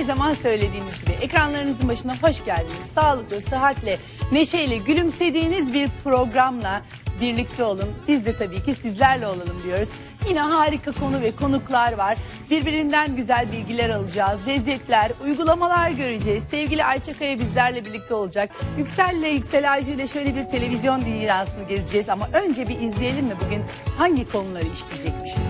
zaman söylediğimiz gibi ekranlarınızın başına hoş geldiniz. Sağlıklı, sıhhatle, neşeyle, gülümsediğiniz bir programla birlikte olun. Biz de tabii ki sizlerle olalım diyoruz. Yine harika konu ve konuklar var. Birbirinden güzel bilgiler alacağız. Lezzetler, uygulamalar göreceğiz. Sevgili Ayça Kaya bizlerle birlikte olacak. Yüksel Aycı ile şöyle bir televizyon dünyasını gezeceğiz. Ama önce bir izleyelim mi bugün hangi konuları işleyecekmişiz?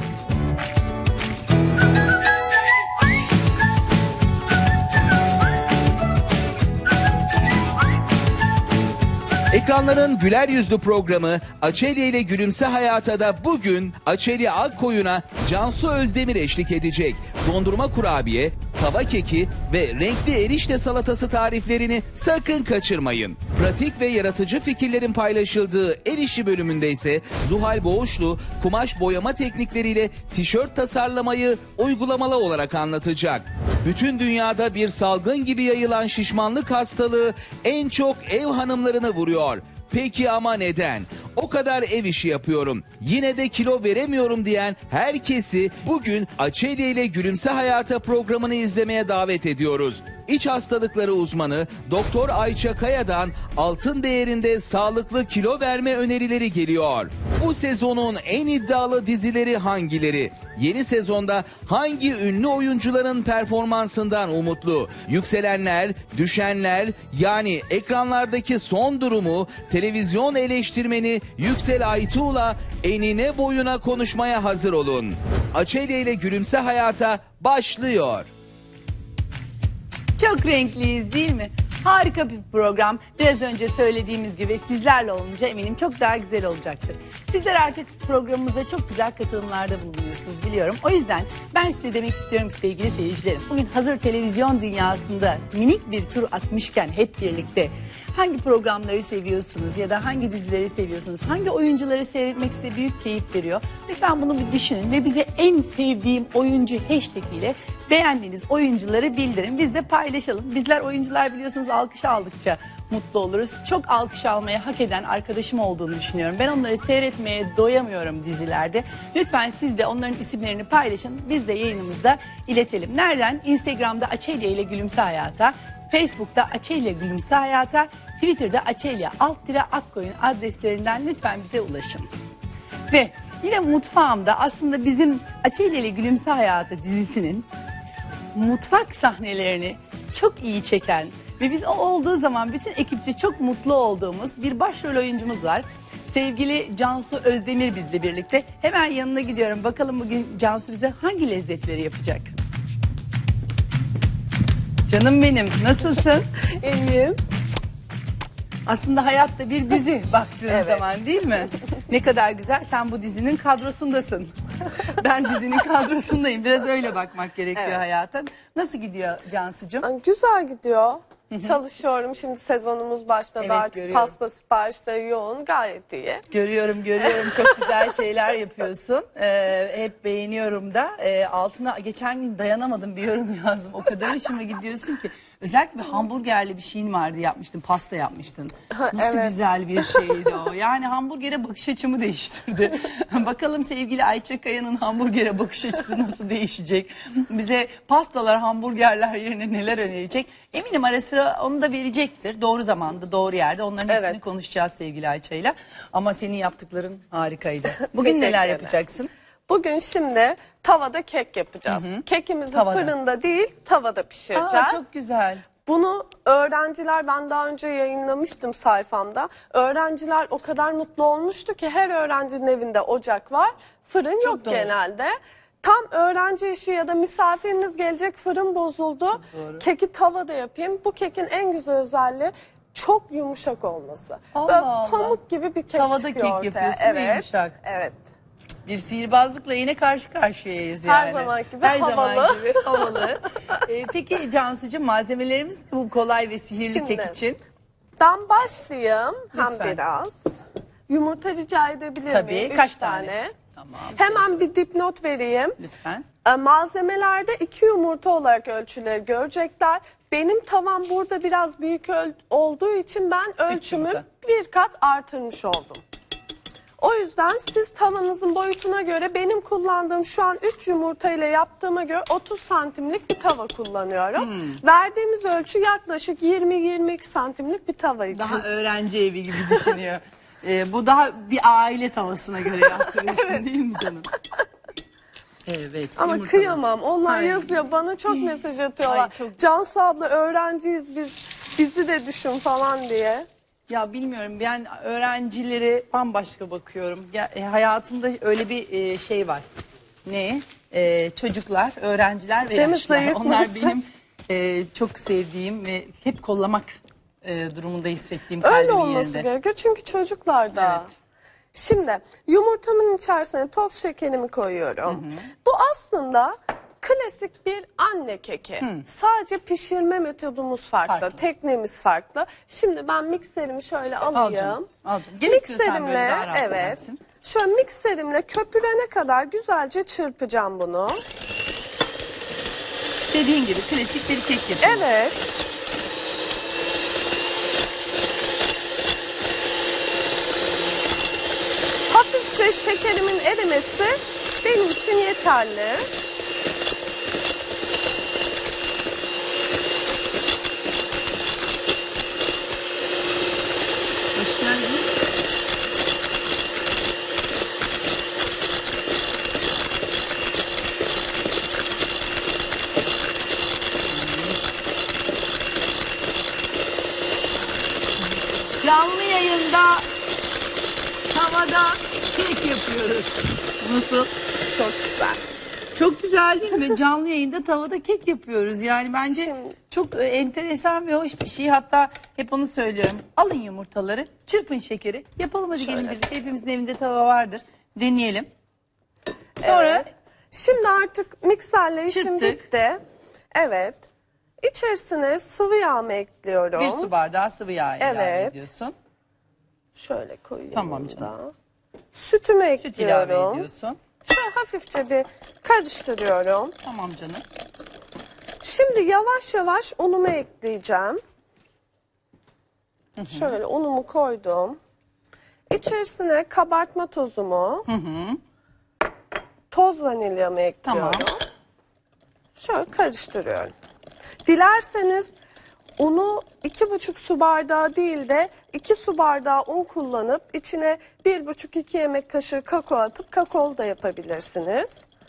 Ekranların güler yüzlü programı Açelya ile Gülümse Hayata da bugün Açelya Akkoyun'a Cansu Özdemir eşlik edecek. Dondurma kurabiye, tava keki ve renkli erişte salatası tariflerini sakın kaçırmayın. Pratik ve yaratıcı fikirlerin paylaşıldığı el işi bölümünde ise Zuhal Boğuşlu kumaş boyama teknikleriyle tişört tasarlamayı uygulamalı olarak anlatacak. Bütün dünyada bir salgın gibi yayılan şişmanlık hastalığı en çok ev hanımlarını vuruyor. Peki ama neden? O kadar ev işi yapıyorum, yine de kilo veremiyorum diyen herkesi bugün Açelya ile Gülümse Hayata programını izlemeye davet ediyoruz. İç hastalıkları uzmanı Doktor Ayça Kaya'dan altın değerinde sağlıklı kilo verme önerileri geliyor. Bu sezonun en iddialı dizileri hangileri? Yeni sezonda hangi ünlü oyuncuların performansından umutlu? Yükselenler, düşenler, yani ekranlardaki son durumu televizyon eleştirmeni Yüksel Aytuğ'la enine boyuna konuşmaya hazır olun. Açelya ile Gülümse Hayata başlıyor. Çok renkliyiz değil mi? Harika bir program. Biraz önce söylediğimiz gibi sizlerle olunca eminim çok daha güzel olacaktır. Sizler artık programımıza çok güzel katılımlarda bulunuyorsunuz biliyorum. O yüzden ben size demek istiyorum ki sevgili seyircilerim, bugün hazır televizyon dünyasında minik bir tur atmışken hep birlikte hangi programları seviyorsunuz ya da hangi dizileri seviyorsunuz, hangi oyuncuları seyretmek size büyük keyif veriyor? Lütfen bunu bir düşünün ve bize en sevdiğim oyuncu hashtag ile beğendiğiniz oyuncuları bildirin. Biz de paylaşalım. Bizler oyuncular biliyorsunuz alkış aldıkça mutlu oluruz. Çok alkış almaya hak eden arkadaşım olduğunu düşünüyorum. Ben onları seyretmeye doyamıyorum dizilerde. Lütfen siz de onların isimlerini paylaşın. Biz de yayınımızda iletelim. Nereden? Instagram'da Açelya ile Gülümse Hayata, Facebook'ta Açelya Gülümse Hayata, Twitter'da Açelya _Akkoyun adreslerinden lütfen bize ulaşın. Ve yine mutfağımda aslında bizim Açelya ile Gülümse Hayata dizisinin mutfak sahnelerini çok iyi çeken ve biz o olduğu zaman bütün ekipçe çok mutlu olduğumuz bir başrol oyuncumuz var. Sevgili Cansu Özdemir bizle birlikte. Hemen yanına gidiyorum. Bakalım bugün Cansu bize hangi lezzetleri yapacak? Canım benim, nasılsın? İyiyim. Aslında hayatta bir dizi baktığın Evet. zaman değil mi? Ne kadar güzel, sen bu dizinin kadrosundasın. Ben dizinin kadrosundayım. Biraz öyle bakmak gerekiyor Evet. hayata. Nasıl gidiyor Cansucuğum? Güzel gidiyor. Çalışıyorum. Şimdi sezonumuz başladı. Evet, Artık görüyorum. pasta siparişleri yoğun. Gayet iyi. Görüyorum. Çok güzel şeyler yapıyorsun. Hep beğeniyorum da. Altına geçen gün dayanamadım, bir yorum yazdım. O kadar hoşuma gidiyorsun ki. Özellikle bir hamburgerli bir şeyin vardı, yapmıştın. Pasta yapmıştın. Nasıl Evet. güzel bir şeydi o. Yani hamburgere bakış açımı değiştirdi. Bakalım sevgili Ayça Kaya'nın hamburgere bakış açısı nasıl değişecek? Bize pastalar, hamburgerler yerine neler önerecek? Eminim ara sıra onu da verecektir. Doğru zamanda, doğru yerde. Onların hepsini Evet. konuşacağız sevgili Ayça'yla. Ama senin yaptıkların harikaydı. Bugün neler Teşekkür ederim. yapacaksın? Bugün şimdi tavada kek yapacağız. Kekimizi Tavada. fırında değil, tavada pişireceğiz. Aa, çok güzel. Bunu öğrenciler, ben daha önce yayınlamıştım sayfamda. Öğrenciler o kadar mutlu olmuştu ki her öğrencinin evinde ocak var. Fırın yok doğru. genelde. Tam öğrenci işi ya da misafiriniz gelecek, fırın bozuldu. doğru. Keki tavada yapayım. Bu kekin en güzel özelliği çok yumuşak olması. Allah Böyle Allah. pamuk gibi bir kek Tavada çıkıyor kek ortaya. yapıyorsun ve yumuşak. Evet. Bir sihirbazlıkla yine karşı karşıyayız Her yani. zaman gibi Her havalı. zaman gibi havalı. Peki Cansucuğum, malzemelerimiz ne bu kolay ve sihirli Şimdi, kek için? Ben başlayayım hem Lütfen. biraz. Yumurta rica edebilir Tabii, miyim? kaç 3 tane? Tamam. Hemen bir dipnot vereyim. Lütfen. Malzemelerde 2 yumurta olarak ölçüleri görecekler. Benim tavam burada biraz büyük olduğu için ben ölçümü yumurta. bir kat artırmış oldum. O yüzden siz tavanızın boyutuna göre, benim kullandığım şu an 3 yumurta ile yaptığıma göre 30 santimlik bir tava kullanıyorum. Verdiğimiz ölçü yaklaşık 20-22 santimlik bir tava için. Daha öğrenci evi gibi düşünüyor. Bu daha bir aile tavasına göre yaptırıyorsun değil mi canım? Evet. Ama yumurtalı. kıyamam. Onlar Ay. yazıyor. Bana çok mesaj atıyorlar. Ay, çok- Cansu abla öğrenciyiz biz. Bizi de düşün falan diye. Ya bilmiyorum, ben öğrencilere bambaşka bakıyorum. Ya, hayatımda öyle bir şey var. Ne? Çocuklar, öğrenciler ve Değil mi? yaşlılar. Zayıf Onlar mısın? benim çok sevdiğim ve hep kollamak durumunda hissettiğim Öyle kalbimin olması yerinde. gerekiyor. Çünkü çocuklar da. Evet. Şimdi yumurtamın içerisine toz şekerimi koyuyorum. Bu aslında klasik bir anne keki. Sadece pişirme metodumuz farklı, tekniğimiz farklı. Şimdi ben mikserimi şöyle Al alayım. canım, al canım. Gel istiyorsan böyle daha rahat evet. edersin. Şöyle mikserimle köpürene kadar güzelce çırpacağım bunu. Dediğin gibi klasik bir kek yapıyorum. Evet. Hafifçe şekerimin erimesi benim için yeterli. Hoş geldin. Canlı yayında tavada kek yapıyoruz. Nasıl? Çok güzel. Çok güzel değil mi? Canlı yayında tavada kek yapıyoruz. Yani bence Şimdi- çok enteresan ve hoş bir şey. Hatta hep onu söylüyorum. Alın yumurtaları, çırpın şekeri. Yapalım hadi, gelin birlikte. Hepimizin evinde tava vardır. Deneyelim. Sonra Evet. Şimdi artık mikserle işim Çırptık. bitti. Evet. İçerisine sıvı yağımı ekliyorum. bir su bardağı sıvı yağ ilave Evet. ediyorsun. Şöyle koyayım Tamam bunu canım. da. Sütümü Süt ilave ekliyorum. ediyorsun. Şöyle hafifçe bir karıştırıyorum. Tamam canım. Şimdi yavaş yavaş unumu ekleyeceğim. Şöyle unumu koydum. İçerisine kabartma tozumu, toz vanilyamı ekliyorum. Tamam. Şöyle karıştırıyorum. Dilerseniz unu 2,5 su bardağı değil de 2 su bardağı un kullanıp içine 1,5-2 yemek kaşığı kakao atıp kakao da yapabilirsiniz.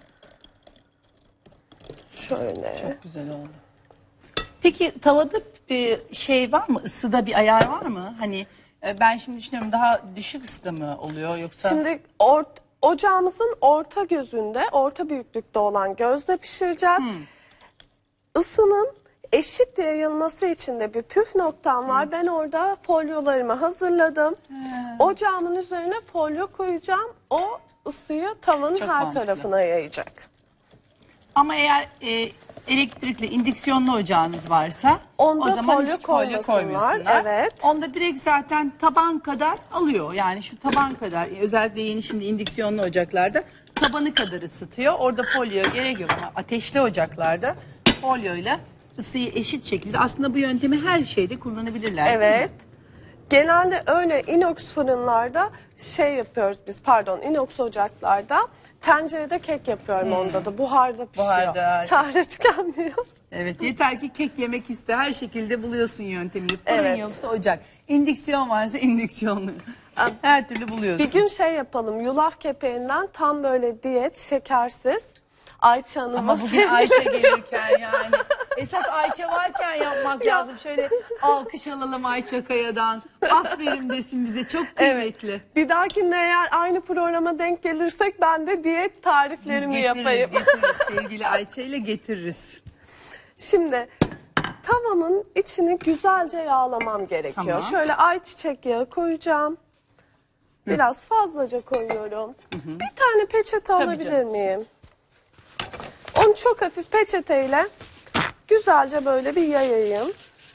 Şöyle. Güzel oldu. Peki tavada bir şey var mı? Isıda bir ayar var mı? Hani ben şimdi düşünüyorum, daha düşük ısıda mı oluyor yoksa? Şimdi ocağımızın orta gözünde, orta büyüklükte olan gözde pişireceğiz. Isının eşit yayılması için de bir püf noktam var. Ben orada folyolarımı hazırladım. Ocağımın üzerine folyo koyacağım. O ısıyı tavanın Çok her mantıklı. tarafına yayacak. Ama eğer elektrikli indüksiyonlu ocağınız varsa Onda o zaman folyo hiç folyo koymasınlar, koymuyorsunlar. evet. Onda direkt zaten taban kadar alıyor. Yani şu taban kadar, özellikle yeni şimdi indüksiyonlu ocaklarda tabanı kadar ısıtıyor. Orada folyoya gerek yok ama ateşli ocaklarda folyoyla ısıyı eşit şekilde, aslında bu yöntemi her şeyde kullanabilirler. değil mi? Evet. Genelde öyle inox fırınlarda şey yapıyoruz biz, pardon, inox ocaklarda tencerede kek yapıyorum, onda da buharda pişiyor. Buharda. Çare tükenmiyor. Evet, yeter ki kek yemek iste, her şekilde buluyorsun yöntemini. Fırın Evet. yoksa ocak, indüksiyon varsa indüksiyonlu. Her türlü buluyorsun. Bir gün şey yapalım, yulaf kepeğinden tam böyle diyet, şekersiz. Ayça Hanım'a Ama bugün Ayça gelirken yani. Esas Ayça varken yapmak lazım. Şöyle alkış alalım Ayça Kaya'dan. Aferin desin bize, çok kıymetli. Bir dahakinde eğer aynı programa denk gelirsek ben de diyet tariflerimi yapayım. Getiririz sevgili Ayça ile getiririz. Şimdi tavamın içini güzelce yağlamam gerekiyor. Tamam. Şöyle ayçiçek yağı koyacağım. Biraz fazlaca koyuyorum. Bir tane peçete alabilir canım. miyim? Onu çok hafif peçeteyle güzelce böyle bir yayayım.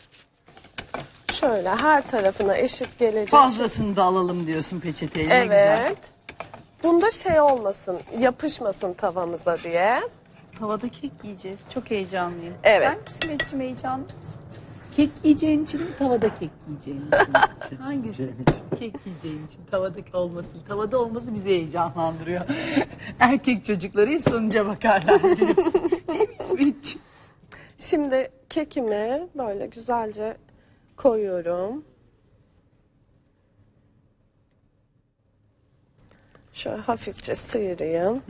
Şöyle her tarafına eşit gelecek. Fazlasını da alalım diyorsun peçeteyle. Ne güzel. Evet. Bunda şey olmasın, yapışmasın tavamıza diye. Tavada kek yiyeceğiz. Çok heyecanlıyım. Evet. Sen İsmetciğim heyecanlı mısın? Kek yiyeceğin için mi, tavada kek yiyeceğin için? Hangisi? Kek yiyeceğin için. Tavadaki olması. Tavada olması bizi heyecanlandırıyor. Erkek çocukları hep sonuca bakarlar biliyorsun. Değil mi İsmetciğim? Şimdi kekimi böyle güzelce koyuyorum. Şöyle hafifçe sıyırayım.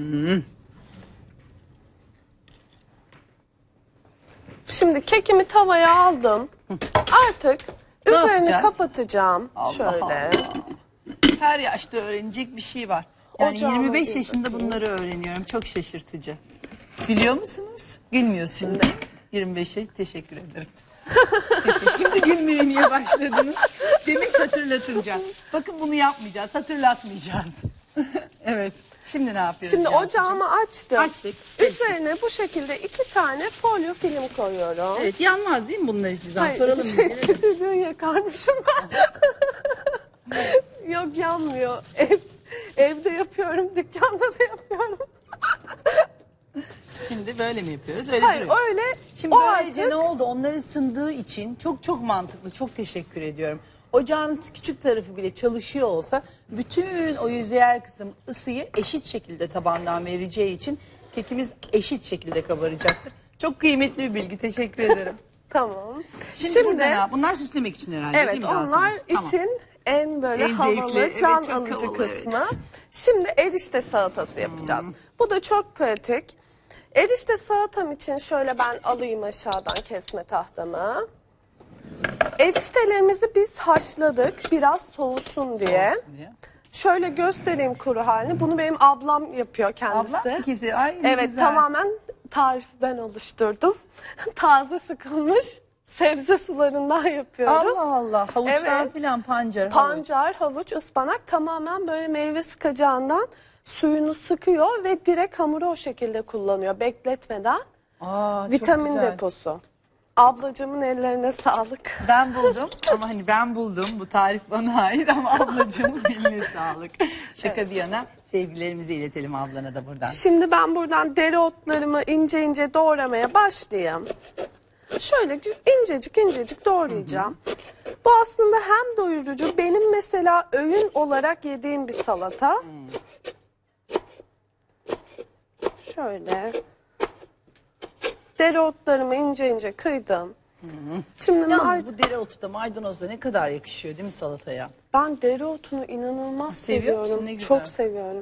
Şimdi kekimi tavaya aldım. Artık Ne üzerini yapacağız? kapatacağım. Allah Şöyle. Allah. Her yaşta öğrenecek bir şey var. Yani Ocağıma 25 bir yaşında bakayım. bunları öğreniyorum. Çok şaşırtıcı. Biliyor musunuz? Gülmüyorsunuz. 25'e teşekkür ederim. Şimdi gülmeye niye başladınız? Demek hatırlatınca. Bakın bunu yapmayacağız, hatırlatmayacağız. Evet. Şimdi ne yapıyoruz? Şimdi Cansucuğum? ocağımı açtım. Açtık. Üzerine bu şekilde 2 tane folyo film koyuyorum. Evet, yanmaz değil mi bunlar hiçbir zaman? Hayır, Soralım mı? stüdyoyu yakarmışım ben. Yok yanmıyor. Evde yapıyorum, dükkanda da yapıyorum. Şimdi böyle mi yapıyoruz? Öyle Hayır duruyor. öyle. Şimdi o böylece artık ne oldu? Onlar ısındığı için çok mantıklı. Çok teşekkür ediyorum. Ocağınız küçük tarafı bile çalışıyor olsa bütün o yüzeyel kısım ısıyı eşit şekilde tabandan vereceği için kekimiz eşit şekilde kabaracaktır. Çok kıymetli bir bilgi. Teşekkür ederim. tamam. Şimdi burada ne yap? Bunlar süslemek için herhalde değil Evet mi? Daha onlar sonrası? Tamam. işin en böyle En havalı, zevkli, evet, can çok alıcı havalı, kısmı. evet. Şimdi erişte salatası yapacağız. Bu da çok pratik. Erişte salatam için şöyle ben alayım aşağıdan kesme tahtamı. Eriştelerimizi biz haşladık biraz soğusun diye. Şöyle göstereyim kuru halini. Bunu benim ablam yapıyor kendisi. Abla ikisi. Ay ne Evet güzel. tamamen tarifi ben oluşturdum. Taze sıkılmış sebze sularından yapıyoruz. Allah Allah. Havuçlar Evet. filan pancar. havuç. Pancar, havuç, ıspanak tamamen böyle meyve sıkacağından suyunu sıkıyor ve direkt hamuru o şekilde kullanıyor bekletmeden. Aa, çok Vitamin güzel. deposu. Ablacığımın ellerine sağlık. Ben buldum ama hani ben buldum, bu tarif bana ait ama ablacığımın eline sağlık. Şaka bir yana sevgilerimizi iletelim ablana da buradan. Şimdi ben buradan dereotlarımı ince ince doğramaya başlayayım. Şöyle incecik incecik doğrayacağım. Bu aslında hem doyurucu, benim mesela öğün olarak yediğim bir salata. Şöyle dereotlarımı ince ince kıydım. Şimdi Yalnız bu dereotu da maydanoz da ne kadar yakışıyor değil mi salataya? ben dereotunu inanılmaz Seviyor musun? seviyorum. Ne güzel. Çok seviyorum.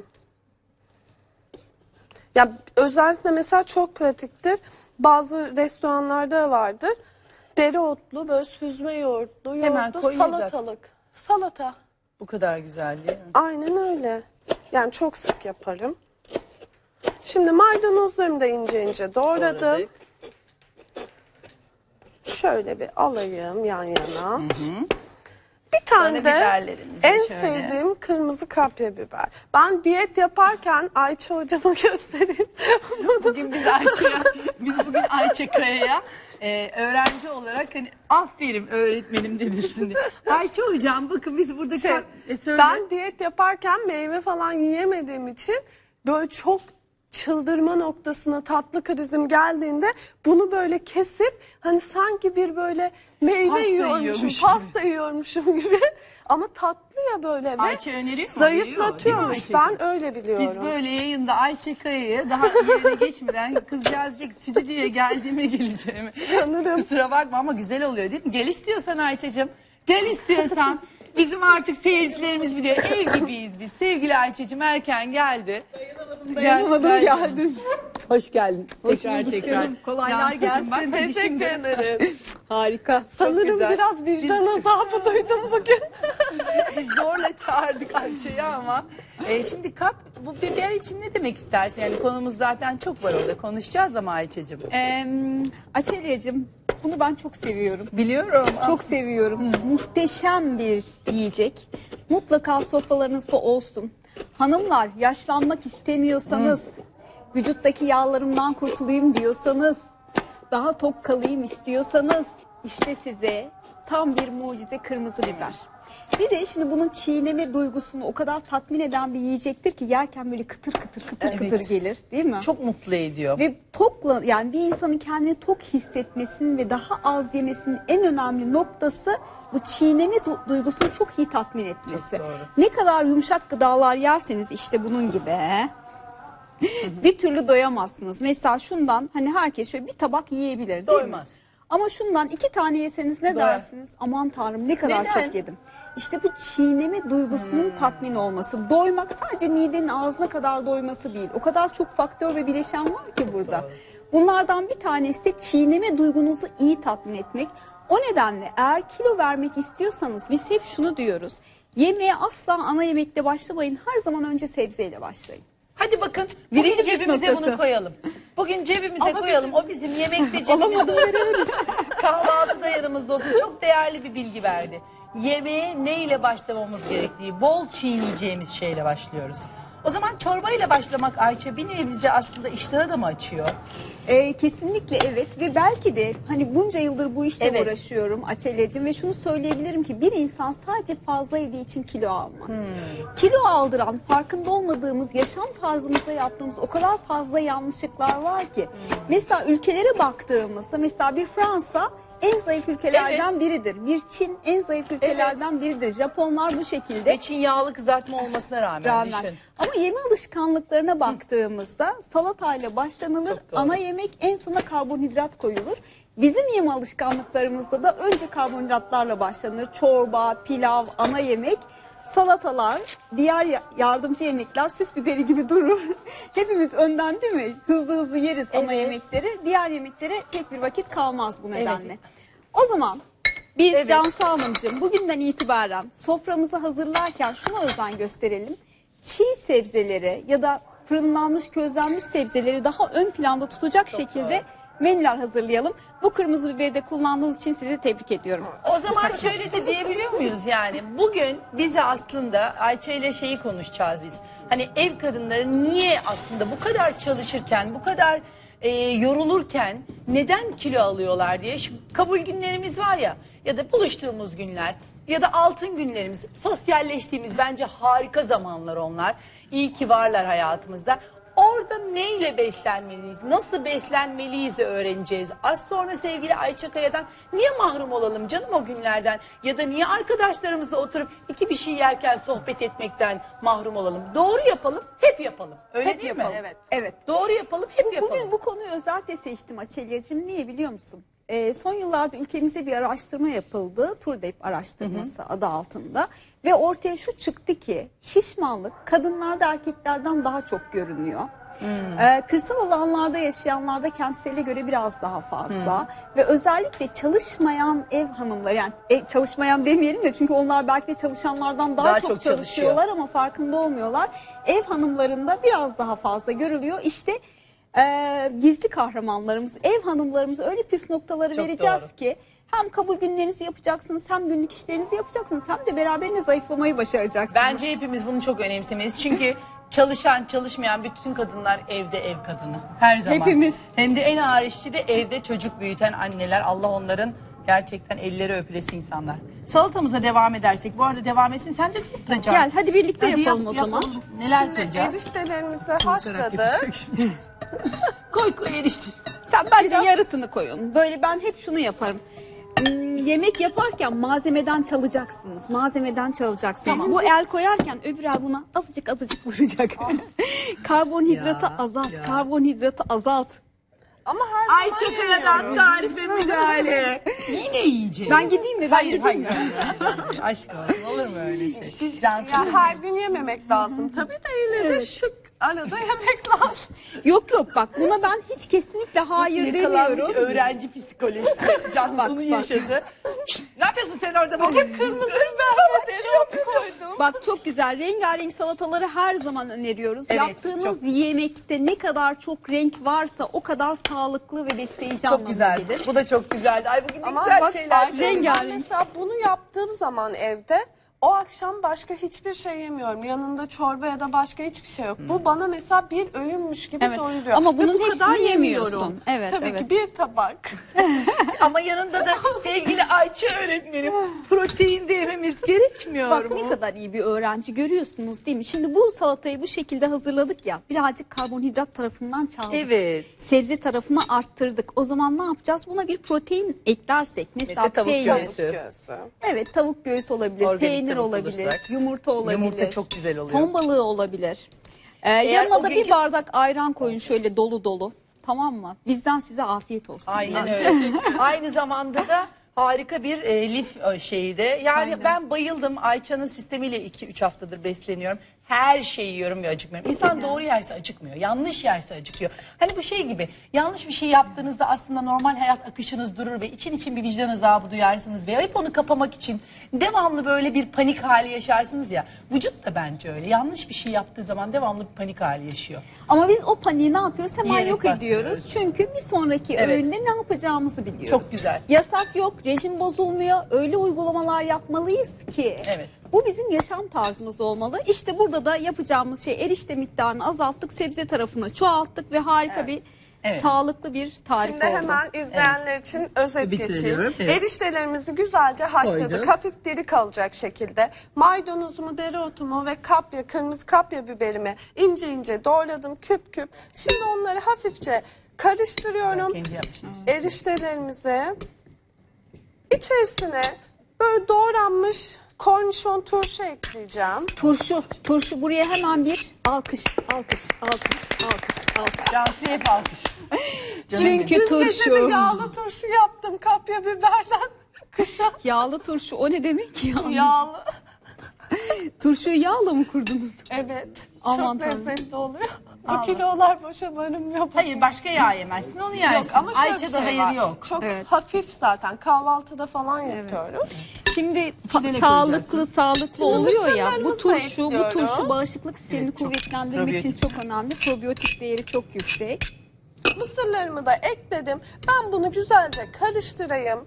Ya özellikle mesela çok pratiktir. Bazı restoranlarda vardır. Dereotlu böyle süzme yoğurtlu, Hemen koy, salatalık. Salata. Bu kadar güzel değil mi? Aynen öyle. Yani çok sık yaparım. Şimdi maydanozlarımı da ince ince doğradım. Doğradık. Şöyle bir alayım yan yana. Bir tane Sonra de biberlerimizi en şöyle. sevdiğim kırmızı kapya biber. Ben diyet yaparken Ayça hocama göstereyim. Bugün biz bugün Ayça Kaya'ya öğrenci olarak hani aferin öğretmenim denilsin diye. Ayça hocam bakın biz burada söyle. Ben diyet yaparken meyve falan yiyemediğim için böyle çok çıldırma noktasına tatlı krizim geldiğinde bunu böyle kesip hani sanki bir böyle meyve Pasta yiyormuşum, yiyormuşum. pasta yiyormuşum gibi ama tatlı ya böyle ve Ayça öneriyor mu? zayıflatıyormuş. Veriyor, değil mi Ben öyle biliyorum. Biz böyle yayında Ayça Kaya'ya daha yerine geçmeden kızcağız diyecek stüdyoya geldiğime geleceğimi. Sanırım. Kusura bakma ama güzel oluyor değil mi? Gel istiyorsan Ayça'cığım. Gel istiyorsan. Bizim artık seyircilerimiz biliyor. Ev gibiyiz biz. Sevgili Ayça'cığım erken geldi. Dayanamadım geldin. Hoş geldin. Tekrar. Kolaylar Cansucuğum, gelsin. bak hadi Teşekkür şimdi. ederim. Harika. Sanırım güzel. biraz vicdan azabı duydum bugün. Biz zorla çağırdık Ayça'yı ama. Şimdi bu biber için ne demek istersin? Yani konumuz zaten çok var orada. Konuşacağız ama Ayça'cığım. Açelya'cığım bunu ben çok seviyorum. Biliyorum. Çok seviyorum. Muhteşem bir yiyecek. Mutlaka sofralarınızda olsun. Hanımlar yaşlanmak istemiyorsanız, vücuttaki yağlarımdan kurtulayım diyorsanız, daha tok kalayım istiyorsanız işte size tam bir mucize kırmızı biber. Bir de şimdi bunun çiğneme duygusunu o kadar tatmin eden bir yiyecektir ki yerken böyle kıtır kıtır kıtır Evet. kıtır gelir, değil mi? Çok mutlu ediyor. Ve tokla, yani bir insanın kendini tok hissetmesinin ve daha az yemesinin en önemli noktası bu çiğneme duygusunu çok iyi tatmin etmesi. Çok doğru. Ne kadar yumuşak gıdalar yerseniz işte bunun gibi bir türlü doyamazsınız. Mesela şundan hani herkes şöyle bir tabak yiyebilir, değil Doymaz. mi? Ama şundan 2 tane yeseniz ne Doyar. dersiniz? Aman Tanrım ne kadar Neden? çok yedim. İşte bu çiğneme duygusunun tatmin olması. Doymak sadece midenin ağzına kadar doyması değil. O kadar çok faktör ve bileşen var ki burada. Bunlardan bir tanesi de çiğneme duygunuzu iyi tatmin etmek. O nedenle eğer kilo vermek istiyorsanız biz hep şunu diyoruz. Yemeğe asla ana yemekle başlamayın. Her zaman önce sebzeyle başlayın. Hadi bakın bugün Birinci püf cebimize noktası. bunu koyalım. Bugün cebimize koyalım. O bizim yemekte Alamadım, cebimizde. Kahvaltıda yanımızda olsun. Çok değerli bir bilgi verdi. Yemeğe ne ile başlamamız gerektiği, bol çiğneyeceğimiz şeyle başlıyoruz. O zaman çorba ile başlamak Ayça bir nevi bize aslında iştahı da mı açıyor? Kesinlikle evet ve belki de hani bunca yıldır bu işte Evet. uğraşıyorum Açelya'cığım ve şunu söyleyebilirim ki bir insan sadece fazla yediği için kilo almaz. Kilo aldıran farkında olmadığımız yaşam tarzımızda yaptığımız o kadar fazla yanlışlıklar var ki. Mesela ülkelere baktığımızda mesela bir Fransa en zayıf ülkelerden Evet. biridir. Bir Çin en zayıf ülkelerden biridir. Japonlar bu şekilde. Ve Çin yağlı kızartma olmasına rağmen düşün. Ama yeme alışkanlıklarına baktığımızda salatayla başlanılır, Çok doğru. ana yemek en sona karbonhidrat koyulur. Bizim yeme alışkanlıklarımızda da önce karbonhidratlarla başlanır. Çorba, pilav, ana yemek, salatalar, diğer yardımcı yemekler süs biberi gibi durur. Hepimiz önden değil mi? Hızlı hızlı yeriz ana Evet. yemekleri. Diğer yemeklere pek bir vakit kalmaz bu nedenle. Evet. O zaman biz Evet. Cansu Hanımcığım bugünden itibaren soframızı hazırlarken şuna özen gösterelim. Çiğ sebzeleri ya da fırınlanmış, közlenmiş sebzeleri daha ön planda tutacak şekilde menüler hazırlayalım. Bu kırmızı biberi de kullandığınız için sizi tebrik ediyorum. O zaman şöyle de diyebiliyor muyuz yani? Bugün bize aslında Ayça ile şeyi konuşacağız biz. Hani ev kadınları niye aslında bu kadar çalışırken, bu kadar yorulurken neden kilo alıyorlar diye. Şu kabul günlerimiz var ya da buluştuğumuz günler ya da altın günlerimiz, sosyalleştiğimiz bence harika zamanlar onlar. İyi ki varlar hayatımızda. Orada neyle beslenmeliyiz, nasıl beslenmeliyiz öğreneceğiz. Az sonra sevgili Ayça Kaya'dan niye mahrum olalım canım o günlerden? Ya da niye arkadaşlarımızla oturup bir şey yerken sohbet etmekten mahrum olalım? Doğru yapalım, hep yapalım. Öyle Hep değil yapalım. mi? Evet. Evet. Doğru yapalım, hep yapalım. Bugün bu konuyu özellikle seçtim Açelya'cığım. Niye biliyor musun? Son yıllarda ülkemizde bir araştırma yapıldı. Turdep araştırması adı altında. Ve ortaya şu çıktı ki şişmanlık kadınlarda erkeklerden daha çok görünüyor. Kırsal alanlarda yaşayanlarda kentsele göre biraz daha fazla. Ve özellikle çalışmayan ev hanımları, yani çalışmayan demeyelim de çünkü onlar belki de çalışanlardan daha çok çalışıyorlar ama farkında olmuyorlar. Ev hanımlarında biraz daha fazla görülüyor. İşte gizli kahramanlarımız, ev hanımlarımıza öyle püf noktaları Çok vereceğiz doğru. ki hem kabul günlerinizi yapacaksınız, hem günlük işlerinizi yapacaksınız, hem de beraberinde zayıflamayı başaracaksınız. Bence hepimiz bunu çok önemsemeliyiz. Çünkü çalışan, çalışmayan bütün kadınlar evde ev kadını. Her zaman. Hepimiz. Hem de en ağır işçi de evde çocuk büyüten anneler. Allah onların gerçekten elleri öpülesi insanlar. Salatamıza devam edersek, bu arada devam etsin. Sen de tutacak. Gel hadi birlikte Hadi yapalım o zaman. Neler Şimdi koyacağız? eriştelerimizi Korkarak haşladık. yapacak şimdi. koy erişte. Sen bence yarısını koyun. Böyle ben hep şunu yaparım. Yemek yaparken malzemeden çalacaksınız. Malzemeden çalacaksınız. Tamam. Bu el koyarken öbür el buna azıcık vuracak. Karbonhidratı Ya, azalt. ya. Karbonhidratı azalt. Ama her zaman Ayça yemiyoruz. Kaya'dan tarife müdahale. Yine yiyeceğiz. Ben gideyim mi? Ben Hayır, gideyim mi? hayır. Aşk olsun. Olur mu öyle şey? Cansu. Ya her gün yememek lazım. Tabii de yine de şık arada yemek lazım. Yok bak buna ben hiç kesinlikle hayır Yakalanmış demiyorum. öğrenci psikolojisi. Cansu'nun Bak. yaşadı. Ne yapıyorsun sen orada? Bak hep kırmızı biber dereotu koydum. Bak çok güzel. Rengarenk salataları her zaman öneriyoruz. Evet, Yaptığınız çok. yemekte ne kadar çok renk varsa o kadar sağlıklı ve besleyici Çok anlamına güzel. gelir. Bu da çok güzeldi. Ay bugün ne Ama güzel bak şeyler. Ayça, ben rengarenk. mesela bunu yaptığım zaman evde o akşam başka hiçbir şey yemiyorum. Yanında çorba ya da başka hiçbir şey yok. Bu bana mesela bir öğünmüş gibi Evet. doyuruyor. Ama Ve bunun bu kadar hepsini yemiyorum. yemiyorsun. Evet, Tabii evet. ki bir tabak. Ama yanında da sevgili Ayça öğretmenim protein de yememiz gerekmiyor Bak mu? ne kadar iyi bir öğrenci görüyorsunuz değil mi? Şimdi bu salatayı bu şekilde hazırladık ya. Birazcık karbonhidrat tarafından çaldık. Evet. Sebze tarafını arttırdık. O zaman ne yapacağız? Buna bir protein eklersek. Mesela tavuk peynir. göğsü. Göğsü. Evet, tavuk göğsü olabilir, Organik peynir tavuk olabilir, bulursak. yumurta olabilir. Yumurta çok güzel oluyor. Ton balığı olabilir. Eğer Yanına o da günkü- bir bardak ayran koyun şöyle dolu dolu. Tamam mı? Bizden size afiyet olsun. Aynen öyle. Aynı zamanda da harika bir lif şeyi de. Yani Aynen. ben bayıldım. Ayça'nın sistemiyle 2-3 haftadır besleniyorum. Her şeyi yiyorum ve acıkmıyorum. İnsan doğru yerse acıkmıyor. Yanlış yerse acıkıyor. Hani bu şey gibi. Yanlış bir şey yaptığınızda aslında normal hayat akışınız durur ve için bir vicdan azabı duyarsınız ve hep onu kapamak için devamlı böyle bir panik hali yaşarsınız ya. Vücut da bence öyle. Yanlış bir şey yaptığı zaman devamlı bir panik hali yaşıyor. Ama biz o paniği ne yapıyoruz? Hemen Yiyerek yok ediyoruz. bastırıyoruz. Çünkü bir sonraki Evet. öğünde ne yapacağımızı biliyoruz. Çok güzel. Yasak yok, rejim bozulmuyor. Öyle uygulamalar yapmalıyız ki. Evet. Bu bizim yaşam tarzımız olmalı. İşte burada da yapacağımız şey erişte miktarını azalttık, sebze tarafını çoğalttık ve harika bir Evet. sağlıklı bir tarif Şimdi oldu. hemen izleyenler için özet Bitirelim, geçeyim. evet. Eriştelerimizi güzelce haşladık. Koyduk. Hafif diri kalacak şekilde. Maydanozumu, dereotumu ve kapya, kırmızı kapya biberimi ince ince doğradım küp küp. Şimdi onları hafifçe karıştırıyorum. Kendi yapmışım. Eriştelerimizi içerisine böyle doğranmış kornişon turşu ekleyeceğim. Turşu buraya hemen bir alkış. Cansu'ya hep alkış. Canım Çünkü benim. Dün gece turşu. bir yağlı turşu yaptım kapya biberden. Kışa Yağlı turşu o ne demek ya? yağlı. Turşuyu yağla mı kurdunuz? Evet. Aman çok Tanrım. lezzetli oluyor. O kilolar boşa barınmıyor. Hayır başka yağ yemezsin onu yersin. Yok ama şöyle bir Ayça'da şey hayır var. yok. Çok Evet. hafif zaten kahvaltıda falan yapıyorum. Şimdi İçine ne sağlıklı koyacaksın? Şimdi oluyor ya. Bu mısırlarımızı turşu ekliyoruz. bağışıklık sistemini Evet, çok kuvvetlendirmek için probiyotik. çok önemli. Probiyotik değeri çok yüksek. Mısırlarımı da ekledim. Ben bunu güzelce karıştırayım.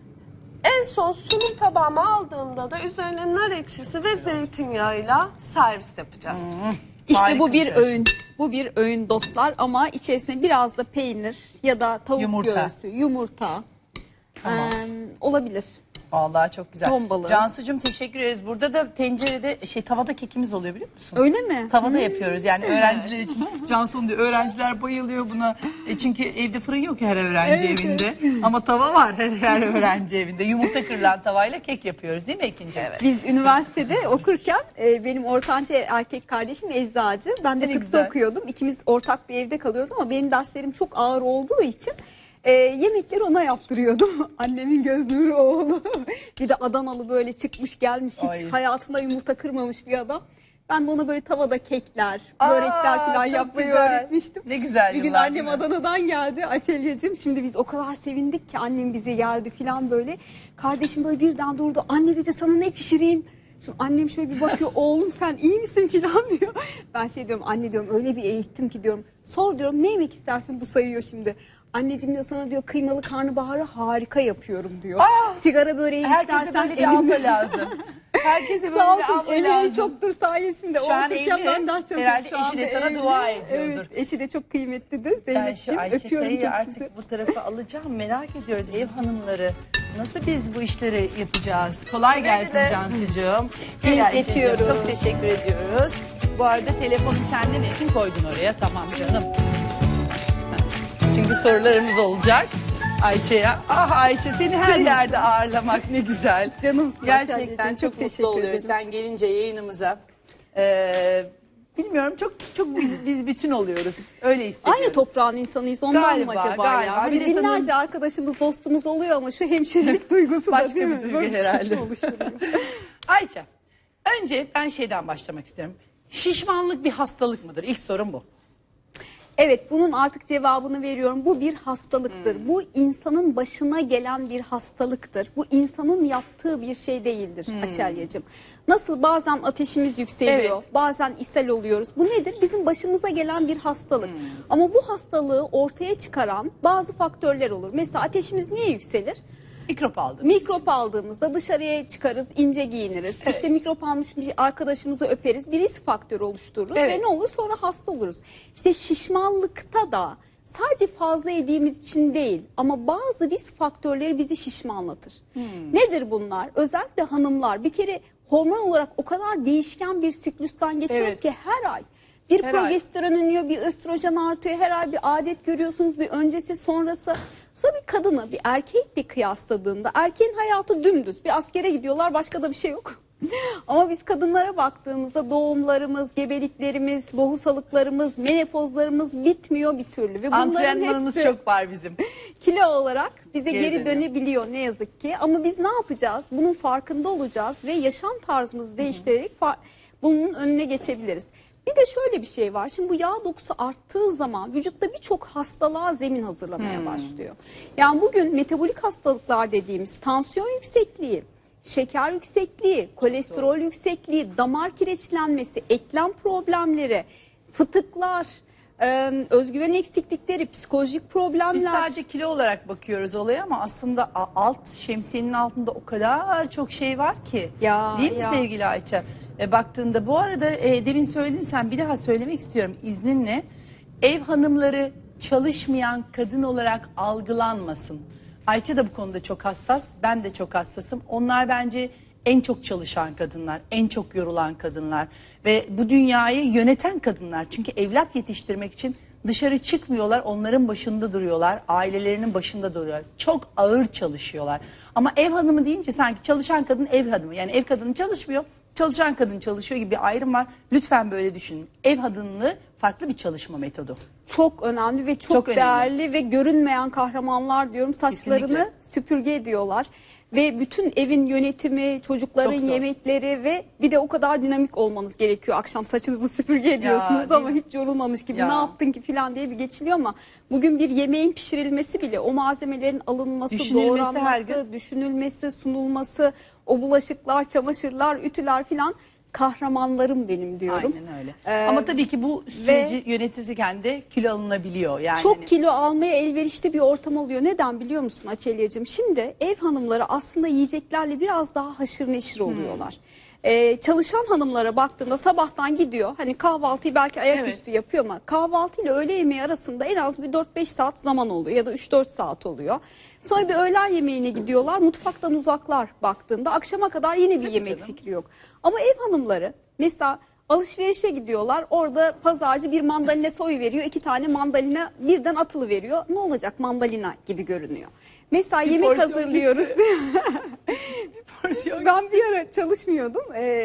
En son sunum tabağıma aldığımda da üzerine nar ekşisi ve zeytinyağıyla servis yapacağız. İşte Harika bu bir bir öğün. Bu bir öğün dostlar ama içerisine biraz da peynir ya da tavuk Yumurta. göğsü, yumurta olabilir. Vallahi çok güzel. Ton balığı. Cansu'cum teşekkür ederiz. Burada da tencerede tavada kekimiz oluyor biliyor musun? Öyle mi? Tavada yapıyoruz yani öğrenciler için. Cansu diyor öğrenciler bayılıyor buna. Çünkü evde fırın yok her öğrenci evinde. Ama tava var her öğrenci evinde. Yumurta kırılan tavayla kek yapıyoruz değil mi Ekinci? Evet. Biz üniversitede okurken benim ortanca erkek kardeşim eczacı. Ben de Ne tıpta güzel. okuyordum. İkimiz ortak bir evde kalıyoruz ama benim derslerim çok ağır olduğu için yemekleri ona yaptırıyordum. Annemin göz nuru oğlu. Bir de Adanalı böyle çıkmış gelmiş hiç Ay. hayatında yumurta kırmamış bir adam. Ben de ona böyle tavada kekler, börekler falan çok yapmayı güzel. öğretmiştim. Ne güzel Bir gün yıllar, annem değil mi? Adana'dan geldi Açelya'cığım. Şimdi biz o kadar sevindik ki annem bize geldi falan böyle. Kardeşim böyle birden durdu. Anne dedi sana ne pişireyim? Şimdi annem şöyle bir bakıyor oğlum sen iyi misin falan diyor. Ben şey diyorum anne diyorum öyle bir eğittim ki diyorum. Sor diyorum ne yemek istersin bu sayıyor şimdi. Anneciğim diyor sana diyor kıymalı karnabaharı harika yapıyorum diyor. Sigara böreği Herkese istersen böyle bir abla elimde. lazım. Herkese böyle Sağ bir olsun abla emeği lazım. çoktur sayesinde. Şu an Okurken evli. ben ders çalışıyorum. Herhalde Şu eşi de anda sana evli. dua ediyordur. Evet, eşi de çok kıymetlidir. Ben şu Zeynep'ciğim Ayça öpüyorum Kaya'yı çok artık sizi. bu tarafa alacağım. Merak ediyoruz ev hanımları. Nasıl biz bu işleri yapacağız? Kolay gelsin güle. Cansu'cuğum. Biz Gel Ayça'cığım, geçiyoruz. çok teşekkür ediyoruz. Bu arada telefonum sende mi? Kim koydun oraya? Tamam canım. Çünkü sorularımız olacak. Ayça'ya. Ah Ayça seni her yerde ağırlamak ne güzel. Canımsın Gerçekten Ayça'cığım, çok teşekkür mutlu oluyoruz ederim. sen gelince yayınımıza. Bilmiyorum çok biz bütün oluyoruz. Öyle hissediyoruz. Aynı toprağın insanıyız ondan Galiba, mı acaba galiba. ya? Hani Bir de binlerce sanırım- arkadaşımız dostumuz oluyor ama şu hemşerilik duygusu Başka da değil bir mi? duygu Böyle bir herhalde. çekim oluşturuyor. Ayça, önce ben şeyden başlamak istiyorum. Şişmanlık bir hastalık mıdır? İlk sorum bu. Evet bunun artık cevabını veriyorum. Bu bir hastalıktır. Bu insanın başına gelen bir hastalıktır. Bu insanın yaptığı bir şey değildir Açelya'cığım. Nasıl bazen ateşimiz yükseliyor, Evet. bazen ishal oluyoruz. Bu nedir? Bizim başımıza gelen bir hastalık. Ama bu hastalığı ortaya çıkaran bazı faktörler olur. Mesela ateşimiz niye yükselir? Mikrop aldınız. Mikrop aldığımızda dışarıya çıkarız, ince giyiniriz. Evet. İşte mikrop almış bir arkadaşımızı öperiz, bir risk faktörü oluştururuz Evet. ve ne olur sonra hasta oluruz. İşte şişmanlıkta da sadece fazla yediğimiz için değil ama bazı risk faktörleri bizi şişmanlatır. Nedir bunlar? Özellikle hanımlar bir kere hormon olarak o kadar değişken bir siklustan geçiyoruz Evet. ki her ay. Bir Her progesteron iniyor, bir östrojen artıyor, her ay bir adet görüyorsunuz, bir öncesi sonrası. Sonra bir kadını bir erkekle kıyasladığında erkeğin hayatı dümdüz. Bir askere gidiyorlar, başka da bir şey yok. Ama biz kadınlara baktığımızda doğumlarımız, gebeliklerimiz, lohusalıklarımız, menopozlarımız bitmiyor bir türlü. Ve bunların Antrenmanımız hepsi çok var bizim. kilo olarak bize Geri geri dönüyor. dönebiliyor ne yazık ki. Ama biz ne yapacağız? Bunun farkında olacağız ve yaşam tarzımızı değiştirerek bunun önüne geçebiliriz. Bir de şöyle bir şey var. Şimdi bu yağ dokusu arttığı zaman vücutta birçok hastalığa zemin hazırlamaya başlıyor. Yani bugün metabolik hastalıklar dediğimiz tansiyon yüksekliği, şeker yüksekliği, kolesterol yüksekliği, damar kireçlenmesi, eklem problemleri, fıtıklar, özgüven eksiklikleri, psikolojik problemler. Biz sadece kilo olarak bakıyoruz olaya ama aslında şemsiyenin altında o kadar çok şey var ki. Ya, Değil mi ya. sevgili Ayça? Baktığında bu arada demin söyledin, sen bir daha söylemek istiyorum izninle. Ev hanımları çalışmayan kadın olarak algılanmasın. Ayça da bu konuda çok hassas, ben de çok hassasım. Onlar bence en çok çalışan kadınlar, en çok yorulan kadınlar ve bu dünyayı yöneten kadınlar. Çünkü evlat yetiştirmek için dışarı çıkmıyorlar, onların başında duruyorlar, ailelerinin başında duruyorlar. Çok ağır çalışıyorlar. Ama ev hanımı deyince sanki çalışan kadın ev hanımı. Yani ev kadını çalışmıyor, çalışan kadın çalışıyor gibi bir ayrım var. Lütfen böyle düşünün. Ev hanımlığı farklı bir çalışma metodu. Çok önemli ve çok Çok önemli. değerli ve görünmeyen kahramanlar diyorum. Saçlarını Kesinlikle. süpürge ediyorlar. Ve bütün evin yönetimi, çocukların Çok zor. yemekleri ve bir de o kadar dinamik olmanız gerekiyor. Akşam saçınızı süpürge ediyorsunuz değil ama mi? hiç yorulmamış gibi Ya. ne yaptın ki falan diye bir geçiliyor ama bugün bir yemeğin pişirilmesi bile o malzemelerin alınması, Düşünülmesi her doğranması, düşünülmesi, sunulması, o bulaşıklar, çamaşırlar, ütüler filan kahramanlarım benim diyorum. Aynen öyle. Ama tabii ki bu süreci yönetirken de kilo alınabiliyor. Yani Çok hani- kilo almaya elverişli bir ortam oluyor. Neden biliyor musun Açelya'cığım? Şimdi ev hanımları aslında yiyeceklerle biraz daha haşır neşir oluyorlar. Çalışan hanımlara baktığında sabahtan gidiyor. Hani kahvaltıyı belki ayaküstü yapıyor ama kahvaltı ile öğle yemeği arasında en az bir 4-5 saat zaman oluyor ya da 3-4 saat oluyor. Sonra bir öğlen yemeğine gidiyorlar. Mutfaktan uzaklar baktığında akşama kadar yine bir yemek canım. fikri yok. Ama ev hanımları mesela alışverişe gidiyorlar. Orada pazarcı bir mandalina soy veriyor. 2 tane mandalina birden atılı veriyor. Ne olacak mandalina gibi görünüyor. Mesela yemek porsiyon hazırlıyoruz. Porsiyon- Ben bir ara çalışmıyordum.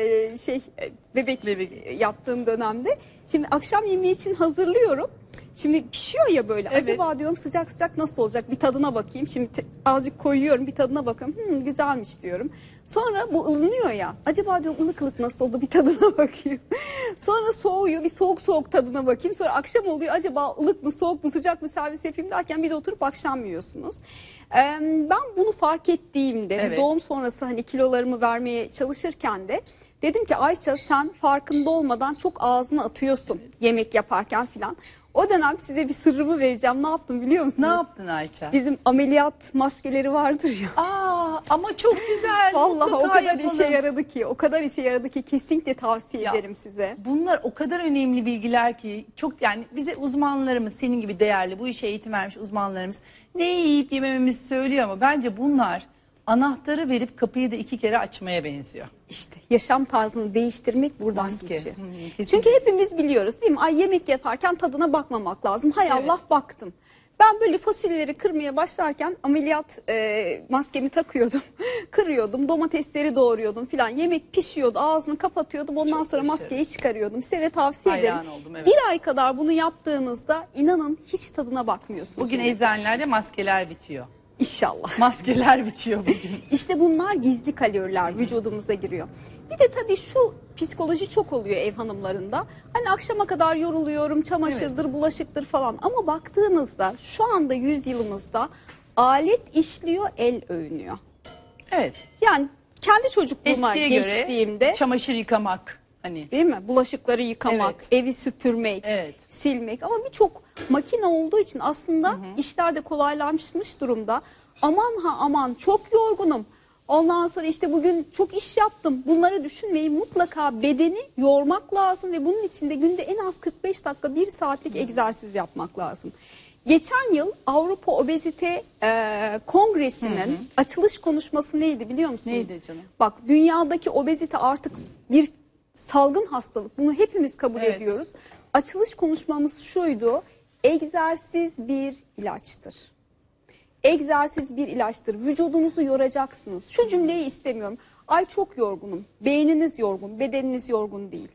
Bebek Bebek. yaptığım dönemde. Şimdi akşam yemeği için hazırlıyorum. Şimdi pişiyor ya böyle. Evet. Acaba diyorum sıcak sıcak nasıl olacak? Bir tadına bakayım. Şimdi azıcık koyuyorum, bir tadına bakıyorum. Güzelmiş diyorum. Sonra bu ılınıyor ya. Acaba diyorum ılık ılık nasıl oldu? Bir tadına bakayım. Sonra soğuyor. Bir soğuk soğuk tadına bakayım. Sonra akşam oluyor. Acaba ılık mı, soğuk mu, sıcak mı servis yapayım derken bir de oturup akşam yiyorsunuz. Ben bunu fark ettiğimde Evet. doğum sonrası hani kilolarımı vermeye çalışırken de dedim ki Ayça sen farkında olmadan çok ağzına atıyorsun yemek yaparken filan. O dönem size bir sırrımı vereceğim. Ne yaptım biliyor musunuz? Ne yaptın Ayça? Bizim ameliyat maskeleri vardır ya. Ama çok güzel. Vallahi o Mutlaka kadar yapalım. işe yaradı ki, o kadar işe yaradı ki kesinlikle tavsiye Ya, ederim size. Bunlar o kadar önemli bilgiler ki çok, yani bize uzmanlarımız, senin gibi değerli bu işe eğitim vermiş uzmanlarımız ne yiyip yemememizi söylüyor ama bence bunlar anahtarı verip kapıyı da 2 kere açmaya benziyor. İşte yaşam tarzını değiştirmek buradan Maske. geçiyor. Kesinlikle. Çünkü hepimiz biliyoruz değil mi? Ay yemek yaparken tadına bakmamak lazım. Hay Evet. Allah baktım. Ben böyle fasulyeleri kırmaya başlarken ameliyat maskemi takıyordum. Kırıyordum, domatesleri doğruyordum filan. Yemek pişiyordu, ağzını kapatıyordum. Ondan Çok sonra başarılı. maskeyi çıkarıyordum. Size de tavsiye Hayran ederim. oldum, evet. Bir ay kadar bunu yaptığınızda inanın hiç tadına bakmıyorsunuz. Bugün yemek. eczanelerde maskeler bitiyor. İnşallah. Maskeler bitiyor bugün. İşte bunlar gizli kaloriler vücudumuza giriyor. Bir de tabii şu psikoloji çok oluyor ev hanımlarında. Hani akşama kadar yoruluyorum, çamaşırdır, bulaşıktır falan. Ama baktığınızda şu anda yüzyılımızda alet işliyor, el övünüyor. Evet. Yani kendi çocukluğuma Eskiye geçtiğimde göre çamaşır yıkamak. Hani Değil mi? Bulaşıkları yıkamak, Evet. evi süpürmek, Evet. silmek. Ama birçok makine olduğu için aslında işler de kolaylaşmış durumda. Aman ha aman çok yorgunum. Ondan sonra işte bugün çok iş yaptım. Bunları düşünmeyin. Mutlaka bedeni yormak lazım ve bunun için de günde en az 45 dakika 1 saatlik egzersiz yapmak lazım. Geçen yıl Avrupa Obezite Kongresi'nin açılış konuşması neydi biliyor musun? Neydi canım? Bak, dünyadaki obezite artık bir salgın hastalık. Bunu hepimiz kabul Evet. ediyoruz. Açılış konuşmamız şuydu: egzersiz bir ilaçtır. Egzersiz bir ilaçtır. Vücudunuzu yoracaksınız. Şu cümleyi istemiyorum. Ay çok yorgunum. Beyniniz yorgun, bedeniniz yorgun değil.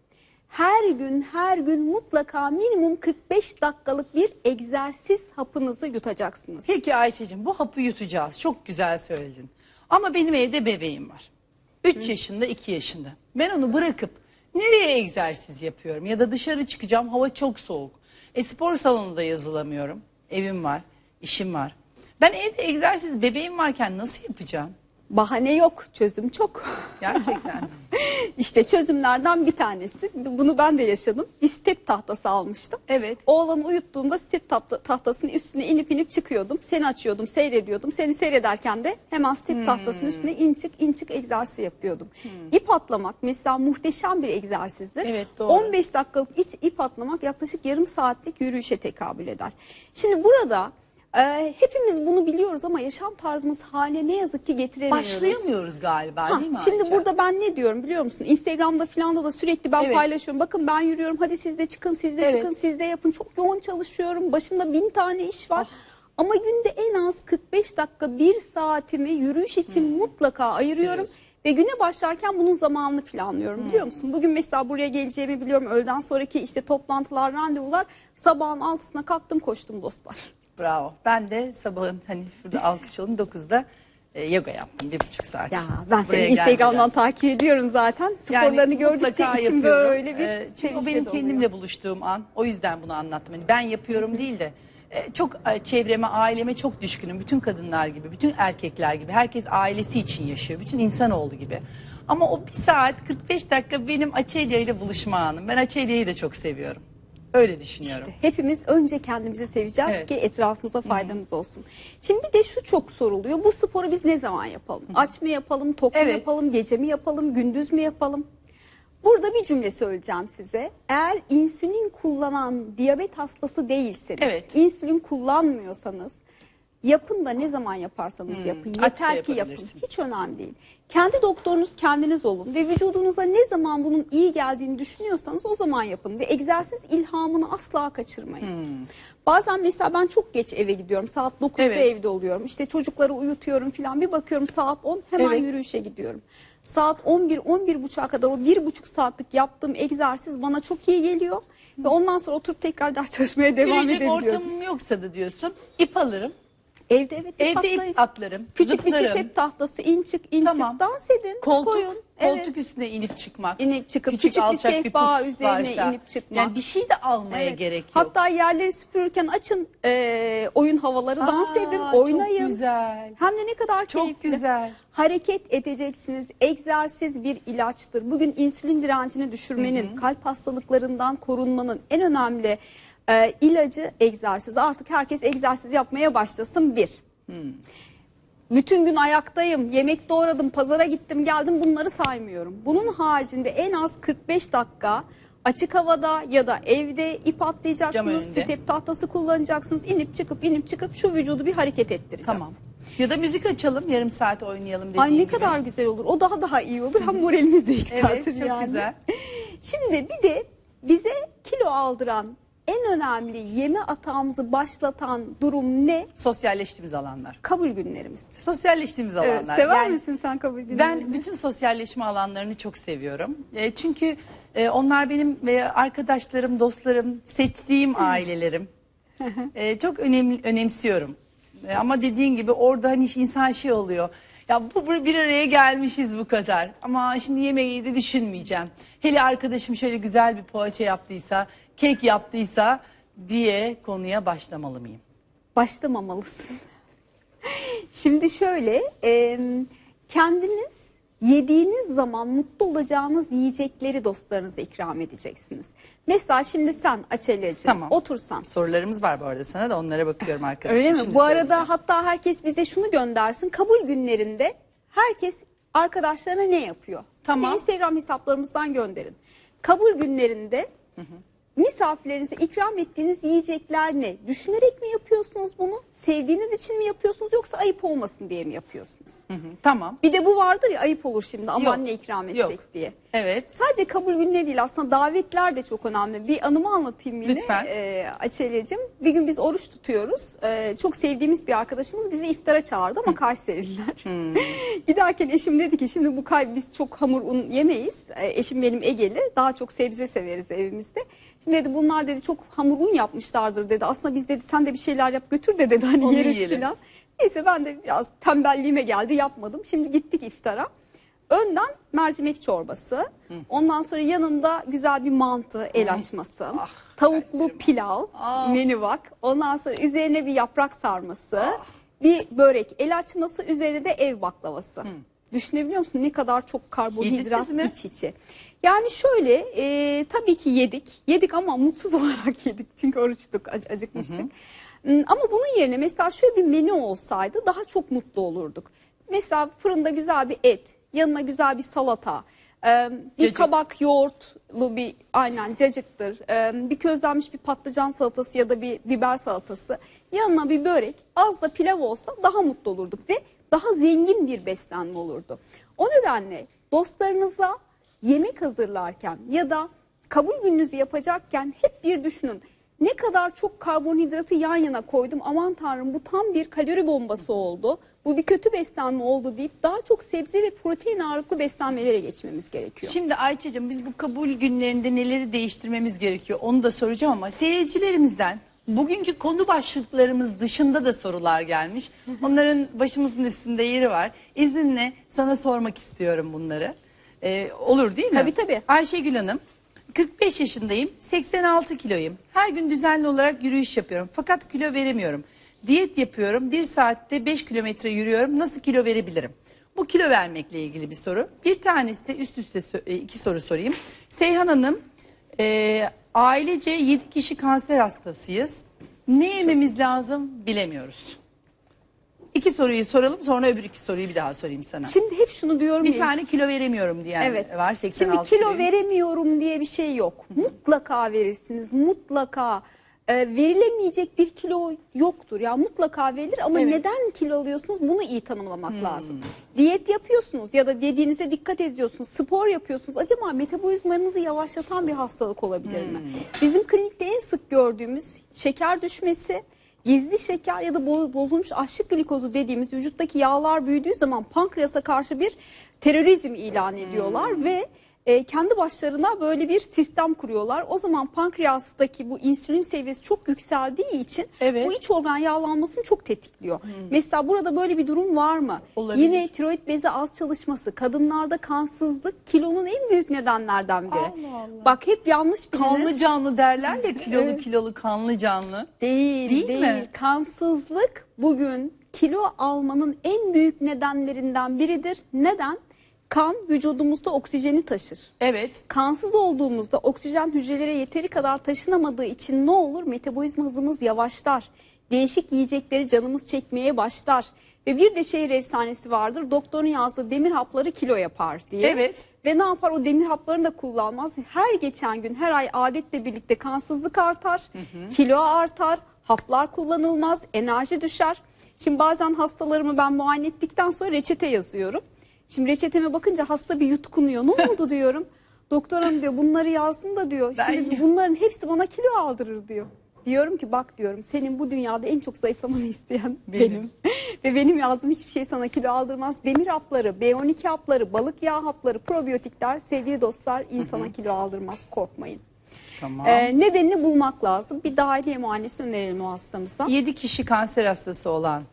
Her gün mutlaka minimum 45 dakikalık bir egzersiz hapınızı yutacaksınız. Peki Ayşe'cim, bu hapı yutacağız. Çok güzel söyledin. Ama benim evde bebeğim var. 3 yaşında, 2 yaşında. Ben onu bırakıp nereye egzersiz yapıyorum? Ya da dışarı çıkacağım, hava çok soğuk. Spor salonunda yazılamıyorum. Evim var, işim var. Ben evde egzersiz bebeğim varken nasıl yapacağım? Bahane yok, çözüm çok. Gerçekten. İşte çözümlerden bir tanesi. Bunu ben de yaşadım. Bir step tahtası almıştım. Evet. Oğlanı uyuttuğumda step tahtasının üstüne inip çıkıyordum. Seni açıyordum, seyrediyordum. Seni seyrederken de hemen step tahtasının üstüne in çık egzersizi yapıyordum. İp atlamak mesela muhteşem bir egzersizdir. Evet, doğru. 15 dakikalık ip atlamak yaklaşık yarım saatlik yürüyüşe tekabül eder. Şimdi burada hepimiz bunu biliyoruz ama yaşam tarzımız haline ne yazık ki getiremiyoruz. Başlayamıyoruz galiba, Ha, değil mi şimdi Ayça? burada ben ne diyorum biliyor musun? Instagram'da falan da sürekli ben Evet. paylaşıyorum. Bakın ben yürüyorum, hadi siz de çıkın, siz de Evet. çıkın, siz de yapın. Çok yoğun çalışıyorum. Başımda 1000 tane iş var. Ama günde en az 45 dakika 1 saatimi yürüyüş için mutlaka ayırıyorum. Biliyorsun. Ve güne başlarken bunun zamanını planlıyorum biliyor musun? Bugün mesela buraya geleceğimi biliyorum. Öğleden sonraki işte toplantılar, randevular. Sabahın 6'sına kalktım, koştum dostlar. Bravo. Ben de sabahın hani şurada alkışlayalım 9'da yoga yaptım 1,5 saat. Ya ben Buraya seni Instagram'dan gelmeden. takip ediyorum zaten. Sporlarını gördükçe mutlaka içim yapıyorum. böyle bir Çünkü o çelişki benim doluyor. kendimle buluştuğum an. O yüzden bunu anlattım. Hani ben yapıyorum değil de çok çevreme, aileme çok düşkünüm. Bütün kadınlar gibi, bütün erkekler gibi. Herkes ailesi için yaşıyor. Bütün insanoğlu gibi. Ama o 1 saat 45 dakika benim Açelya ile buluşma anım. Ben Açelya'yı da çok seviyorum. Öyle düşünüyorum. İşte hepimiz önce kendimizi seveceğiz Evet. ki etrafımıza faydamız olsun. Şimdi bir de şu çok soruluyor. Bu sporu biz ne zaman yapalım? Aç mı yapalım, tok mu Evet. yapalım, gece mi yapalım, gündüz mü yapalım? Burada bir cümle söyleyeceğim size. Eğer insülin kullanan diyabet hastası değilseniz, Evet. insülin kullanmıyorsanız yapın da ne zaman yaparsanız yapın. Aç da Yeter ki yapın. yapabilirsin. Hiç önemli değil. Kendi doktorunuz kendiniz olun ve vücudunuza ne zaman bunun iyi geldiğini düşünüyorsanız o zaman yapın. Ve egzersiz ilhamını asla kaçırmayın. Bazen mesela ben çok geç eve gidiyorum. Saat 9'da Evet. evde oluyorum. İşte çocukları uyutuyorum falan. Bir bakıyorum saat 10 hemen Evet. yürüyüşe gidiyorum. Saat 11-11.30'a kadar o 1,5 saatlik yaptığım egzersiz bana çok iyi geliyor. Ve ondan sonra oturup tekrar ders çalışmaya devam Yürüyecek edebiliyorum. ortamım yoksa da diyorsun ip alırım. Evde evet ip Evde atlayın. ip atlarım. Küçük bir zıplarım. step tahtası in çık Tamam. dans edin. Koltuk, koyun. koltuk Evet. üstüne inip çıkmak. İnip çıkıp küçük bir alçak sehpa puf üzerine varsa. inip çıkmak. Yani bir şey de almaya Evet. gerek yok. Hatta yerleri süpürürken açın oyun havaları, dans edin, oynayın. Çok güzel. Hem de ne kadar Çok keyifli. güzel. Hareket edeceksiniz. Egzersiz bir ilaçtır. Bugün insülin direncini düşürmenin, kalp hastalıklarından korunmanın en önemli ilacı egzersiz. Artık herkes egzersiz yapmaya başlasın. Bütün gün ayaktayım, yemek doğradım, pazara gittim, geldim, bunları saymıyorum. Bunun haricinde en az 45 dakika açık havada ya da evde ip Cam atlayacaksınız, önünde. step tahtası kullanacaksınız, inip çıkıp şu vücudu bir hareket ettireceğiz. Tamam. Ya da müzik açalım, yarım saat oynayalım dediğin Ay ne gibi. kadar güzel olur. O daha iyi olur. Hem moralimizi de yükseltir Evet, çok yani. güzel. Şimdi bir de bize kilo aldıran en önemli yeme atağımızı başlatan durum ne? Sosyalleştiğimiz alanlar. Kabul günlerimiz. Sosyalleştiğimiz Evet, alanlar. sever Yani misin sen kabul günlerini? Ben bütün sosyalleşme alanlarını çok seviyorum. Çünkü onlar benim arkadaşlarım, dostlarım, seçtiğim ailelerim. Çok önemsiyorum. Ama dediğin gibi orada hani insan şey oluyor. Ya bu bir araya gelmişiz bu kadar. Ama şimdi yemeği de düşünmeyeceğim. Hele arkadaşım şöyle güzel bir poğaça yaptıysa, kek yaptıysa diye konuya başlamalı mıyım? Başlamamalısın. Şimdi şöyle kendiniz yediğiniz zaman mutlu olacağınız yiyecekleri dostlarınıza ikram edeceksiniz. Mesela şimdi sen Açelya'cığım Tamam. otursan. Sorularımız var bu arada sana da, onlara bakıyorum arkadaşım. Öyle mi? Şimdi Bu arada söyleyeceğim. hatta herkes bize şunu göndersin. Kabul günlerinde herkes arkadaşlarına ne yapıyor? Tamam. Hadi Instagram hesaplarımızdan gönderin. Kabul günlerinde misafirlerinize ikram ettiğiniz yiyecekler ne? Düşünerek mi yapıyorsunuz bunu? Sevdiğiniz için mi yapıyorsunuz yoksa ayıp olmasın diye mi yapıyorsunuz? Tamam. Bir de bu vardır ya, ayıp olur şimdi aman Yok, ne ikram etsek yok. diye. Evet. Sadece kabul günleri değil, aslında davetler de çok önemli. Bir anımı anlatayım yine. Lütfen. Açelya'cığım. Bir gün biz oruç tutuyoruz. Çok sevdiğimiz bir arkadaşımız bizi iftara çağırdı ama Kayserililer. Giderken eşim dedi ki şimdi biz çok hamur un yemeyiz. Eşim benim Egeli. Daha çok sebze severiz evimizde. Şimdi dedi bunlar dedi çok hamur un yapmışlardır dedi. Aslında biz dedi sen de bir şeyler yap götür de dedi hani Onu yeriz yiyelim. falan. Neyse ben de biraz tembelliğime geldi yapmadım. Şimdi gittik iftara. Önden mercimek çorbası. Ondan sonra yanında güzel bir mantı, el açması. Tavuklu pilav, menü bak. Ondan sonra üzerine bir yaprak sarması. Bir börek, el açması, üzerine de ev baklavası. Düşünebiliyor musun ne kadar çok karbonhidrat Yediniz mi? iç içe. Yani şöyle tabii ki yedik ama mutsuz olarak yedik çünkü oruçtuk, acıkmıştık. Ama bunun yerine mesela şöyle bir menü olsaydı daha çok mutlu olurduk. Mesela fırında güzel bir et, yanına güzel bir salata, bir Cacık. kabak yoğurtlu bir aynen cacıktır, bir közlenmiş bir patlıcan salatası ya da bir biber salatası, yanına bir börek, az da pilav olsa daha mutlu olurduk ve daha zengin bir beslenme olurdu. O nedenle dostlarınıza yemek hazırlarken ya da kabul gününüzü yapacakken hep bir düşünün. Ne kadar çok karbonhidratı yan yana koydum, aman tanrım bu tam bir kalori bombası oldu. Bu bir kötü beslenme oldu deyip daha çok sebze ve protein ağırlıklı beslenmelere geçmemiz gerekiyor. Şimdi Ayça'cığım biz bu kabul günlerinde neleri değiştirmemiz gerekiyor onu da soracağım ama seyircilerimizden bugünkü konu başlıklarımız dışında da sorular gelmiş. Onların başımızın üstünde yeri var. İzninle sana sormak istiyorum bunları. Olur değil mi? Tabii, tabii. Ayşegül Hanım, 45 yaşındayım, 86 kiloyum. Her gün düzenli olarak yürüyüş yapıyorum fakat kilo veremiyorum. Diyet yapıyorum, 1 saatte 5 kilometre yürüyorum. Nasıl kilo verebilirim? Bu kilo vermekle ilgili bir soru. Bir tanesi de üst üste iki soru sorayım. Seyhan Hanım, ailece 7 kişi kanser hastasıyız. Ne yememiz lazım bilemiyoruz. İki soruyu soralım, sonra öbür iki soruyu bir daha sorayım sana. Şimdi hep şunu diyorum Bir ya. tane kilo veremiyorum diyen Evet. var, 86 Şimdi kilo kiloyum. veremiyorum diye bir şey yok. Mutlaka verirsiniz. Mutlaka verilemeyecek bir kilo yoktur. Ya mutlaka verilir ama Evet. neden kilo alıyorsunuz bunu iyi tanımlamak lazım. Diyet yapıyorsunuz ya da dediğinize dikkat ediyorsunuz. Spor yapıyorsunuz. Acaba metabolizmanızı yavaşlatan bir hastalık olabilir mi? Bizim klinikte en sık gördüğümüz şeker düşmesi, gizli şeker ya da bozulmuş açlık glikozu dediğimiz vücuttaki yağlar büyüdüğü zaman pankreasa karşı bir terörizm ilan ediyorlar ve kendi başlarına böyle bir sistem kuruyorlar. O zaman pankreastaki bu insülin seviyesi çok yükseldiği için Evet. bu iç organ yağlanmasını çok tetikliyor. Mesela burada böyle bir durum var mı? Olabilir. Yine tiroid bezi az çalışması, kadınlarda kansızlık kilonun en büyük nedenlerden biri. Allah Allah. Bak hep yanlış bilinir. Kanlı canlı derler ya, kilolu Evet. kilolu kanlı canlı. Değil mi? Kansızlık bugün kilo almanın en büyük nedenlerinden biridir. Neden? Kan vücudumuzda oksijeni taşır. Evet. Kansız olduğumuzda oksijen hücrelere yeteri kadar taşınamadığı için ne olur? Metabolizma hızımız yavaşlar. Değişik yiyecekleri canımız çekmeye başlar. Ve bir de şehir efsanesi vardır. Doktorun yazdığı demir hapları kilo yapar diye. Evet. Ve ne yapar? O demir haplarını da kullanmaz. Her geçen gün, her ay adetle birlikte kansızlık artar, kilo artar, haplar kullanılmaz, enerji düşer. Şimdi bazen hastalarımı ben muayene ettikten sonra reçete yazıyorum. Şimdi reçeteme bakınca hasta bir yutkunuyor. Ne oldu diyorum. Doktor hanım diyor bunları yazdın da diyor. Şimdi bunların hepsi bana kilo aldırır diyor. Diyorum ki bak diyorum senin bu dünyada en çok zayıflamanı isteyen benim. Ve benim yazdığım hiçbir şey sana kilo aldırmaz. Demir hapları, B12 hapları, balık yağı hapları, probiyotikler sevgili dostlar insana kilo aldırmaz, korkmayın. Tamam. Nedenini bulmak lazım. Bir dahiliye muayenesi önerelim o hastamıza. 7 kişi kanser hastası olan.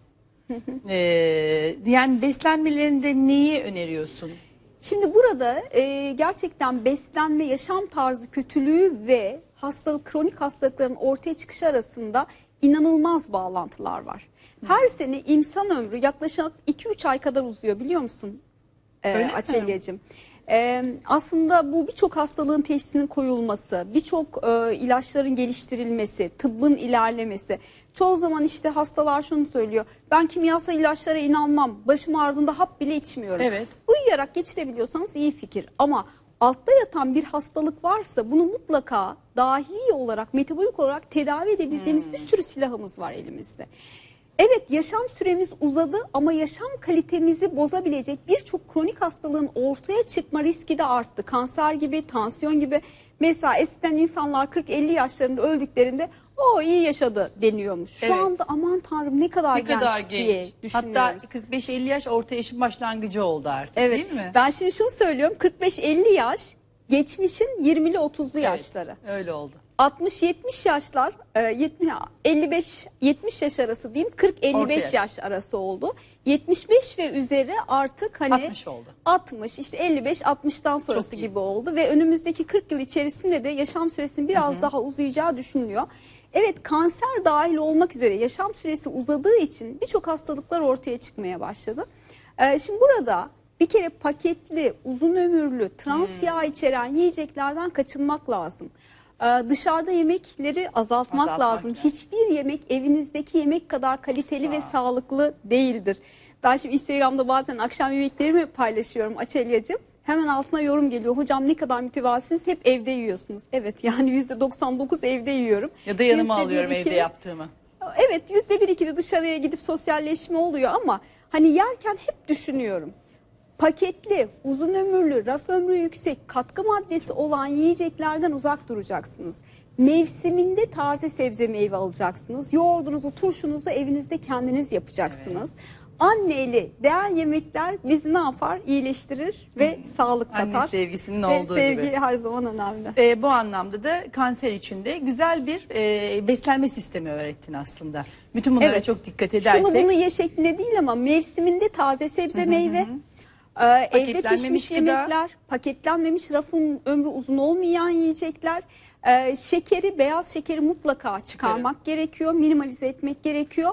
Yani beslenmelerinde neyi öneriyorsun? Şimdi burada gerçekten beslenme, yaşam tarzı kötülüğü ve kronik hastalıkların ortaya çıkışı arasında inanılmaz bağlantılar var. Her sene insan ömrü yaklaşık 2-3 ay kadar uzuyor biliyor musun? Öyle mi? Açelya'cığım. Aslında bu birçok hastalığın teşhisinin koyulması, birçok ilaçların geliştirilmesi, tıbbın ilerlemesi. Çoğu zaman işte hastalar şunu söylüyor: ben kimyasal ilaçlara inanmam, başım ağrıdığında hap bile içmiyorum. Evet. Uyuyarak geçirebiliyorsanız iyi fikir, ama altta yatan bir hastalık varsa bunu mutlaka dahili olarak, metabolik olarak tedavi edebileceğimiz bir sürü silahımız var elimizde. Evet, yaşam süremiz uzadı ama yaşam kalitemizi bozabilecek birçok kronik hastalığın ortaya çıkma riski de arttı. Kanser gibi, tansiyon gibi. Mesela eskiden insanlar 40-50 yaşlarında öldüklerinde o iyi yaşadı deniyormuş. Şu Evet. anda aman tanrım ne kadar Ne genç kadar diye genç. düşünüyoruz. Hatta 45-50 yaş orta yaşın başlangıcı oldu artık, Evet. değil mi? Ben şimdi şunu söylüyorum: 45-50 yaş geçmişin 20'li 30'lu yaşları. Öyle oldu. 60-70 yaşlar, 55-70 yaş arası diyeyim, 40-55 yaş. yaş arası oldu. 75 ve üzeri artık hani 60 oldu. 60, işte 55-60'dan sonrası Çok iyi. gibi oldu ve önümüzdeki 40 yıl içerisinde de yaşam süresinin biraz daha uzayacağı düşünülüyor. Evet, kanser dahil olmak üzere yaşam süresi uzadığı için birçok hastalıklar ortaya çıkmaya başladı. Şimdi burada bir kere paketli, uzun ömürlü, trans yağ içeren yiyeceklerden kaçınmak lazım. Dışarıda yemekleri azaltmak lazım. lazım. Hiçbir yemek evinizdeki yemek kadar kaliteli ve sağlıklı değildir. Ben şimdi Instagram'da bazen akşam yemeklerimi paylaşıyorum Açelya'cığım. Hemen altına yorum geliyor: hocam ne kadar mütevazısınız, hep evde yiyorsunuz. Evet, yani %99 evde yiyorum. Ya da yanıma %1-2 alıyorum evde yaptığımı. Evet, %1-2 de dışarıya gidip sosyalleşme oluyor ama hani yerken hep düşünüyorum: paketli, uzun ömürlü, raf ömrü yüksek, katkı maddesi olan yiyeceklerden uzak duracaksınız. Mevsiminde taze sebze meyve alacaksınız. Yoğurdunuzu, turşunuzu evinizde kendiniz yapacaksınız. Anne eli değer yemekler bizi ne yapar? İyileştirir ve sağlık katar. Anne sevgisinin Ve olduğu sevgi gibi. her zaman önemli. Bu anlamda da kanser için de güzel bir beslenme sistemi öğrettin aslında. Bütün bunlara Evet. çok dikkat edersek. Şunu bunu ye şeklinde değil ama mevsiminde taze sebze meyve, evde Paketlenmemiş pişmiş gıda. yemekler, paketlenmemiş, rafın ömrü uzun olmayan yiyecekler, şekeri, beyaz şekeri mutlaka çıkarmak gerekiyor, minimalize etmek gerekiyor.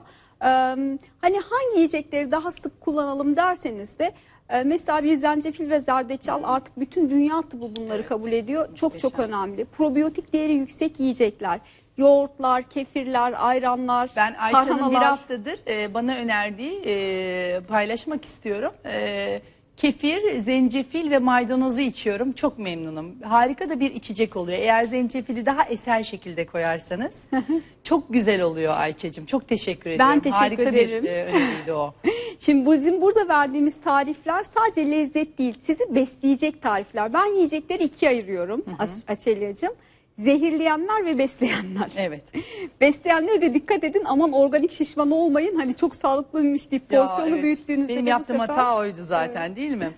Hani hangi yiyecekleri daha sık kullanalım derseniz de mesela bir zencefil ve zerdeçal, artık bütün dünya tıbbı bunları kabul ediyor. Çok önemli. Probiyotik değeri yüksek yiyecekler. Yoğurtlar, kefirler, ayranlar, Ben Ayça'nın bir tarhanalar. haftadır bana önerdiği paylaşmak istiyorum. Kefir, zencefil ve maydanozu içiyorum. Çok memnunum. Harika da bir içecek oluyor. Eğer zencefili daha eser şekilde koyarsanız çok güzel oluyor Ayça'cığım. Çok teşekkür ediyorum. teşekkür Harika ederim. bir öneriydi o. Şimdi bizim burada verdiğimiz tarifler sadece lezzet değil, sizi besleyecek tarifler. Ben yiyecekleri ikiye ayırıyorum Açelya'cığım: zehirleyenler ve besleyenler. Evet. Besleyenlere de dikkat edin, aman organik şişman olmayın. Hani çok sağlıklıymış deyip Ya, porsiyonu evet. büyüttüğünüzde Benim de bu yaptığım sefer... hata oydu zaten, değil mi?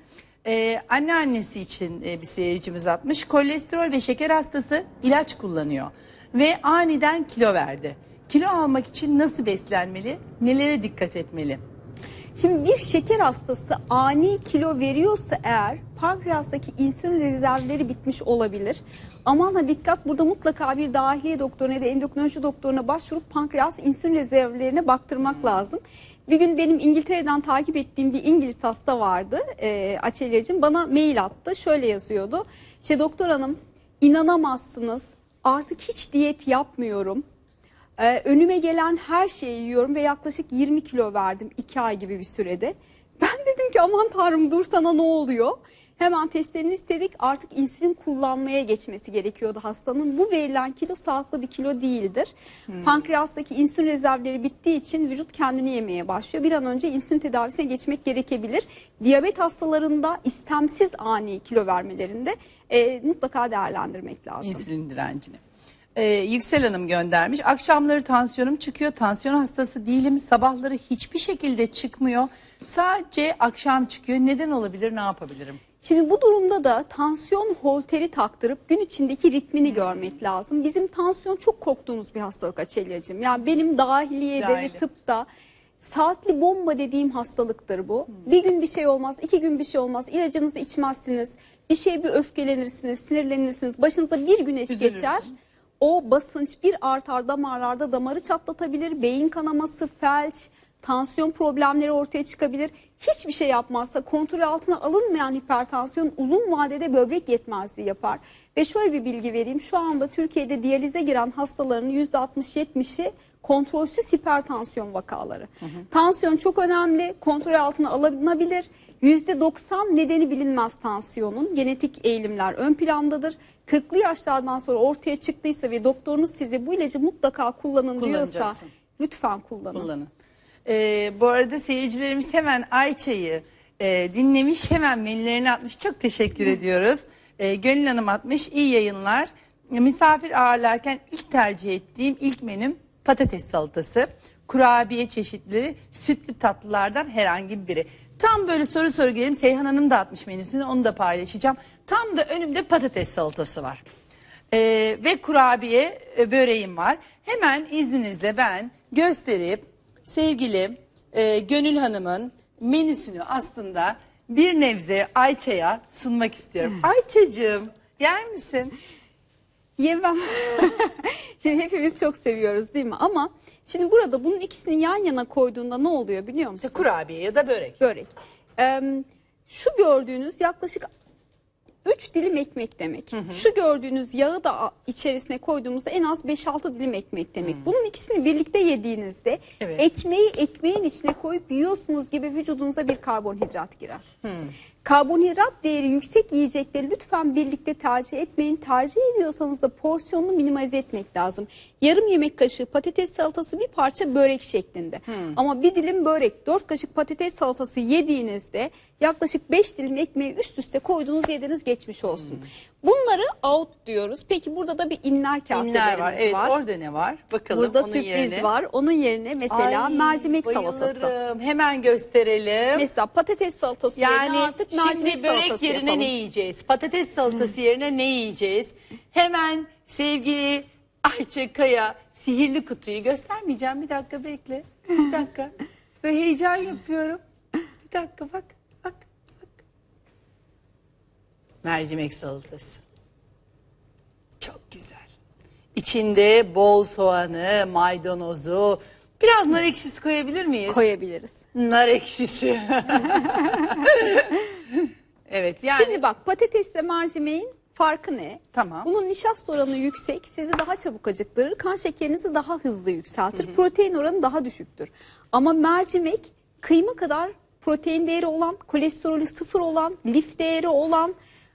Anneannesi için bir seyircimiz atmış. Kolesterol ve şeker hastası, ilaç kullanıyor ve aniden kilo verdi. Kilo almak için nasıl beslenmeli? Nelere dikkat etmeli? Şimdi bir şeker hastası ani kilo veriyorsa eğer, pankreastaki insülin rezervleri bitmiş olabilir. Aman ha dikkat, burada mutlaka bir dahiliye doktoruna ya da endokrinoloji doktoruna başvurup pankreas insülin rezervlerine baktırmak lazım. Bir gün benim İngiltere'den takip ettiğim bir İngiliz hasta vardı Açelya'cığım, bana mail attı, şöyle yazıyordu: İşte doktor hanım, inanamazsınız, artık hiç diyet yapmıyorum. Önüme gelen her şeyi yiyorum ve yaklaşık 20 kilo verdim 2 ay gibi bir sürede. Ben dedim ki aman tanrım, dur sana ne oluyor? Hemen testlerini istedik, artık insülin kullanmaya geçmesi gerekiyordu hastanın. Bu verilen kilo sağlıklı bir kilo değildir. Pankreastaki insülin rezervleri bittiği için vücut kendini yemeye başlıyor. Bir an önce insülin tedavisine geçmek gerekebilir. Diyabet hastalarında istemsiz ani kilo vermelerinde mutlaka değerlendirmek lazım. İnsülin direncini. Yüksel Hanım göndermiş. Akşamları tansiyonum çıkıyor. Tansiyon hastası değilim. Sabahları hiçbir şekilde çıkmıyor. Sadece akşam çıkıyor. Neden olabilir? Ne yapabilirim? Şimdi bu durumda da tansiyon holteri taktırıp gün içindeki ritmini görmek lazım. Bizim tansiyon çok korktuğumuz bir hastalık Açelya'cığım. Yani benim dahiliyede ve tıpta saatli bomba dediğim hastalıktır bu. Bir gün bir şey olmaz, 2 gün bir şey olmaz. İlacınızı içmezsiniz. Bir şeye bir öfkelenirsiniz, sinirlenirsiniz. Başınıza bir güneş geçer. O basınç bir artar, damarlarda damarı çatlatabilir. Beyin kanaması, felç, tansiyon problemleri ortaya çıkabilir. Hiçbir şey yapmazsa kontrol altına alınmayan hipertansiyon uzun vadede böbrek yetmezliği yapar. Ve şöyle bir bilgi vereyim. Şu anda Türkiye'de diyalize giren hastaların %60-70'i kontrolsüz hipertansiyon vakaları. Tansiyon çok önemli. Kontrol altına alınabilir. %90 nedeni bilinmez tansiyonun. Genetik eğilimler ön plandadır. 40'lı yaşlardan sonra ortaya çıktıysa ve doktorunuz size bu ilacı mutlaka kullanın diyorsa Kullanacaksın. lütfen kullanın. Kullanın. Bu arada seyircilerimiz hemen Ayça'yı dinlemiş, hemen menülerini atmış. Çok teşekkür ediyoruz. Gönül Hanım atmış. İyi yayınlar. Misafir ağırlarken ilk tercih ettiğim ilk menüm patates salatası. Kurabiye çeşitleri, sütlü tatlılardan herhangi biri. Tam böyle soru gelelim. Seyhan Hanım da atmış menüsünü, onu da paylaşacağım. Tam da önümde patates salatası var. Ve kurabiye böreğim var. Hemen izninizle ben gösterip sevgili Gönül Hanım'ın menüsünü aslında bir nebze Ayça'ya sunmak istiyorum. Ayça'cığım yer misin? Yemem. Şimdi hepimiz çok seviyoruz değil mi? Ama şimdi burada bunun ikisini yan yana koyduğunda ne oluyor biliyor musun? Kurabiye ya da börek. Börek. Şu gördüğünüz yaklaşık 3 dilim ekmek demek. Şu gördüğünüz yağı da içerisine koyduğumuzda en az 5-6 dilim ekmek demek. Bunun ikisini birlikte yediğinizde Evet. ekmeği ekmeğin içine koyup yiyorsunuz gibi vücudunuza bir karbonhidrat girer. Karbonhidrat değeri yüksek yiyecekleri lütfen birlikte tercih etmeyin. Tercih ediyorsanız da porsiyonunu minimize etmek lazım. Yarım yemek kaşığı patates salatası, bir parça börek şeklinde. Ama bir dilim börek, 4 kaşık patates salatası yediğinizde yaklaşık 5 dilim ekmeği üst üste koydunuz, yediniz, geçmiş olsun. Bunları out diyoruz. Peki burada da bir inler kaselerimiz İnler var. Evet, var. orada ne var? Bakalım Burada onun sürpriz yerine. var. Onun yerine mesela Ay, mercimek salatası. bayılırım. Hemen gösterelim. Mesela patates salatası yerine Yani artık mercimek şimdi börek salatası yerine yapalım. ne yiyeceğiz? Patates salatası yerine ne yiyeceğiz? Hemen sevgili Ayça Kaya sihirli kutuyu göstermeyeceğim. Bir dakika bekle. Bir dakika. Böyle heyecan yapıyorum. Bir dakika bak. Bak. Mercimek salatası. Çok güzel. İçinde bol soğanı, maydanozu, biraz nar ekşisi koyabilir miyiz? Koyabiliriz. Nar ekşisi. Evet yani. Şimdi bak, patatesle mercimeğin farkı ne? Tamam. Bunun nişasta oranı yüksek, sizi daha çabuk acıktırır, kan şekerinizi daha hızlı yükseltir, protein oranı daha düşüktür. Ama mercimek kıyma kadar protein değeri olan, kolesterolü sıfır olan, lif değeri olan,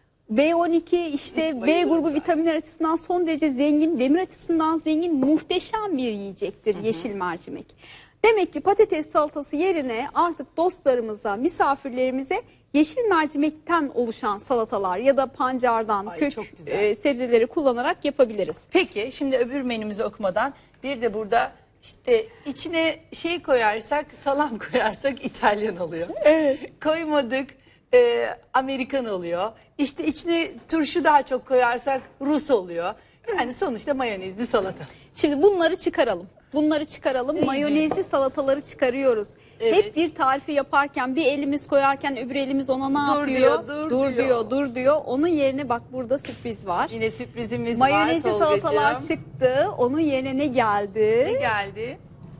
B12 işte B grubu vitaminler açısından son derece zengin, demir açısından zengin, muhteşem bir yiyecektir yeşil mercimek. Demek ki patates salatası yerine artık dostlarımıza, misafirlerimize yeşil mercimekten oluşan salatalar ya da pancardan, Ay, kök çok güzel. sebzeleri kullanarak yapabiliriz. Peki şimdi öbür menümüzü okumadan bir de burada işte içine şey koyarsak, salam koyarsak İtalyan oluyor. Evet. Koymadık Amerikan oluyor. İşte içine turşu daha çok koyarsak Rus oluyor. Yani sonuçta mayonezli salata. Şimdi bunları çıkaralım. Bunları çıkaralım. Mayonezli salataları çıkarıyoruz. Evet. Hep bir tarifi yaparken bir elimiz koyarken öbür elimiz ona ne Dur yapıyor? diyor, dur diyor. Onun yerine bak burada sürpriz var. Yine sürprizimiz Mayonezli var salatalar Tolgacığım. çıktı. Onun yerine ne geldi? Ne geldi?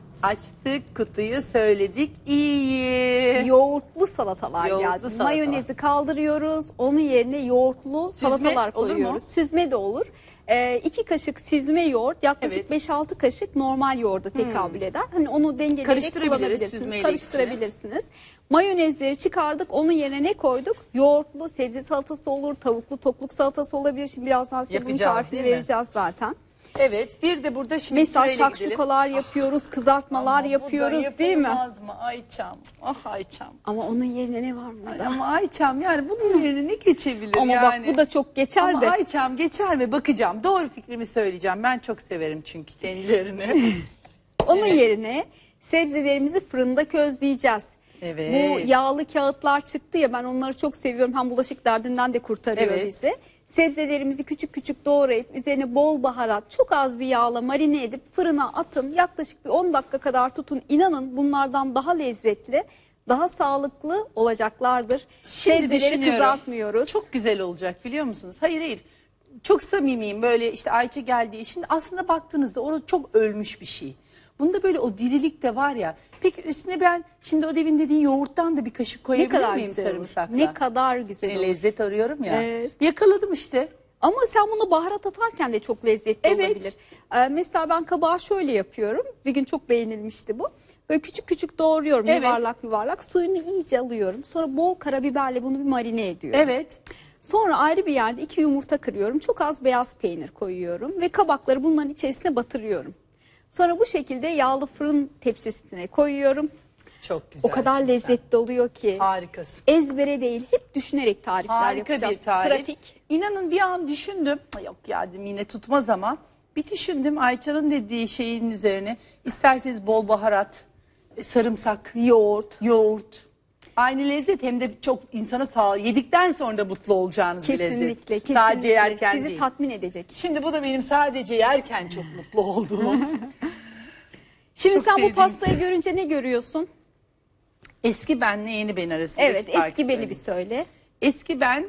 Açtık kutuyu, söyledik. İyi. Yoğurtlu salatalar Yoğurtlu geldi. salata. Mayonezi kaldırıyoruz. Onun yerine yoğurtlu Süzme salatalar olur mu? koyuyoruz. Süzme de olur. 2 kaşık süzme yoğurt, yaklaşık Evet. 5-6 kaşık normal yoğurda tekabül eder. Hani onu dengeleyerek Karıştırabiliriz kullanabilirsiniz. süzmeyle Karıştırabilirsiniz. Mayonezleri çıkardık. Onun yerine ne koyduk? Yoğurtlu sebze salatası olur, tavuklu tokluk salatası olabilir. Şimdi birazdan size bunun Yapacağız, tarifini değil mi? vereceğiz zaten. Evet, bir de burada şimdi Mesela sırayla gidelim. şakşukalar yapıyoruz, kızartmalar Ama yapıyoruz bu da değil mi? yapılmaz mı Ayçam? Ah Ayçam. Ama onun yerine ne var burada? Ama Ayçam yani bunun yerine ne geçebilir Ama yani? bak bu da çok geçer Ama de. Ayçam geçer mi? Bakacağım. Doğru fikrimi söyleyeceğim. Ben çok severim çünkü kendilerini. Onun yerine sebzelerimizi fırında közleyeceğiz. Evet. Bu yağlı kağıtlar çıktı ya, ben onları çok seviyorum. Hem bulaşık derdinden de kurtarıyor Evet. bizi. Sebzelerimizi küçük küçük doğrayıp üzerine bol baharat, çok az bir yağla marine edip fırına atın. Yaklaşık bir 10 dakika kadar tutun. İnanın bunlardan daha lezzetli, daha sağlıklı olacaklardır. Şimdi Sebzeleri düşünüyorum. kızartmıyoruz. Çok güzel olacak biliyor musunuz? Hayır. Çok samimiyim böyle işte Ayça geldiği. Şimdi aslında baktığınızda o çok ölmüş bir şey. Bunda böyle o dirilik de var ya. Peki üstüne ben şimdi o demin dediğin yoğurttan da bir kaşık Ne koyabilir kadar miyim güzel olur. sarımsakla? Ne kadar güzel olur. Lezzet arıyorum ya. Evet. Yakaladım işte. Ama sen bunu baharat atarken de çok lezzetli Evet. olabilir. Mesela ben kabağı şöyle yapıyorum. Bir gün çok beğenilmişti bu. Böyle küçük küçük doğruyorum, Evet. yuvarlak yuvarlak. Suyunu iyice alıyorum. Sonra bol karabiberle bunu bir marine ediyorum. Evet. Sonra ayrı bir yerde 2 yumurta kırıyorum. Çok az beyaz peynir koyuyorum. Ve kabakları bunların içerisine batırıyorum. Sonra bu şekilde yağlı fırın tepsisine koyuyorum. Çok güzel. O kadar lezzetli oluyor ki. Harikasın. Ezbere değil, hep düşünerek tarifler Harika yapacağız. bir tarif. Pratik. İnanın bir an düşündüm. Yok ya dedim yine tutmaz ama. Bir düşündüm Ayça'nın dediği şeyin üzerine. İsterseniz bol baharat, sarımsak, yoğurt. Aynı lezzet hem de çok insana sağ yedikten sonra da mutlu olacağınız bir lezzet. Kesinlikle. Sadece yerken Sizi değil. tatmin edecek. Şimdi bu da benim sadece yerken çok mutlu olduğum. Şimdi Çok sen sevdiğim. bu pastayı görünce ne görüyorsun? Eski benle yeni ben arasındaki Evet, farkı eski beni söyleyeyim. bir söyle. Eski ben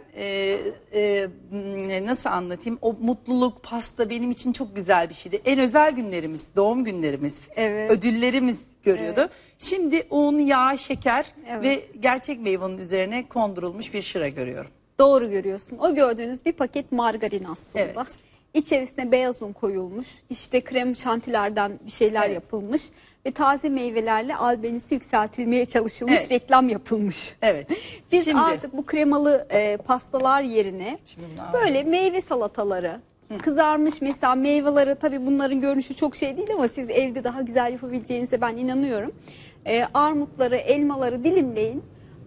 nasıl anlatayım, o mutluluk pasta benim için çok güzel bir şeydi. En özel günlerimiz, doğum günlerimiz, Evet. ödüllerimiz görüyordu. Şimdi un, yağ, şeker Evet. ve gerçek meyvanın üzerine kondurulmuş bir şıra görüyorum. Doğru görüyorsun. O gördüğünüz bir paket margarin aslında. Evet. İçerisine beyaz un koyulmuş. İşte krem şantilerden bir şeyler Evet. yapılmış. Ve taze meyvelerle albenisi yükseltilmeye çalışılmış. Evet. Reklam yapılmış. Evet. Biz Şimdi- artık bu kremalı pastalar yerine Şimdi bunu böyle meyve salataları, kızarmış mesela meyveleri, tabii bunların görünüşü çok şey değil ama siz evde daha güzel yapabileceğinize ben inanıyorum. Armutları, elmaları dilimleyin.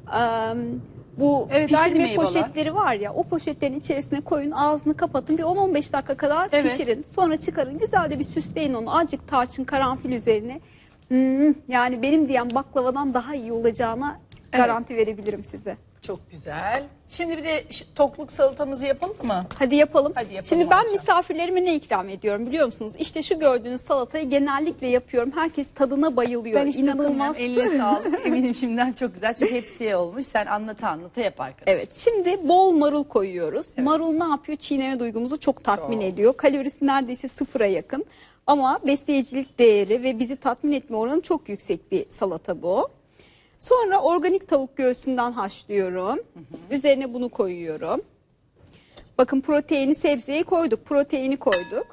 Bu Evet, aynı pişirme meyveler. poşetleri var ya, o poşetlerin içerisine koyun, ağzını kapatın, bir 10-15 dakika kadar Evet. pişirin. Sonra çıkarın, güzel de bir süsleyin onu, azıcık tarçın, karanfil üzerine. Yani benim diyen baklavadan daha iyi olacağına garanti verebilirim size. Çok güzel. Şimdi bir de tokluk salatamızı yapalım mı? Hadi yapalım. Hadi yapalım Şimdi ben Ayça. misafirlerime ne ikram ediyorum biliyor musunuz? İşte şu gördüğünüz salatayı genellikle yapıyorum. Herkes tadına bayılıyor. Ben hiç İnanılmaz. eline sağlık. Eminim şimdiden çok güzel. Çünkü hepsi şey olmuş. Sen anlata yap arkadaş. Evet, şimdi bol marul koyuyoruz. Marul ne yapıyor? Çiğneme duygumuzu çok tatmin ediyor. Kalorisi neredeyse sıfıra yakın. Ama besleyicilik değeri ve bizi tatmin etme oranı çok yüksek bir salata bu. Sonra organik tavuk göğsünden haşlıyorum. Üzerine bunu koyuyorum. Bakın proteini, sebzeyi koyduk. Proteini koyduk.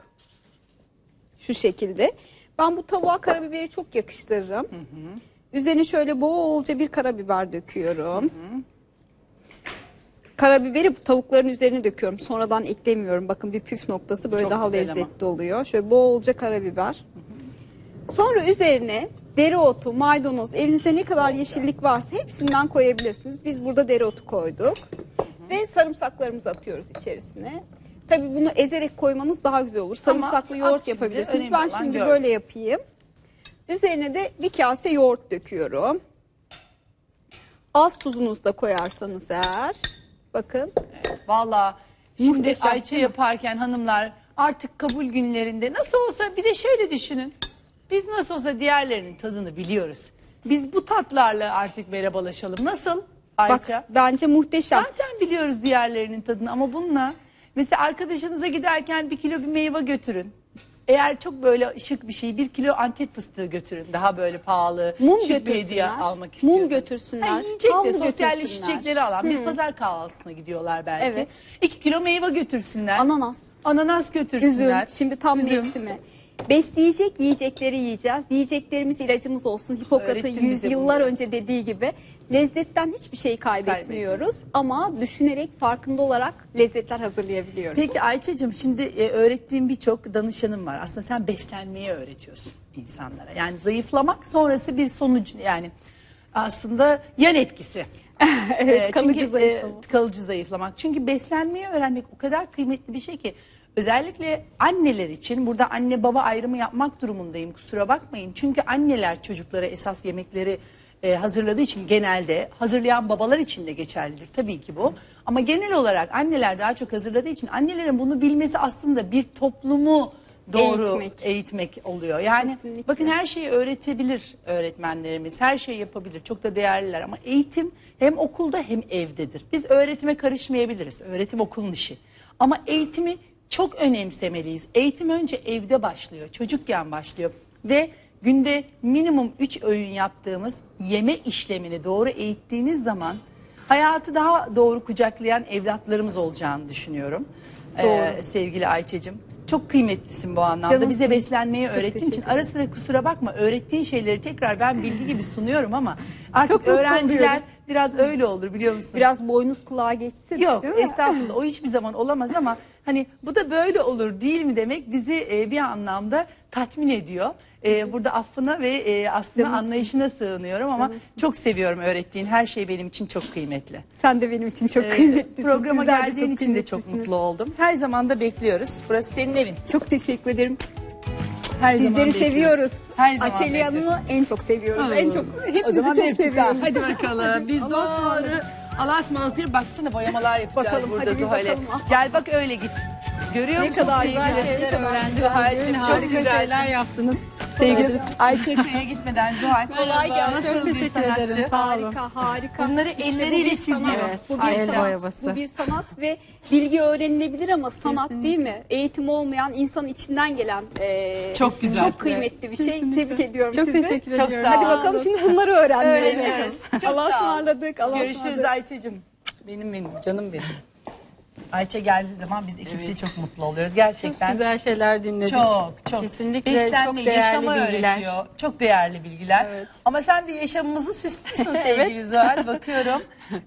Şu şekilde. Ben bu tavuğa karabiberi çok yakıştırırım. Üzerine şöyle bolca bir karabiber döküyorum. Karabiberi tavukların üzerine döküyorum. Sonradan eklemiyorum. Bakın bir püf noktası, böyle Çok daha güzel lezzetli oluyor. Şöyle bolca karabiber. Sonra üzerine dereotu, maydanoz, evinizde ne kadar yeşillik varsa hepsinden koyabilirsiniz. Biz burada dereotu koyduk. Ve sarımsaklarımızı atıyoruz içerisine. Tabii bunu ezerek koymanız daha güzel olur. Sarımsaklı at yoğurt şimdi, yapabilirsiniz. önemli Ben olan şimdi gördüm. böyle yapayım. Üzerine de bir kase yoğurt döküyorum. Az tuzunuzu da koyarsanız eğer. Bakın. Valla şimdi Muhteşem, Ayça değil mi? yaparken hanımlar artık kabul günlerinde nasıl olsa bir de şöyle düşünün. Biz nasıl olsa diğerlerinin tadını biliyoruz. Biz bu tatlarla artık merhabalaşalım. Nasıl Ayça? Bak bence muhteşem. Zaten biliyoruz diğerlerinin tadını ama bununla mesela arkadaşınıza giderken 1 kilo bir meyve götürün. Eğer çok böyle şık bir şey 1 kilo Antep fıstığı götürün. Daha böyle pahalı Mum şık bir götürsünler. hediye almak Mum istiyorsanız. götürsünler. Yiyecek de Havlu sosyalleşecekleri götürsünler. alan bir pazar kahvaltısına gidiyorlar belki. Evet. 2 kilo meyve götürsünler. Ananas. Ananas Üzüm, götürsünler. şimdi tam Üzüm. mevsimi. Besleyecek yiyecekleri yiyeceğiz. Yiyeceklerimiz ilacımız olsun. Hipokrat'ın Öğrettin bize yüzyıllar bunu. önce dediği gibi lezzetten hiçbir şey kaybetmiyoruz. Ama düşünerek, farkında olarak lezzetler hazırlayabiliyoruz. Peki Ayça'cığım şimdi öğrettiğim birçok danışanım var. Aslında sen beslenmeyi öğretiyorsun insanlara. Yani zayıflamak sonrası bir sonucu, yani aslında yan etkisi. Evet, kalıcı Çünkü, zayıflamak. kalıcı zayıflamak. Çünkü beslenmeyi öğrenmek o kadar kıymetli bir şey ki. Özellikle anneler için burada anne baba ayrımı yapmak durumundayım, kusura bakmayın. Çünkü anneler çocuklara esas yemekleri hazırladığı için, genelde hazırlayan babalar için de geçerlidir tabii ki bu. Ama genel olarak anneler daha çok hazırladığı için annelerin bunu bilmesi aslında bir toplumu doğru eğitmek oluyor. Yani Kesinlikle. bakın her şeyi öğretebilir öğretmenlerimiz, her şeyi yapabilir, çok da değerliler ama eğitim hem okulda hem evdedir. Biz öğretime karışmayabiliriz, öğretim okulun işi ama eğitimi çok önemsemeliyiz. Eğitim önce evde başlıyor, çocukken başlıyor ve günde minimum 3 öğün yaptığımız yeme işlemini doğru eğittiğiniz zaman hayatı daha doğru kucaklayan evlatlarımız olacağını düşünüyorum. Sevgili Ayça'cığım. Çok kıymetlisin bu anlamda. Canım, Bize beslenmeyi çok öğrettiğin için. teşekkür ederim. Ara sıra kusura bakma, öğrettiğin şeyleri tekrar ben bilgi gibi sunuyorum ama artık Çok mutlu öğrenciler oluyorum. biraz öyle olur biliyor musun? Biraz boynuz kulağa geçsin. Yok değil mi? estağfurullah, o hiçbir zaman olamaz ama hani bu da böyle olur değil mi demek bizi bir anlamda tatmin ediyor. Burada affına ve aslında Canımsın. anlayışına sığınıyorum ama Canımsın. çok seviyorum, öğrettiğin her şey benim için çok kıymetli. Sen de benim için çok kıymetlisin. Programa Sizler de geldiğin çok için de çok kıymetlisiniz. mutlu oldum. Her zaman da bekliyoruz. Burası senin evin. Çok teşekkür ederim. Her zaman Sizleri bekliyoruz. seviyoruz. Her zaman Açeli bekliyoruz. Hanım'ı en çok seviyoruz. En çok O hepinizi zaman çok bir süper. seviyoruz. Hadi bakalım. Biz doğru Allah'a ısmarladık. Baksana boyamalar yapacağız Bakalım, burada hadi bir Zuhal'e. bakalım. Gel bak öyle git. Görüyor Ne musun? kadar Feyzi? güzel Ne şeyler kadar öğrendim. Zuhal'cığım çok Harika güzelsin. şeyler yaptınız. Sevgili Ayça'ya gitmeden Zuhal. Kolay gelsin. Nasıl Çok bir teşekkür sanatçı? ederim. Sağ olun. Harika, harika. Bunları İşte elleriyle bu bir sanat. çiziyor. Evet, Bu bir el sanat. boyaması. Bu bir sanat ve bilgi öğrenilebilir ama sanat değil mi? Eğitim olmayan insanın içinden gelen Çok güzel. çok kıymetli bir şey. Tebrik ediyorum Çok sizi. teşekkür Çok ediyorum. sağ Hadi olun. bakalım şimdi bunları öğrenmeye. Öğreniyoruz. Çok Allah'a sağ ol. ısmarladık. Allah'a Görüşürüz ısmarladık. Ayça'cığım. Benim canım benim. Ayça geldiği zaman biz ekipçe çok mutlu oluyoruz. Gerçekten. Güzel şeyler dinledik. Çok. Kesinlikle Beslenme, çok değerli yaşamı bilgiler. öğretiyor. Çok değerli bilgiler. Evet. Ama sen de yaşamımızı süslüyorsun sevgili Zuhal. Bakıyorum.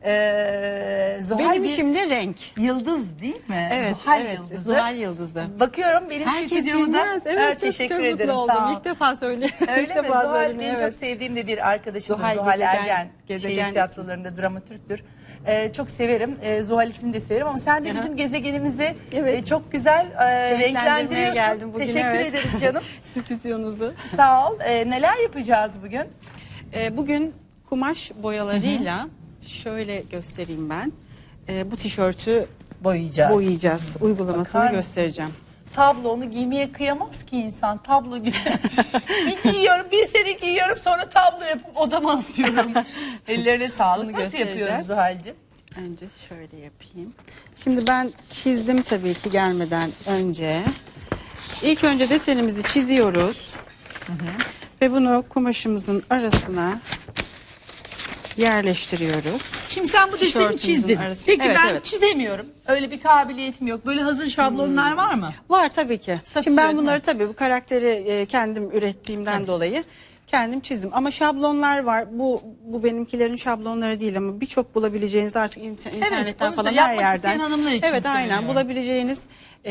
Zuhal Benim bir işim de renk. yıldız değil mi? Evet, Zuhal evet. yıldızı. Zuhal yıldızı. Bakıyorum benim Herkes stüdyomda. bilmez. Evet, çok, teşekkür çok ederim. mutlu Sağ oldum. ol. İlk defa söylüyorum. Öyle İlk mi? defa Zuhal benim söylüyorum, çok evet. sevdiğim de bir arkadaşım. Zuhal Zuhal gezegen- Ergen. gezegen Şehir ismi. tiyatrolarında dramatürktür. Çok severim. Zuhal ismini de severim ama sen de bizim gezegenimizi Evet. çok güzel renklendiriyorsun. geldim bugün. Teşekkür evet. ederiz canım. Stüdyonuzu. Sağ ol. Neler yapacağız bugün? Bugün kumaş boyalarıyla şöyle göstereyim ben. Bu tişörtü Boyayacağız. boyayacağız. Uygulamasını Bakar göstereceğim. Tablo, onu giymeye kıyamaz ki insan. Tablo gibi. Bir giyiyorum, bir sene giyiyorum, sonra tablo yapıp odama asıyorum. Ellerine sağlık. Bunu Nasıl göstereceğiz. yapıyoruz Zuhal'cığım? Önce şöyle yapayım. Şimdi ben çizdim tabii ki gelmeden önce. İlk önce desenimizi çiziyoruz. Ve bunu kumaşımızın arasına yerleştiriyoruz. Şimdi sen bu deseni Tişörtümüzün çizdin. arası. Peki Evet, ben evet. çizemiyorum. Öyle bir kabiliyetim yok. Böyle hazır şablonlar var mı? Var tabii ki. Satılıyor, Şimdi ben değil bunları mi? tabii bu karakteri kendim ürettiğimden dolayı kendim çizdim. Ama şablonlar var. Bu benimkilerin şablonları değil ama birçok bulabileceğiniz artık internetten onu falan yapmak her yerden. isteyen hanımlar için Evet aynen söylüyorum. bulabileceğiniz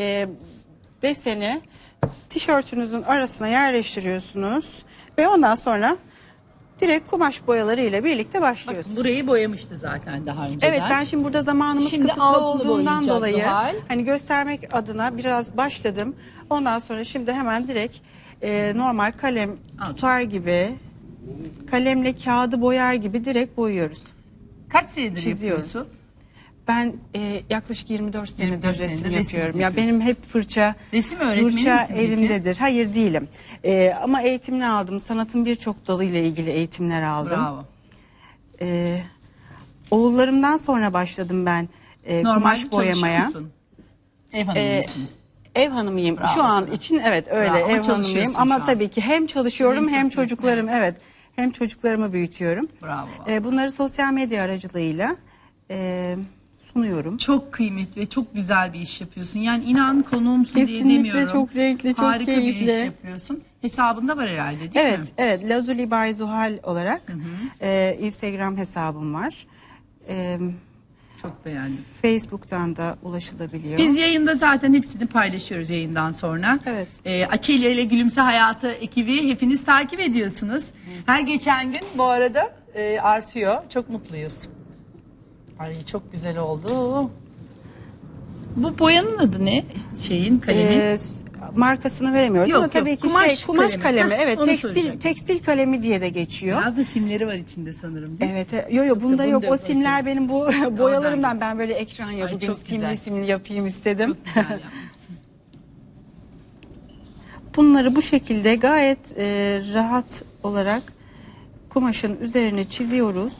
deseni tişörtünüzün arasına yerleştiriyorsunuz ve ondan sonra direkt kumaş boyalarıyla birlikte başlıyorsunuz. Burayı boyamıştı zaten daha önceden. Evet ben şimdi burada zamanımız Şimdi kısıtlı altını olduğundan boyayacağız dolayı Zuhal. hani göstermek adına biraz başladım. Ondan sonra şimdi hemen direkt normal kalem tutar gibi kalemle kağıdı boyar gibi direkt boyuyoruz. Kaç senedir Çiziyoruz. yapıyorsun? Ben yaklaşık 24 senedir 24 resim senedir resim yapıyorum. Ya yapıyorsun. benim hep fırça Resim öğretmeni fırça misin peki? elimdedir. Hayır değilim. Ama eğitimini aldım. Sanatın birçok dalıyla ilgili eğitimler aldım. Bravo. Oğullarımdan sonra başladım ben Normalde kumaş boyamaya. çalışıyor musun? Ev hanımı mısınız? Ev hanımıyım. Bravo Şu an sana. için evet öyle Bravo, ama ev hanımıyım çalışıyorsun ama şu an. tabii ki hem çalışıyorum Hem hem satıyorsun, çocuklarım evet hem çocuklarımı büyütüyorum. Bravo. Bunları sosyal medya aracılığıyla sunuyorum. Çok kıymetli ve çok güzel bir iş yapıyorsun. Yani inan konuğumsun diye Kesinlikle demiyorum. çok renkli, çok Harika bir keyifli. iş yapıyorsun. Hesabında var herhalde değil Evet mi? evet Lazuli by Zuhal olarak Instagram hesabım var. Çok beğendim. Facebook'tan da ulaşılabiliyor. Biz yayında zaten hepsini paylaşıyoruz yayından sonra. Evet. Açelya ile Gülümse Hayatı ekibi hepiniz takip ediyorsunuz. Her geçen gün bu arada artıyor. Çok mutluyuz. Ay çok güzel oldu. Bu boyanın adı ne? Kalemin. Markasını veremiyoruz Yok, ama yok, tabii ki kalemi. kumaş kalemi. Heh, Evet onu soracaktım. tekstil kalemi diye de geçiyor. Biraz da simleri var içinde sanırım değil mi? Evet. Yo bunda yok. O simler sim. benim bu boyalarımdan ben böyle ekran ya Ay, bugün çok güzel. simli yapayım istedim. Çok güzel yapmışsın. Bunları bu şekilde gayet rahat olarak kumaşın üzerine çiziyoruz.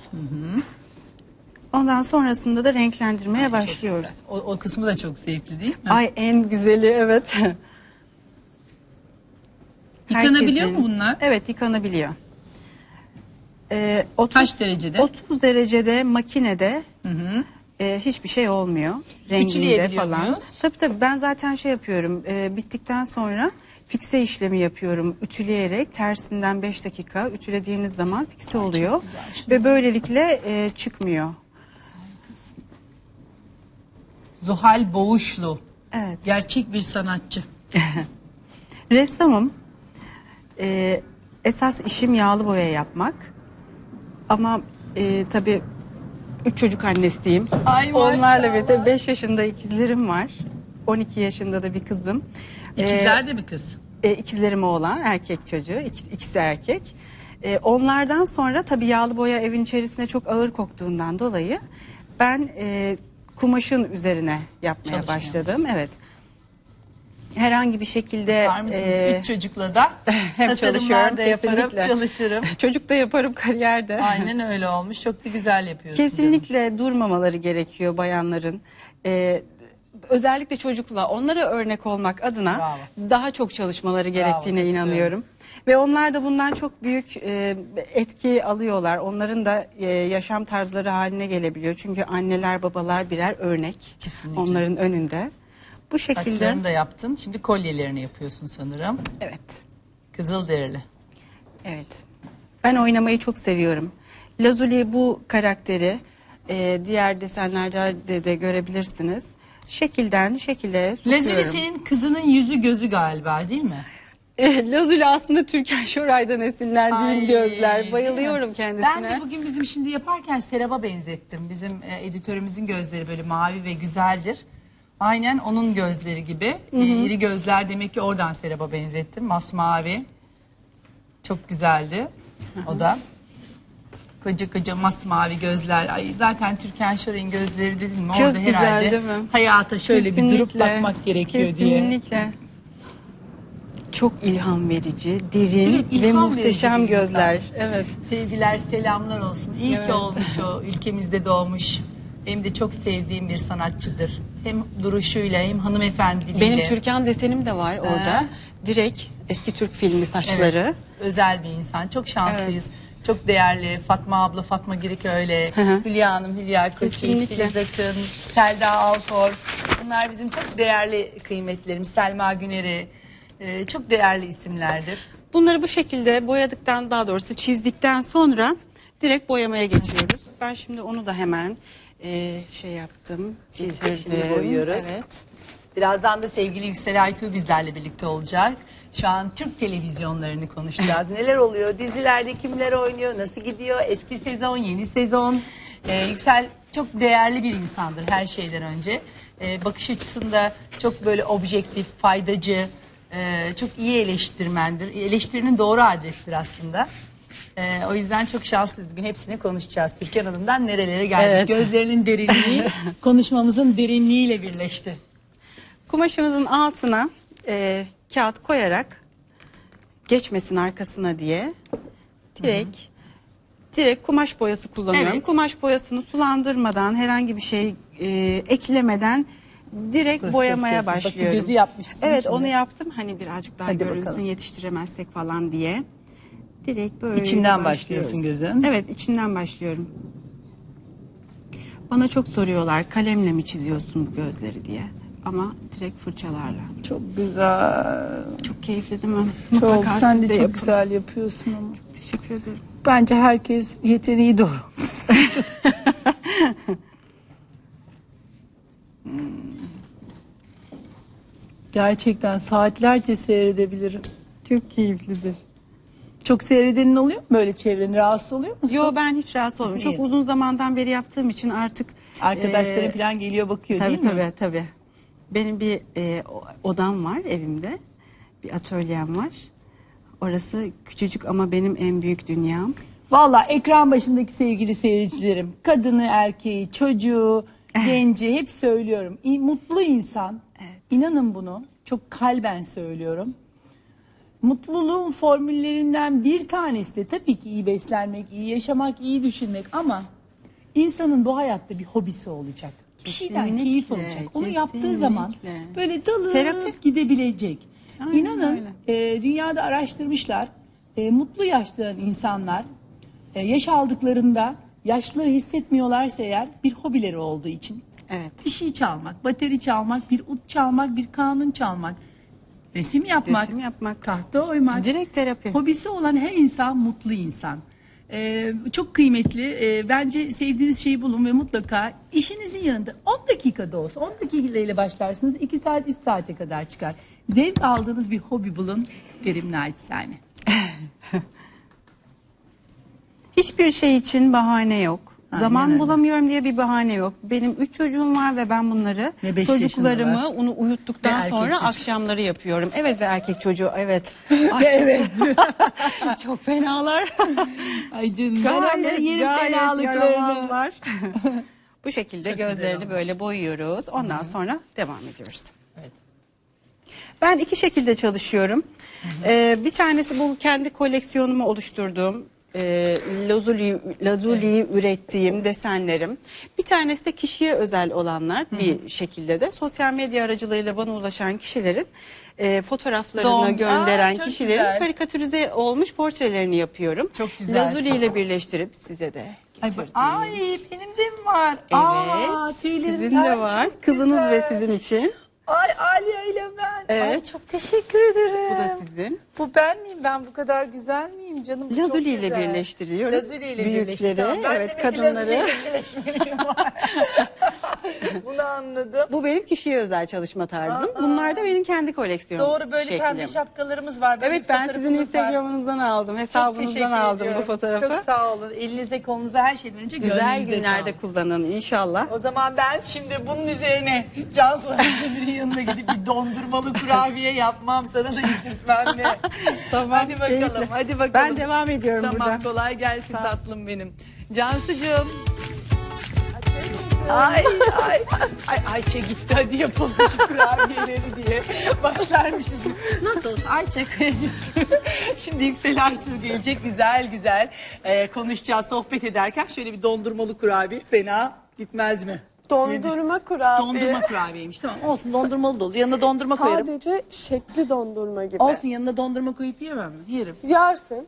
Ondan sonrasında da renklendirmeye başlıyoruz. Çok güzel. O kısmı da çok zevkli değil mi? Ay en güzeli evet. Yıkanabiliyor mu bunlar? Evet, yıkanabiliyor. Kaç derecede? 30 derecede makinede hiçbir şey olmuyor. Renginde Ütüleyebiliyor falan. muyuz? Tabii ben zaten şey yapıyorum. Bittikten sonra fikse işlemi yapıyorum. Ütüleyerek tersinden 5 dakika ütülediğiniz zaman fikse oluyor. güzel. Ve böylelikle çıkmıyor. Zuhal Boğuşlu. Evet. Gerçek bir sanatçı. Ressamım. Esas işim yağlı boya yapmak. Ama tabii 3 çocuk annesiyim. Ay maşallah. Onlarla birlikte 5 yaşında ikizlerim var. 12 yaşında da bir kızım. İkizler de mi kız? İkizlerim oğlan, erkek çocuğu. İkisi erkek. Onlardan sonra tabii yağlı boya evin içerisine çok ağır koktuğundan dolayı ben kumaşın üzerine yapmaya Çalışmaya başladım. Evet. Herhangi bir şekilde Var mısınız? 3 çocukla da hem tasarımlar çalışıyorum, da yaparım, kesinlikle. çalışırım. çocuk da yaparım kariyerde. Aynen öyle olmuş. Çok da güzel yapıyorsun canım. Kesinlikle durmamaları gerekiyor bayanların. Özellikle çocukla onlara örnek olmak adına Bravo. daha çok çalışmaları gerektiğine katılıyorum. inanıyorum. Ve onlar da bundan çok büyük etki alıyorlar. Onların da yaşam tarzları haline gelebiliyor. Çünkü anneler babalar birer örnek Kesinlikle. onların önünde. Bu şekilde. Saçlarını da yaptın. Şimdi kolyelerini yapıyorsun sanırım. Evet. Kızılderili. Evet. Ben oynamayı çok seviyorum. Lazuli bu karakteri diğer desenlerde de görebilirsiniz. Şekilden şekile sokuyorum. Lazuli senin kızının yüzü gözü galiba değil mi? Lazuli aslında Türkan Şoray'dan esinlendiğim Ay, gözler. Bayılıyorum değil mi? kendisine. Ben de bugün bizim şimdi yaparken Serap'a benzettim. Bizim editörümüzün gözleri böyle mavi ve güzeldir. Aynen onun gözleri gibi. İri gözler demek ki oradan Serap'a benzettim. Masmavi. Çok güzeldi. O da. Koca koca masmavi gözler. Ay zaten Türkan Şoray'ın gözleri dedin mi? Çok Orada güzel, herhalde değil mi? hayata şöyle bir durup Kesinlikle. bakmak gerekiyor diye. Kesinlikle. Çok ilham verici, derin Evet, ve ilham muhteşem verici bir insan. gözler. Evet. Sevgiler, selamlar olsun. İyi ki Evet. olmuş o, ülkemizde doğmuş. Benim de çok sevdiğim bir sanatçıdır. Hem duruşuyla hem hanımefendiliğiyle. Benim Türkan desenim de var orada. Direkt eski Türk filmi saçları. Evet, özel bir insan. Çok şanslıyız. Çok değerli. Fatma abla, Fatma Girik öyle. hı. Hülya Hanım, Hülya Koçyiğit, Kesinlikle. Filiz Akın, Selda Alkor. Bunlar bizim çok değerli kıymetlerimiz. Selma Güner'i. Çok değerli isimlerdir. Bunları bu şekilde boyadıktan, daha doğrusu çizdikten sonra direkt boyamaya geçiyoruz. Ben şimdi onu da hemen şey yaptım, Çizdik, bitirdim. şimdi boyuyoruz. Evet. Birazdan da sevgili Yüksel Aytuğ bizlerle birlikte olacak. Şu an Türk televizyonlarını konuşacağız. Neler oluyor? Dizilerde kimler oynuyor? Nasıl gidiyor? Eski sezon, yeni sezon. Yüksel çok değerli bir insandır her şeyden önce. Bakış açısında çok böyle objektif, faydacı, çok iyi eleştirmendir. Eleştirinin doğru adresidir aslında. O yüzden çok şanslıyız. Bugün hepsini konuşacağız. Türkan Hanım'dan nerelere geldik. Evet. Gözlerinin derinliği konuşmamızın derinliğiyle birleşti. Kumaşımızın altına kağıt koyarak geçmesin arkasına diye direkt kumaş boyası kullanıyorum. Evet. Kumaş boyasını sulandırmadan, herhangi bir şey eklemeden direkt Burası boyamaya çok sevdim. Bak, bu başlıyorum. gözü yapmışsın Evet, şimdi. onu yaptım. Hani birazcık daha Hadi görünsün, bakalım. yetiştiremezsek falan diye. Direkt böyle İçinden başlıyoruz. başlıyorsun gözün. Evet, içinden başlıyorum. Bana çok soruyorlar, kalemle mi çiziyorsun bu gözleri diye. Ama direkt fırçalarla. Çok güzel. Çok keyifli değil mi? Çok. Mutlaka Sen siz de çok yapın. güzel yapıyorsun ama. Teşekkür ederim. Bence herkes yeteneği doğru. Gerçekten saatlerce seyredebilirim. Çok keyiflidir. Çok seyredenin oluyor mu böyle çevreni? Rahatsız oluyor musun? Yo, ben hiç rahatsız olmuyorum. İyi. Çok uzun zamandan beri yaptığım için artık Arkadaşların falan geliyor bakıyor tabii, değil mi? tabii, tabii. Benim bir odam var evimde. Bir atölyem var. Orası küçücük ama benim en büyük dünyam. Valla ekran başındaki sevgili seyircilerim, kadını, erkeği, çocuğu, genci hep söylüyorum. Mutlu insan, inanın bunu çok kalben söylüyorum. Mutluluğun formüllerinden bir tanesi de tabii ki iyi beslenmek, iyi yaşamak, iyi düşünmek ama insanın bu hayatta bir hobisi olacak. Bir şeyden Kesinlikle, keyif alacak. Onu yaptığı zaman kesinlikle. böyle dalıp Terapi. gidebilecek. Aynen İnanın öyle. dünyada araştırmışlar. Mutlu yaşlayan insanlar yaş aldıklarında yaşlı hissetmiyorlarsa eğer bir hobileri olduğu için. Evet. Bir şey çalmak, bateri çalmak, bir ut çalmak, bir kanun çalmak, resim yapmak, Resim yapmak. tahta oymak. Direkt terapi. Hobisi olan her insan mutlu insan. Çok kıymetli. Bence sevdiğiniz şeyi bulun ve mutlaka işinizin yanında 10 dakikada olsa 10 dakikayla başlarsınız 2 saat 3 saate kadar çıkar. Zevk aldığınız bir hobi bulun derim naçizane. Hiçbir şey için bahane yok. Aynen Zaman öyle. bulamıyorum diye bir bahane yok. Benim 3 çocuğum var ve ben bunları Ve 5 çocuklarımı yaşındalar. onu Ve uyuttuktan erkek sonra çocuk. akşamları yapıyorum. Evet ve erkek çocuğu evet. Ay, Evet. çok fenalar. Ay canım ben onları yerim fenalıklarını. yaramazlar. Bu şekilde gözlerini olmuş. böyle boyuyoruz. Ondan sonra devam ediyoruz. Ben 2 şekilde çalışıyorum. Bir tanesi bu kendi koleksiyonumu oluşturduğum lazuli ürettiğim desenlerim. Bir tanesi de kişiye özel olanlar bir şekilde de sosyal medya aracılığıyla bana ulaşan kişilerin fotoğraflarını gönderen çok kişilerin güzel. karikatürize olmuş portrelerini yapıyorum. Çok güzel. Lazuli ile birleştirip size de getirdim. Ay benim de mi var? Evet, Tüylerim sizin de var. çok Kızınız güzel. ve sizin için. Ay Aliye ile ben. Evet. Ay çok teşekkür ederim. Bu da sizin. Bu ben miyim? Ben bu kadar güzel miyim canım? Bu çok Lazuli ile güzel. birleştiriyoruz. Lazuli ile Büyükleri, birleştiriyorum. Ben evet, demek ki kadınları. Lazuli ile birleşmeliyim var. Bunu anladım. Bu benim kişiye özel çalışma tarzım. Bunlar da benim kendi koleksiyonum. Doğru böyle şeklim. pembe şapkalarımız var. böyle Evet bir ben sizin fotoğrafımız var. Instagram'ınızdan aldım. Çok Hesabınızdan teşekkür aldım ediyorum. bu fotoğrafı. Çok sağ olun. Elinize kolunuza her şeyden önce Güzel gönlünüze günlerde sağlık. kullanın inşallah. O zaman ben şimdi bunun üzerine Cansu Özdemir'in yanına gidip bir dondurmalı kurabiye yapmam sana da getirtmem ne? Tamam, Hadi bakalım, keyifle. hadi bakalım. Ben devam ediyorum Tamam, buradan. kolay gelsin tatlım benim. Cansucuğum. Ay Ayça gitti hadi yapalım şu kurabiyeleri diye başlarmışız. Nasıl olsa Ayça şimdi Yüksel Aytuğ gelecek güzel konuşacağız sohbet ederken şöyle bir dondurmalı kurabiye fena gitmez mi? Dondurma kurabiye. Dondurma kurabiyeymiş tamam olsun dondurmalı da olur yanına dondurma koyarım. Sadece şekli dondurma gibi. Olsun yanına dondurma koyup yiyemem mi? Yerim. Yersin.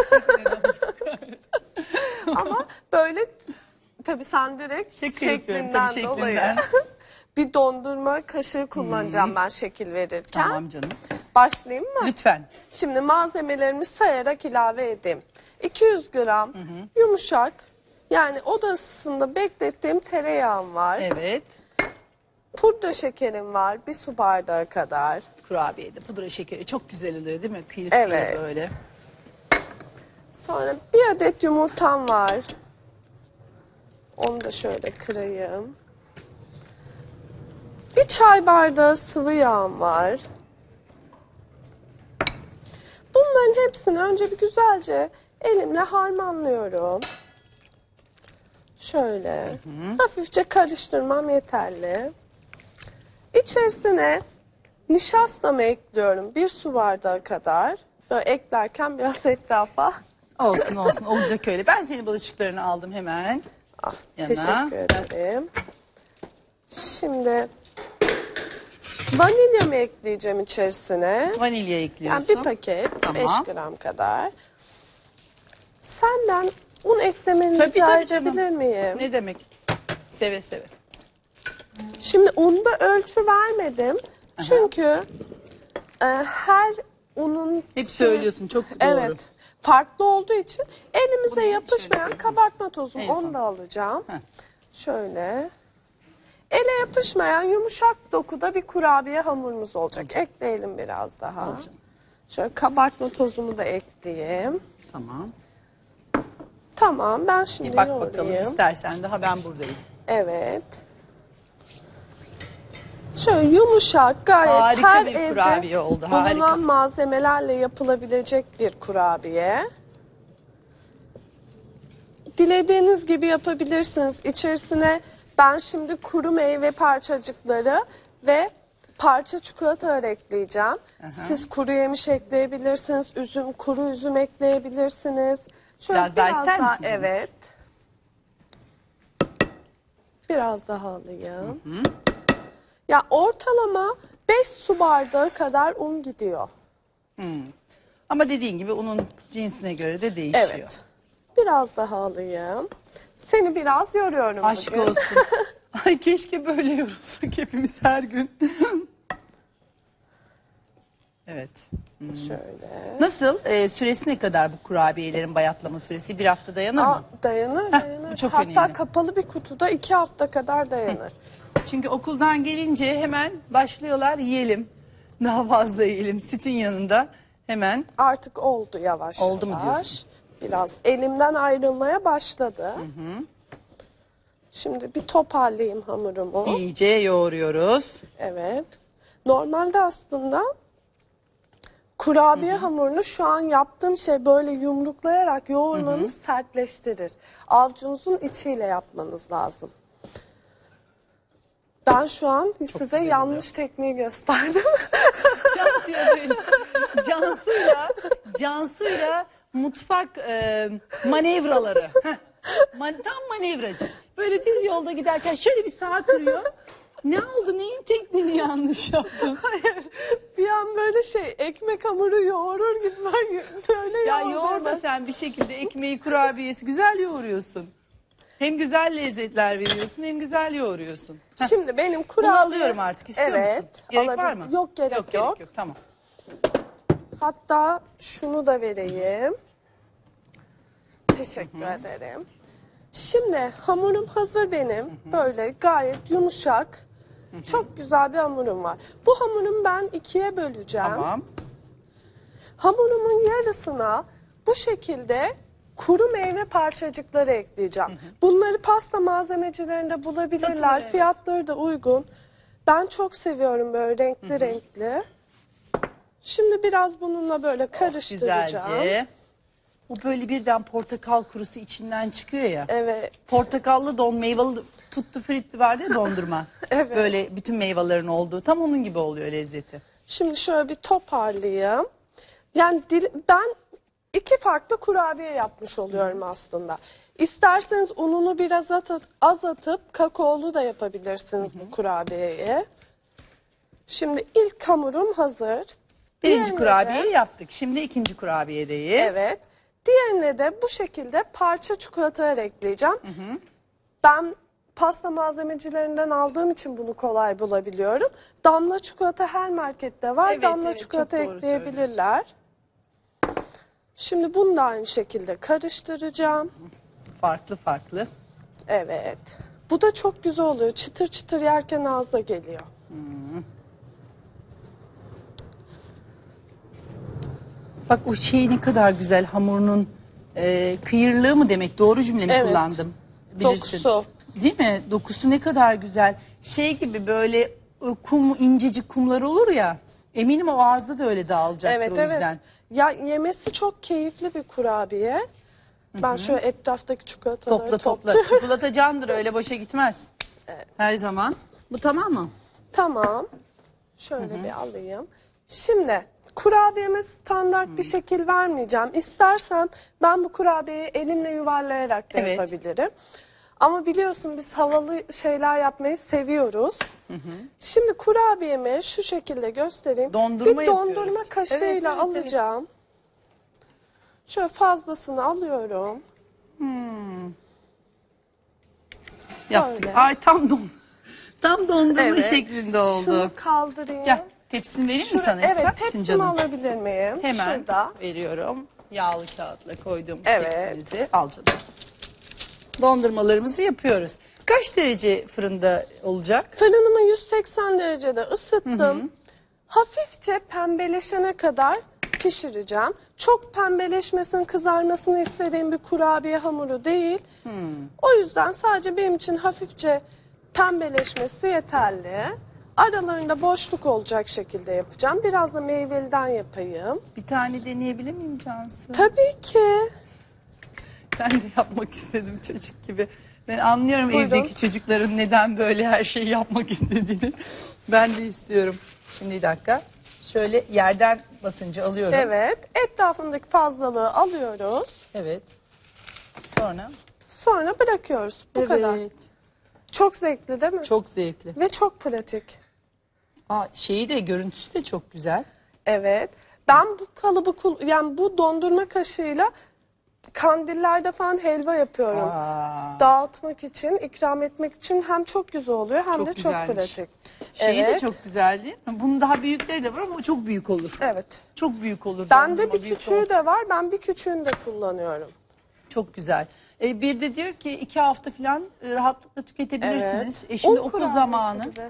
Ama böyle tabii sen direkt Şaka yapıyorum, şeklinden tabii dolayı. şeklinden. Bir dondurma kaşığı kullanacağım ben şekil verirken. Tamam canım. Başlayayım mı? Lütfen. Şimdi malzemelerimi sayarak ilave edeyim. 200 gram yumuşak yani oda ısısında beklettiğim tereyağım var. Evet. Pudra şekerim var 1 su bardağı kadar. Kurabiyede pudra şekeri çok güzel oluyor değil mi? Kıyır Evet. kıyır böyle. Sonra 1 adet yumurtam var. Onu da şöyle kırayım. 1 çay bardağı sıvı yağım var. Bunların hepsini önce bir güzelce elimle harmanlıyorum. Şöyle hafifçe karıştırmam yeterli. İçerisine nişastamı ekliyorum 1 su bardağı kadar. Böyle eklerken biraz etrafa. Olsun olacak öyle. Ben senin bulaşıklarını aldım hemen. Ah, Yana. teşekkür ederim. Şimdi vanilyamı ekleyeceğim içerisine. Vanilya Yani ekliyorsun. 1 paket Tamam. 5 gram kadar. Senden un eklemeni Tabii, rica tabii canım. edebilir miyim? Ne demek? Seve seve. Şimdi unda ölçü vermedim. Çünkü her unun Hep söylüyorsun çok doğru. evet farklı olduğu için elimize Buraya yapışmayan şöyle kabartma tozu En son. onu da alacağım. Heh. Şöyle. Ele yapışmayan yumuşak dokuda bir kurabiye hamurumuz olacak. Ekleyelim biraz daha. Alacağım. Şöyle kabartma tozumu da ekleyeyim. Tamam. Tamam ben şimdi Bir bak bakalım yoğurayım. istersen daha ben buradayım. Evet. Şöyle yumuşak gayet Harika her bir evde kurabiye oldu, bulunan harika. malzemelerle yapılabilecek bir kurabiye. Dilediğiniz gibi yapabilirsiniz. İçerisine ben şimdi kuru meyve parçacıkları ve parça çikolatalar ekleyeceğim. Siz kuru yemiş ekleyebilirsiniz. Kuru üzüm ekleyebilirsiniz. Şöyle Biraz daha ister misin canım? Evet. Biraz daha alayım. Ya ortalama 5 su bardağı kadar un gidiyor. Ama dediğin gibi unun cinsine göre de değişiyor. Evet. Biraz daha alayım. Seni biraz yoruyorum Aşk bugün. olsun. Ay keşke böyle yorulsak hepimiz her gün. Evet. Şöyle. Nasıl? Süresi ne kadar bu kurabiyelerin bayatlama süresi? Bir hafta dayanır mı? Dayanır, Heh, dayanır. bu çok Hatta önemli. kapalı bir kutuda 2 hafta kadar dayanır. Çünkü okuldan gelince hemen başlıyorlar yiyelim. Daha fazla yiyelim. Sütün yanında hemen. Artık oldu yavaş Oldu mu yavaş. diyorsun? Biraz elimden ayrılmaya başladı. Şimdi bir toparlayayım hamurumu. iyice yoğuruyoruz. Evet. Normalde aslında kurabiye hamurunu şu an yaptığım şey böyle yumruklayarak yoğurmanız sertleştirir. Avucunuzun içiyle yapmanız lazım. Ben şu an size güzel yanlış tekniği gösterdim. Cansu'yla mutfak manevraları. Heh. Tam manevracı. Böyle düz yolda giderken şöyle bir sağa kırıyor. Ne oldu? Neyin tekniğini yanlış yaptın? Hayır. Bir an böyle ekmek hamuru yoğurur gibi böyle Ya yoğurmaya yoğur da başladım. sen bir şekilde ekmeği, kurabiyesi güzel yoğuruyorsun. Hem güzel lezzetler veriyorsun hem güzel yoğuruyorsun. Şimdi benim Bunu kurabiye... alıyorum artık. İstiyor Evet, musun? Gerek alabil- var mı? Yok, gerek yok. Tamam. Hatta şunu da vereyim. Teşekkür ederim. Şimdi hamurum hazır benim. Böyle gayet yumuşak. Çok güzel bir hamurum var. Bu hamurumu ben ikiye böleceğim. Tamam. Hamurumun yarısına bu şekilde kuru meyve parçacıkları ekleyeceğim. Bunları pasta malzemecilerinde bulabilirler. Satılır, evet. Fiyatları da uygun. Ben çok seviyorum böyle renkli renkli. Şimdi biraz bununla böyle karıştıracağım. Güzelce. Bu böyle birden portakal kurusu içinden çıkıyor ya. Evet. Portakallı meyveli tuttu fritti vardı ya dondurma. Evet. Böyle bütün meyvelerin olduğu tam onun gibi oluyor lezzeti. Şimdi şöyle bir toparlayayım. Yani ben 2 farklı kurabiye yapmış oluyorum aslında. İsterseniz ununu biraz az atıp kakaolu da yapabilirsiniz bu kurabiyeyi. Şimdi ilk hamurum hazır. Birinci Diğerine kurabiyeyi de- yaptık. Şimdi ikinci kurabiyedeyiz. Evet. Diğerine de bu şekilde parça çikolatalar ekleyeceğim. Ben pasta malzemecilerinden aldığım için bunu kolay bulabiliyorum. Damla çikolata her markette var. Evet, Damla evet, çikolata çok doğru ekleyebilirler. Şimdi bunu da aynı şekilde karıştıracağım. Farklı farklı. Evet. Bu da çok güzel oluyor. Çıtır çıtır yerken ağza geliyor. Bak o şey ne kadar güzel hamurunun kıyırlığı mı demek doğru cümle mi Evet. kullandım? Bilirsin. Dokusu. Değil mi? Dokusu ne kadar güzel. Şey gibi böyle kum incecik kumlar olur ya. Eminim o ağızda da öyle dağılacaktır Evet, o yüzden. evet. Ya yemesi çok keyifli bir kurabiye. Ben şöyle etraftaki çikolataları Topla. Çikolata candır öyle boşa gitmez. Her zaman. Bu tamam mı? Tamam. Şöyle bir alayım. Şimdi kurabiyeme standart bir şekil vermeyeceğim. İstersem ben bu kurabiyeyi elimle yuvarlayarak da Evet. yapabilirim. Ama biliyorsun biz havalı şeyler yapmayı seviyoruz. Şimdi kurabiyemi şu şekilde göstereyim. Dondurma bir dondurma yapıyoruz. kaşığıyla Evet, evet, alacağım. Şöyle fazlasını alıyorum. Yaptık. Böyle. Ay tam dondurma Evet. şeklinde oldu. Şunu kaldırayım. Gel tepsini vereyim mi Şura- sana evet, ister misin tepsimi canım? alabilir miyim? Hemen Şurada. veriyorum. Yağlı kağıtla koyduğumuz Evet. tepsimizi al canım. Dondurmalarımızı yapıyoruz. Kaç derece fırında olacak? Fırınımı 180 derecede ısıttım. Hafifçe pembeleşene kadar pişireceğim. Çok pembeleşmesini, kızarmasını istediğim bir kurabiye hamuru değil. O yüzden sadece benim için hafifçe pembeleşmesi yeterli. Aralarında boşluk olacak şekilde yapacağım. Biraz da meyveliden yapayım. Bir tane deneyebilir miyim Cansu? Tabii ki. Ben de yapmak istedim çocuk gibi. Ben anlıyorum Buyurun. evdeki çocukların neden böyle her şeyi yapmak istediğini. Ben de istiyorum. Şimdi bir dakika. Şöyle yerden basıncı alıyorum. Evet. Etrafındaki fazlalığı alıyoruz. Evet. Sonra? Sonra bırakıyoruz. Bu kadar. Evet. Çok zevkli değil mi? Çok zevkli. Ve çok pratik. Şeyi de, görüntüsü de çok güzel. Evet. Ben bu kalıbı yani bu dondurma kaşığıyla kandillerde falan helva yapıyorum. Dağıtmak için, ikram etmek için hem çok güzel oluyor hem Çok de güzelmiş. çok pratik. Şeyi de Evet. çok güzel değil mi? Bunun daha büyükleri de var ama o çok büyük olur. Evet. Çok büyük olur. Bende Dondurma bir büyük küçüğü olur. de var. Ben bir küçüğünü de kullanıyorum. Çok güzel. Bir de diyor ki 2 hafta falan rahatlıkla tüketebilirsiniz. Evet. Şimdi Un okul kurabiyesi zamanı. gibi.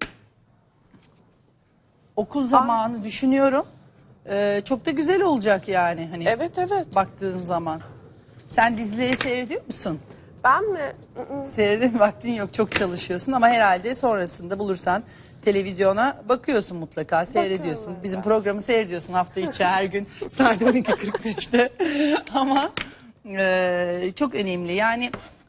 Okul zamanı düşünüyorum. Çok da güzel olacak yani. Hani Evet evet. baktığın zaman. Sen dizileri seyrediyor musun? Ben mi? Seyredin vaktin yok, çok çalışıyorsun ama herhalde sonrasında bulursan televizyona bakıyorsun mutlaka, seyrediyorsun. Bakıyorum, Bizim programı seyrediyorsun hafta içi her gün saat 12.45'te. Ama çok önemli yani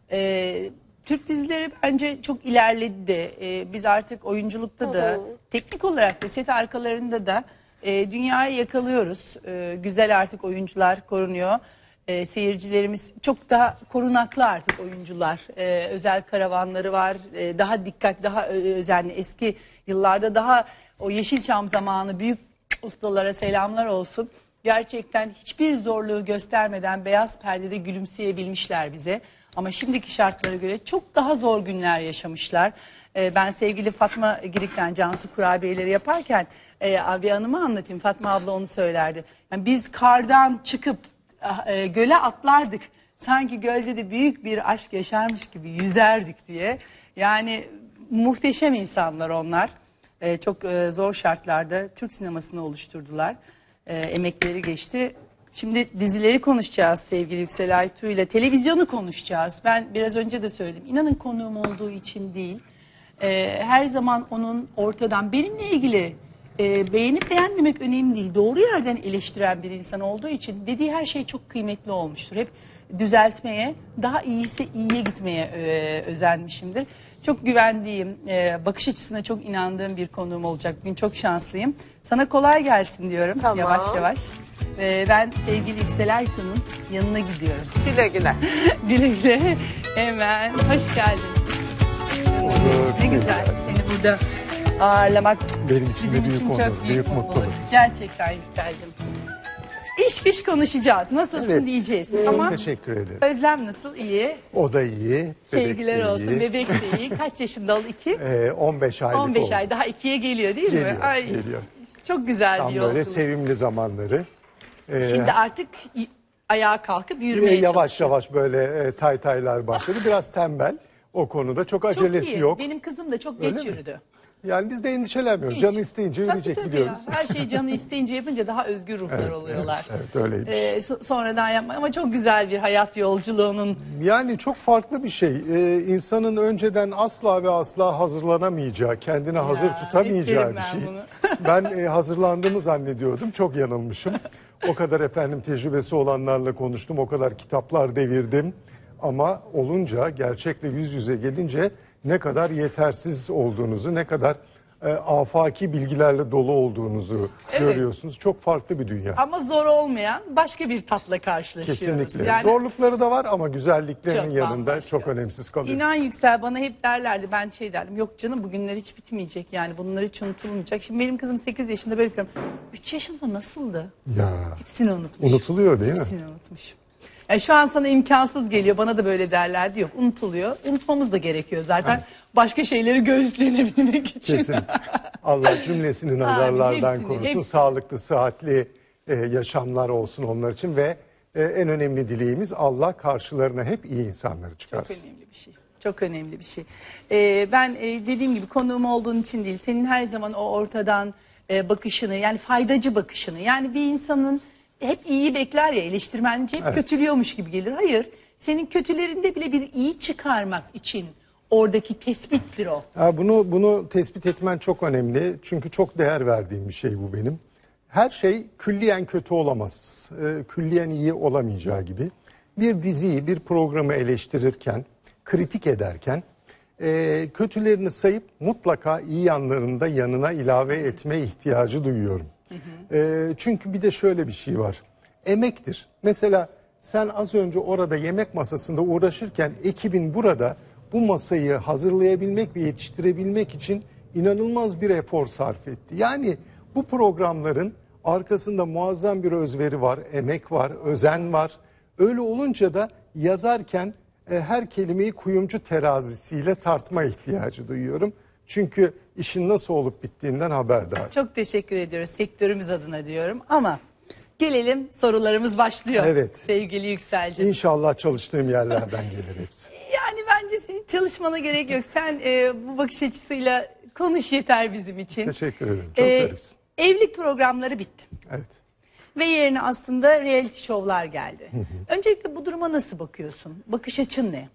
Türk dizileri bence çok ilerledi de biz artık oyunculukta da teknik olarak da set arkalarında da dünyayı yakalıyoruz. Güzel artık oyuncular korunuyor. Seyircilerimiz çok daha korunaklı artık oyuncular. Özel karavanları var. Daha dikkat, daha özenli. Eski yıllarda daha o Yeşilçam zamanı büyük ustalara selamlar olsun. Gerçekten hiçbir zorluğu göstermeden beyaz perdede gülümseyebilmişler bize. Ama şimdiki şartlara göre çok daha zor günler yaşamışlar. Ben sevgili Fatma Girik'ten Cansu kurabiyeleri yaparken abi hanıma anlatayım. Fatma abla onu söylerdi. Yani biz kardan çıkıp göle atlardık. Sanki gölde de büyük bir aşk yaşarmış gibi yüzerdik diye. Yani muhteşem insanlar onlar. Çok zor şartlarda Türk sinemasını oluşturdular. Emekleri geçti. Şimdi dizileri konuşacağız sevgili Yüksel Aytuğ ile. Televizyonu konuşacağız. Ben biraz önce de söyledim. İnanın konuğum olduğu için değil. Her zaman onun ortadan benimle ilgili beğenip beğenmemek önemli değil. Doğru yerden eleştiren bir insan olduğu için dediği her şey çok kıymetli olmuştur. Hep düzeltmeye, daha iyiyse iyiye gitmeye özenmişimdir. Çok güvendiğim, bakış açısına çok inandığım bir konuğum olacak. Bugün çok şanslıyım. Sana kolay gelsin diyorum Tamam. yavaş yavaş. Ben sevgili Yüksel Aytuğ'un yanına gidiyorum. Güle güle. Güle güle. Hemen hoş geldin. Ne güzel seni burada ağırlamak Benim için de bizim büyük için onur, çok büyük büyük mutluluk. mutluluk. Gerçekten Yüksel'cim. İş güç konuşacağız. Nasılsın Evet. diyeceğiz. Çok Ama teşekkür ederim. Özlem nasıl? İyi. O da iyi. Bebek Sevgiler de olsun. iyi. Bebek de iyi. Kaç yaşında oldu? 2? 15 aylık 15 oldu. ay. Daha 2'ye geliyor değil mi? Geliyor, Ay, geliyor. çok güzel Tam bir böyle yolculuk. sevimli zamanları. Şimdi artık ayağa kalkıp yürümeye Yavaş çalışıyor. yavaş böyle taytaylar başladı. Biraz tembel o konuda. Çok Çok acelesi iyi. yok. Benim kızım da çok Öyle geç mi? yürüdü. Yani biz de endişelenmiyoruz. Hiç. Canı isteyince yürüyecek Tabii biliyoruz. ya. Her şeyi canı isteyince yapınca daha özgür ruhlar oluyorlar. Evet öyleymiş. Sonradan yapma ama çok güzel bir hayat yolculuğunun. Yani çok farklı bir şey. İnsanın önceden asla ve asla hazırlanamayacağı, kendine hazır hep tutamayacağı derim bir ben şey. bunu. Ben hazırlandığımı zannediyordum. Çok yanılmışım. O kadar efendim tecrübesi olanlarla konuştum. O kadar kitaplar devirdim. Ama olunca, gerçekle yüz yüze gelince ne kadar yetersiz olduğunuzu, ne kadar afaki bilgilerle dolu olduğunuzu görüyorsunuz. Çok farklı bir dünya. Ama zor olmayan başka bir tatla karşılaşıyoruz. Kesinlikle. Yani Zorlukları da var ama güzelliklerinin Çok yanında bambaşka. çok önemsiz kalıyor. İnan Yüksel, bana hep derlerdi, ben şey derdim, yok canım bu günler hiç bitmeyecek yani, bunlar hiç unutulmayacak. Şimdi benim kızım 8 yaşında, böyle yapıyorum. 3 yaşında nasıldı? Ya Hepsini unutmuş. unutuluyor değil mi? Hepsini unutmuş. Yani şu an sana imkansız geliyor, bana da böyle derlerdi, yok unutuluyor. Unutmamız da gerekiyor zaten başka şeyleri göğüslenebilmek için. Kesin. Allah cümlesini nazarlardan hepsini, korusun. hepsini. Sağlıklı, sıhhatli yaşamlar olsun onlar için ve en önemli dileğimiz Allah karşılarına hep iyi insanları Çok çıkarsın. önemli bir şey. Çok önemli bir şey. Ben dediğim gibi konuğum olduğun için değil, senin her zaman o ortadan bakışını, yani faydacı bakışını, yani bir insanın hep iyiyi bekler ya, eleştirmenci hep kötülüyormuş gibi gelir. Hayır, senin kötülerinde bile bir iyi çıkarmak için oradaki tespittir o. Ya bunu tespit etmen çok önemli. Çünkü çok değer verdiğim bir şey bu benim. Her şey külliyen kötü olamaz. Külliyen iyi olamayacağı gibi. Bir diziyi, bir programı eleştirirken, kritik ederken kötülerini sayıp mutlaka iyi yanlarını da yanına ilave etme ihtiyacı duyuyorum. Çünkü bir de şöyle bir şey var. Emektir. Mesela sen az önce orada yemek masasında uğraşırken ekibin burada bu masayı hazırlayabilmek ve yetiştirebilmek için inanılmaz bir efor sarf etti. Yani bu programların arkasında muazzam bir özveri var, emek var, özen var. Öyle olunca da yazarken her kelimeyi kuyumcu terazisiyle tartma ihtiyacı duyuyorum. Çünkü işin nasıl olup bittiğinden haberdar. Çok teşekkür ediyoruz sektörümüz adına diyorum ama gelelim, sorularımız başlıyor. Evet. Sevgili Yüksel'cim. İnşallah çalıştığım yerlerden gelir hepsi. Yani bence senin çalışmana gerek yok. Sen bu bakış açısıyla konuş yeter bizim için. Teşekkür ederim. Çok zarifsin. Evlilik programları bitti. Evet. Ve yerine aslında reality şovlar geldi. Öncelikle bu duruma nasıl bakıyorsun? Bakış açın ne?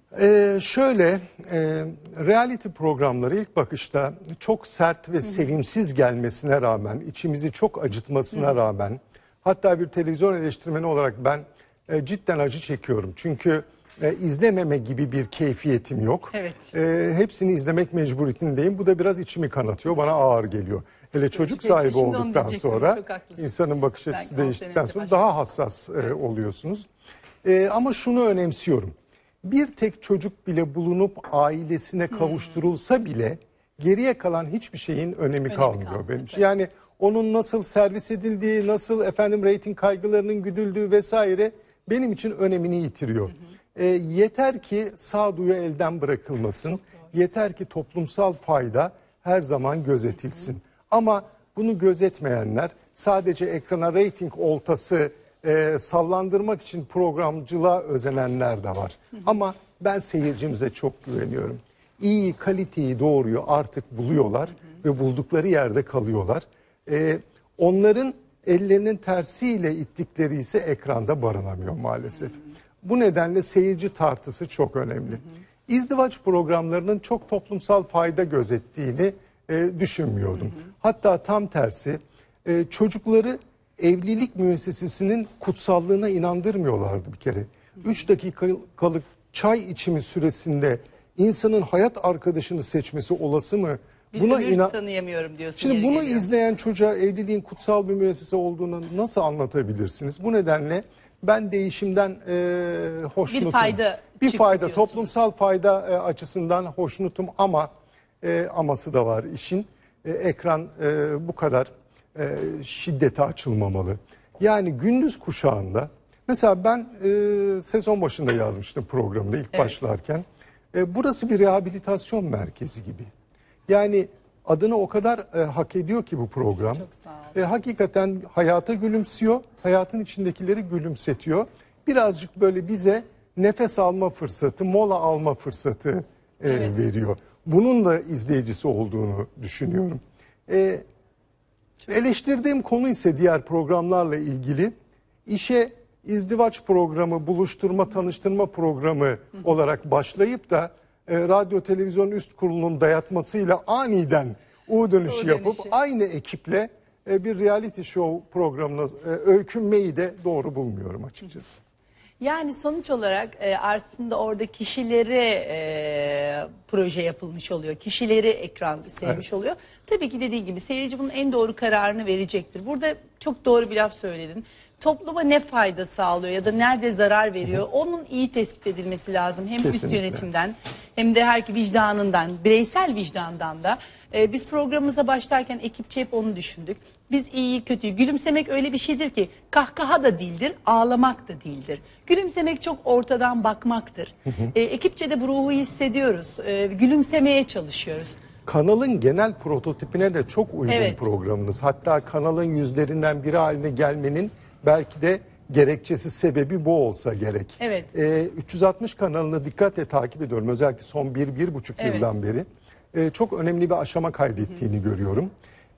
Reality programları ilk bakışta çok sert ve sevimsiz gelmesine rağmen, içimizi çok acıtmasına rağmen, hatta bir televizyon eleştirmeni olarak ben cidden acı çekiyorum. Çünkü izlememe gibi bir keyfiyetim yok. Evet. Hepsini izlemek mecburiyetindeyim. Bu da biraz içimi kanatıyor, bana ağır geliyor. Hele çocuk sahibi Şimdi onu olduktan diyecektim, sonra, çok haklısın. insanın bakış açısı Belki 10 değiştikten sene sonra önce daha hassas oluyorsunuz. Ama şunu önemsiyorum. Bir tek çocuk bile bulunup ailesine kavuşturulsa bile geriye kalan hiçbir şeyin önemi kalmıyor benim için. Yani onun nasıl servis edildiği, nasıl reyting kaygılarının güdüldüğü vesaire benim için önemini yitiriyor. Yeter ki sağduyu elden bırakılmasın. Yeter ki toplumsal fayda her zaman gözetilsin. Ama bunu gözetmeyenler sadece ekrana reyting oltası sallandırmak için programcılığa özenenler de var. Ama ben seyircimize çok güveniyorum. İyi, kaliteyi, doğruyu artık buluyorlar ve buldukları yerde kalıyorlar. Onların ellerinin tersiyle ittikleri ise ekranda barınamıyor maalesef. Bu nedenle seyirci tartısı çok önemli. İzdivaç programlarının çok toplumsal fayda gözettiğini düşünmüyordum. Hatta tam tersi, çocukları evlilik müessesesinin kutsallığına inandırmıyorlardı bir kere. 3 dakikalık çay içimi süresinde insanın hayat arkadaşını seçmesi olası mı? Bir ömür tanıyamıyorum diyorsun. Şimdi bunu izleyen çocuğa evliliğin kutsal bir müessese olduğunu nasıl anlatabilirsiniz? Bu nedenle ben değişimden hoşnutum. Bir fayda çıktı toplumsal fayda açısından hoşnutum ama aması da var işin. Ekran bu kadar şiddete açılmamalı. Yani gündüz kuşağında mesela ben sezon başında yazmıştım programda ilk başlarken. Burası bir rehabilitasyon merkezi gibi. Yani adını o kadar hak ediyor ki bu program. Çok sağ ol. Hakikaten hayata gülümsüyor, hayatın içindekileri gülümsetiyor. Birazcık böyle bize nefes alma fırsatı, mola alma fırsatı veriyor. Bunun da izleyicisi olduğunu düşünüyorum. Eleştirdiğim konu ise diğer programlarla ilgili işe izdivaç programı, buluşturma, tanıştırma programı olarak başlayıp da radyo televizyon üst kurulunun dayatmasıyla aniden U dönüşü yapıp aynı ekiple bir reality show programına öykünmeyi de doğru bulmuyorum açıkçası. Yani sonuç olarak aslında orada kişilere proje yapılmış oluyor. Kişileri ekran sevmiş oluyor. Tabii ki dediğin gibi seyirci bunun en doğru kararını verecektir. Burada çok doğru bir laf söyledin. Topluma ne fayda sağlıyor ya da nerede zarar veriyor onun iyi tespit edilmesi lazım. Hem Kesinlikle. üst yönetimden hem de her vicdanından, bireysel vicdandan da. Biz programımıza başlarken ekipçe hep onu düşündük. Biz iyiyi kötüyü, gülümsemek öyle bir şeydir ki kahkaha da değildir, ağlamak da değildir. Gülümsemek çok ortadan bakmaktır. Ekipçe de bu ruhu hissediyoruz, gülümsemeye çalışıyoruz. Kanalın genel prototipine de çok uygun programınız. Hatta kanalın yüzlerinden biri haline gelmenin belki de gerekçesi, sebebi bu olsa gerek. Evet. 360 kanalını dikkatle takip ediyorum. Özellikle son 1-1,5 yıldan beri. Çok önemli bir aşama kaydettiğini görüyorum.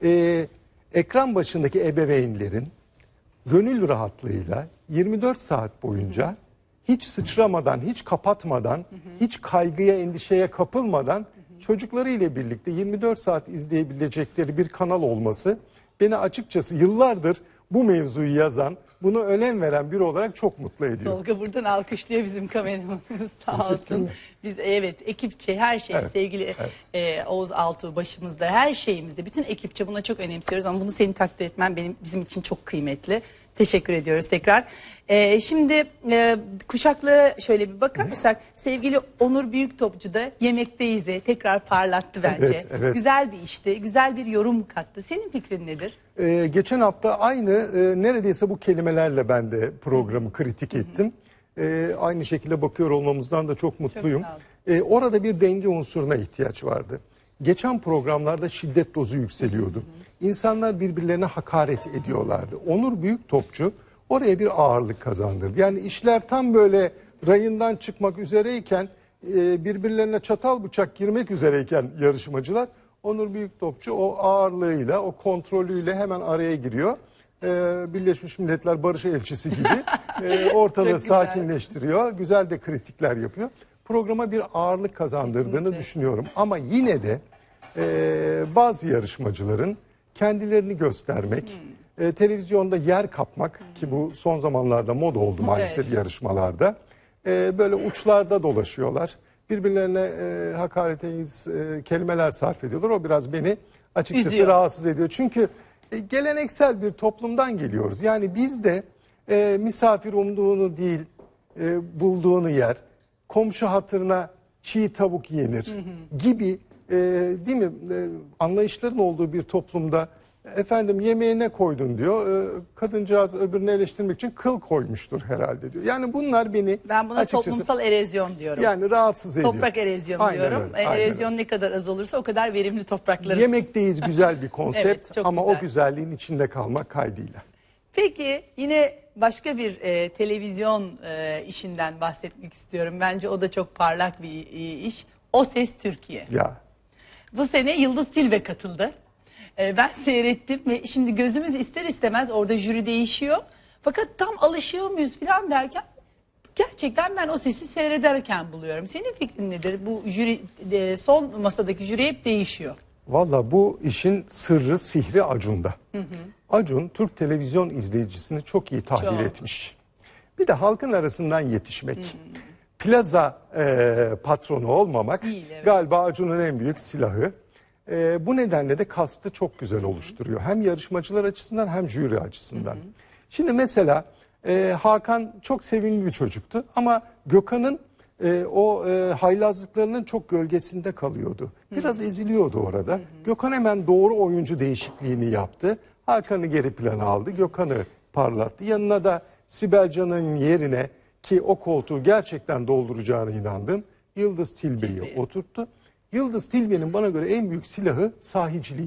Ekran başındaki ebeveynlerin gönül rahatlığıyla 24 saat boyunca hiç sıçramadan, hiç kapatmadan, hiç kaygıya, endişeye kapılmadan çocuklarıyla birlikte 24 saat izleyebilecekleri bir kanal olması beni açıkçası yıllardır bu mevzuyu yazan, buna önem veren biri olarak çok mutlu ediyor. Tolga buradan alkışlıyor bizim kameramanımız sağ olsun. Biz ekipçe her şey sevgili Oğuz Altuğ başımızda her şeyimizde bütün ekipçe buna çok önemsiyoruz ama bunu senin takdir etmen bizim için çok kıymetli. Teşekkür ediyoruz tekrar. Şimdi kuşaklara şöyle bir bakarsak sevgili Onur Büyüktopçu da Yemekteyiz'i tekrar parlattı bence. Evet, evet. Güzel bir işti, güzel bir yorum kattı. Senin fikrin nedir? Geçen hafta aynı neredeyse bu kelimelerle ben de programı kritik ettim. Aynı şekilde bakıyor olmamızdan da çok mutluyum. sağ Orada bir denge unsuruna ihtiyaç vardı. Geçen programlarda şiddet dozu yükseliyordu. İnsanlar birbirlerine hakaret ediyorlardı. Onur Büyüktopçu oraya bir ağırlık kazandırdı. Yani işler tam böyle rayından çıkmak üzereyken, birbirlerine çatal bıçak girmek üzereyken yarışmacılar, Onur Büyüktopçu o ağırlığıyla, o kontrolüyle hemen araya giriyor. Birleşmiş Milletler Barış Elçisi gibi ortalığı Çok güzel. sakinleştiriyor. Güzel de kritikler yapıyor. Programa bir ağırlık kazandırdığını Kesinlikle. düşünüyorum. Ama yine de bazı yarışmacıların kendilerini göstermek, televizyonda yer kapmak ki bu son zamanlarda moda oldu maalesef yarışmalarda. Böyle uçlarda dolaşıyorlar. Birbirlerine hakareteyiz kelimeler sarf ediyorlar. O biraz beni açıkçası Üzüyor. rahatsız ediyor. Çünkü geleneksel bir toplumdan geliyoruz. Yani biz de misafir umduğunu değil bulduğunu yer, komşu hatırına çiğ tavuk yenir gibi değil mi anlayışların olduğu bir toplumda efendim yemeğe ne koydun diyor. Kadıncağız öbürünü eleştirmek için kıl koymuştur herhalde diyor. Yani bunlar beni Ben buna açıkçası toplumsal erozyon diyorum. yani rahatsız ediyor. Toprak erozyonu Aynen diyorum. öyle, aynen Erozyon ne kadar az olursa o kadar verimli toprakların. Yemekteyiz güzel bir konsept Evet, çok ama güzel. o güzelliğin içinde kalmak kaydıyla. Peki yine başka bir televizyon işinden bahsetmek istiyorum. Bence o da çok parlak bir iş. O Ses Türkiye. Ya Bu sene Yıldız Tilbe katıldı. Ben seyrettim ve şimdi gözümüz ister istemez orada jüri değişiyor. Fakat tam alışıyor muyuz falan derken gerçekten ben o sesi seyrederken buluyorum. Senin fikrin nedir? Bu jüri son masadaki jüri hep değişiyor. valla bu işin sırrı sihri Acun'da. Acun Türk televizyon izleyicisini çok iyi tahlil Çok. etmiş. Bir de halkın arasından yetişmek. Plaza patronu olmamak Değil, evet. galiba Acun'un en büyük silahı. Bu nedenle de kastı çok güzel oluşturuyor. Hem yarışmacılar açısından hem jüri açısından. Şimdi mesela Hakan çok sevimli bir çocuktu ama Gökhan'ın o haylazlıklarının çok gölgesinde kalıyordu. Biraz eziliyordu orada. Gökhan hemen doğru oyuncu değişikliğini yaptı. Hakan'ı geri plana aldı. Gökhan'ı parlattı. Yanına da Sibel Can'ın yerine ki o koltuğu gerçekten dolduracağına inandım. Yıldız Tilbe'yi oturttu. Yıldız Tilbe'nin bana göre en büyük silahı sahiciliği.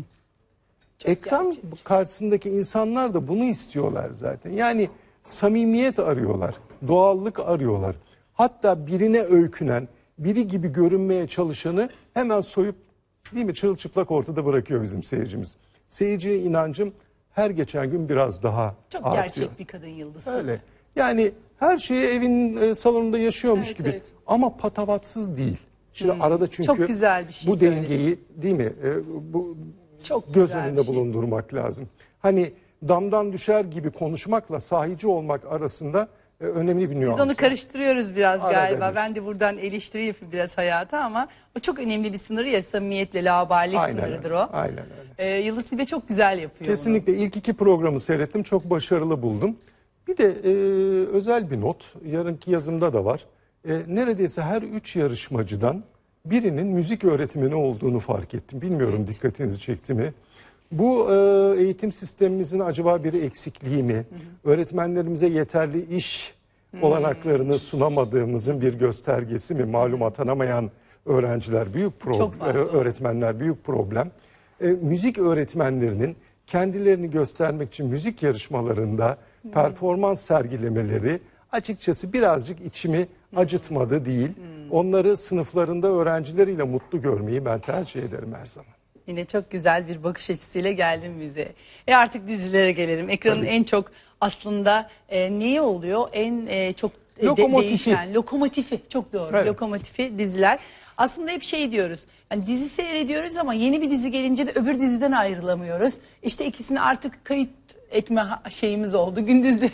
Ekran gerçek. karşısındaki insanlar da bunu istiyorlar zaten. Yani samimiyet arıyorlar, doğallık arıyorlar. Hatta birine öykünen, biri gibi görünmeye çalışanı hemen soyup değil mi çırılçıplak ortada bırakıyor bizim seyircimiz. Seyirciye inancım her geçen gün biraz daha Çok artıyor. gerçek bir kadın Yıldız. Öyle. Yani her şeyi evin salonunda yaşıyormuş Evet, gibi evet. ama patavatsız değil. Şimdi arada çünkü Çok güzel bir şey bu söyledin. dengeyi değil mi bu Çok göz güzel bir önünde şey. bulundurmak lazım. Hani damdan düşer gibi konuşmakla sahici olmak arasında önemli bir nüans. Biz onu karıştırıyoruz biraz Arada galiba. bir. Ben de buradan eleştiri yapayım biraz hayata ama o çok önemli bir sınır ya samimiyetle laubalilik Aynen sınırıdır öyle, o. aynen öyle. Yıldız Tilbe çok güzel yapıyor Kesinlikle ilk iki programı seyrettim. Çok başarılı buldum. Bir de özel bir not. Yarınki yazımda da var. Neredeyse her 3 yarışmacıdan birinin müzik öğretmeni olduğunu fark ettim. Bilmiyorum dikkatinizi çekti mi? Bu eğitim sistemimizin acaba bir eksikliği mi? Öğretmenlerimize yeterli iş olanaklarını sunamadığımızın bir göstergesi mi? Malum atanamayan öğrenciler büyük Çok fazla. öğretmenler büyük problem. Müzik öğretmenlerinin kendilerini göstermek için müzik yarışmalarında performans sergilemeleri açıkçası birazcık içimi acıtmadı değil. Onları sınıflarında öğrencileriyle mutlu görmeyi ben tercih ederim her zaman. Yine çok güzel bir bakış açısıyla geldin bize. Artık dizilere gelelim. Ekranın Tabii. en çok aslında neyi oluyor? En çok Lokomotifi. değişen. Lokomotifi. Çok doğru. Evet. Lokomotifi diziler. Aslında hep şey diyoruz. Yani dizi seyrediyoruz ama yeni bir dizi gelince de öbür diziden ayrılamıyoruz. İşte ikisini artık kayıt etme şeyimiz oldu. Gündüzleri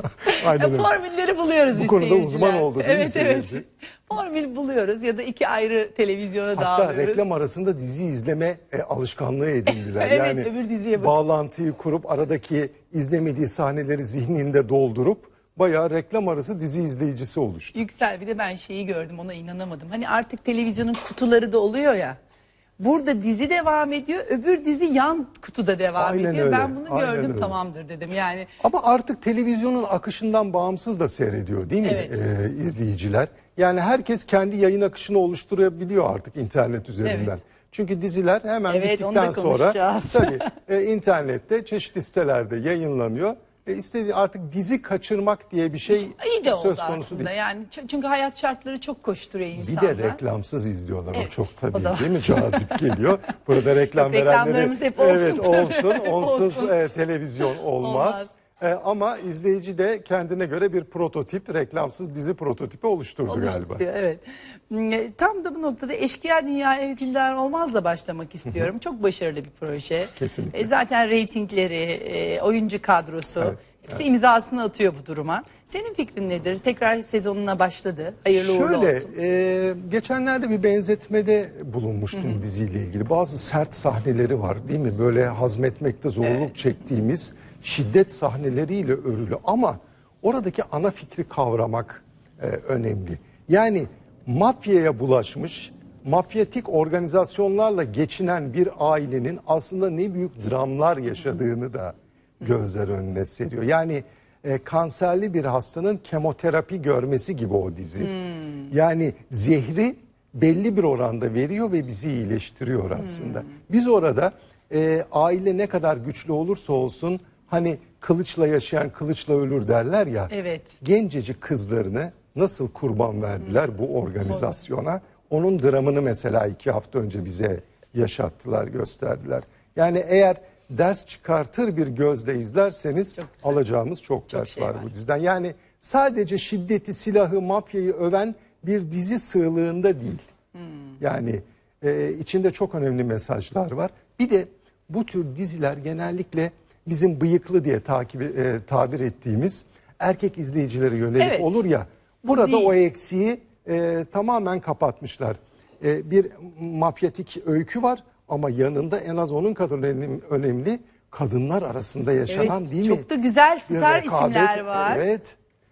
Aynen öyle. formülleri buluyoruz Bu biz konuda seyirciler. uzman oldu değil mi evet, seyirci? Evet. Formül buluyoruz ya da iki ayrı televizyona Hatta dağılıyoruz. reklam arasında dizi izleme alışkanlığı edindiler. Evet, yani öbür diziye bak. bağlantıyı kurup aradaki izlemediği sahneleri zihninde doldurup bayağı reklam arası dizi izleyicisi oluştu. Yüksel, bir de ben şeyi gördüm, ona inanamadım. Hani artık televizyonun kutuları da oluyor ya. Burada dizi devam ediyor, öbür dizi yan kutuda devam Aynen ediyor. öyle, Ben bunu aynen gördüm, öyle. tamamdır dedim. Yani Ama artık televizyonun akışından bağımsız da seyrediyor değil mi Evet. izleyiciler? Yani herkes kendi yayın akışını oluşturabiliyor artık internet üzerinden. Evet. Çünkü diziler hemen Evet, onu bittikten da sonra konuşacağız. tabii internette çeşitli sitelerde yayınlanıyor. İstediği artık dizi kaçırmak diye bir şey iyi de oldu söz konusu aslında. değil. Yani çünkü hayat şartları çok koşturuyor Bir insanlar. de reklamsız izliyorlar. O Evet, çok o tabii da var. değil mi? Cazip geliyor. Burada reklam Yok, verenleri reklamlarımız hep olsun evet tabii. olsun. Onsuz Olsun. televizyon olmaz. Olmaz. Ama izleyici de kendine göre bir prototip, reklamsız dizi prototipi oluşturdu galiba. Evet. Tam da bu noktada Eşkıya Dünyaya Hükümdar Olmaz'la başlamak istiyorum. Çok başarılı bir proje. Kesinlikle. Zaten reytingleri, oyuncu kadrosu hepsi imzasını atıyor bu duruma. Senin fikrin nedir? Tekrar sezonuna başladı. Hayırlı uğurlu olsun. Geçenlerde bir benzetmede bulunmuştum diziyle ilgili. Bazı sert sahneleri var değil mi? Böyle hazmetmekte zorluk çektiğimiz şiddet sahneleriyle örülü. Ama oradaki ana fikri kavramak önemli. Yani mafyaya bulaşmış, mafyatik organizasyonlarla geçinen bir ailenin aslında ne büyük dramlar yaşadığını da gözler önüne seriyor. Yani kanserli bir hastanın kemoterapi görmesi gibi o dizi. Yani zehri belli bir oranda veriyor ve bizi iyileştiriyor aslında. Biz orada aile ne kadar güçlü olursa olsun, hani kılıçla yaşayan kılıçla ölür derler ya. Evet. Gencecik kızlarını nasıl kurban verdiler bu organizasyona? Onun dramını mesela 2 hafta önce bize yaşattılar, gösterdiler. Yani eğer ders çıkartır bir gözle izlerseniz alacağımız çok ders şey var var. bu diziden. Yani sadece şiddeti, silahı, mafyayı öven bir dizi sığlığında değil. Yani içinde çok önemli mesajlar var. Bir de bu tür diziler genellikle bizim bıyıklı diye tabir ettiğimiz erkek izleyicilere yönelik Evet. olur ya. Burada değil. o eksiği tamamen kapatmışlar. Bir mafyatik öykü var ama yanında en az onun kadar önemli kadınlar arasında yaşanan Evet, değil mi? çok da güzel Bir star rekabet, isimler var. Evet.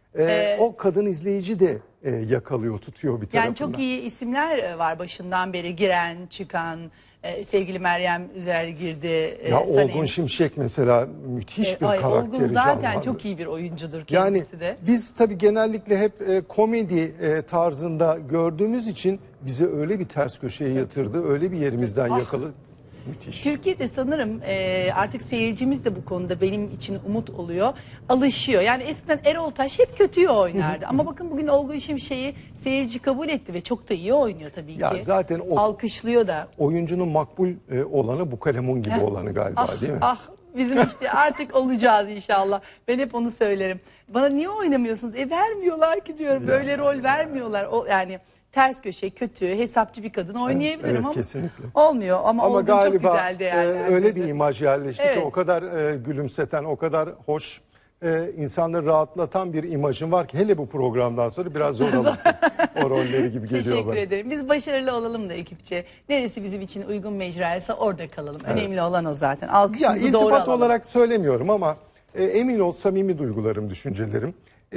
O kadın izleyici de yakalıyor, tutuyor bir tarafından. Yani çok iyi isimler var başından beri giren, çıkan. Sevgili Meryem Üzer girdi. Ya Sanem. Olgun Şimşek mesela müthiş bir Ay, karakteri Olgun zaten canlandı. çok iyi bir oyuncudur Yani kendisi de. biz tabii genellikle hep komedi tarzında gördüğümüz için bizi öyle bir ters köşeye yatırdı, öyle bir yerimizden yakaladı. Müthiş. Türkiye'de sanırım artık seyircimiz de bu konuda benim için umut oluyor. Alışıyor. Yani eskiden Erol Taş hep kötüyü oynardı. Ama bakın bugün Olgun Şimşek'i seyirci kabul etti ve çok da iyi oynuyor tabii Ya ki. zaten o alkışlıyor da. oyuncunun makbul olanı bu kalemun gibi olanı galiba değil mi? Bizim işte artık olacağız inşallah. Ben hep onu söylerim. Bana niye oynamıyorsunuz? Vermiyorlar ki diyorum. Böyle rol vermiyorlar. Yani ters köşe, kötü, hesapçı bir kadın oynayabilirim evet, ama kesinlikle. olmuyor. Ama Olgun çok galiba güzel değerlendirdi. öyle bir imaj yerleşti ki Evet. o kadar gülümseten, o kadar hoş, insanları rahatlatan bir imajın var ki hele bu programdan sonra biraz zor alırsın o rolleri gibi geliyor Teşekkür bana. ederim. Biz başarılı olalım da ekipçe. Neresi bizim için uygun mecraysa orada kalalım. Önemli olan o zaten. Ya Alkışımızı doğru iltifat alalım. olarak söylemiyorum ama emin ol samimi duygularım, düşüncelerim.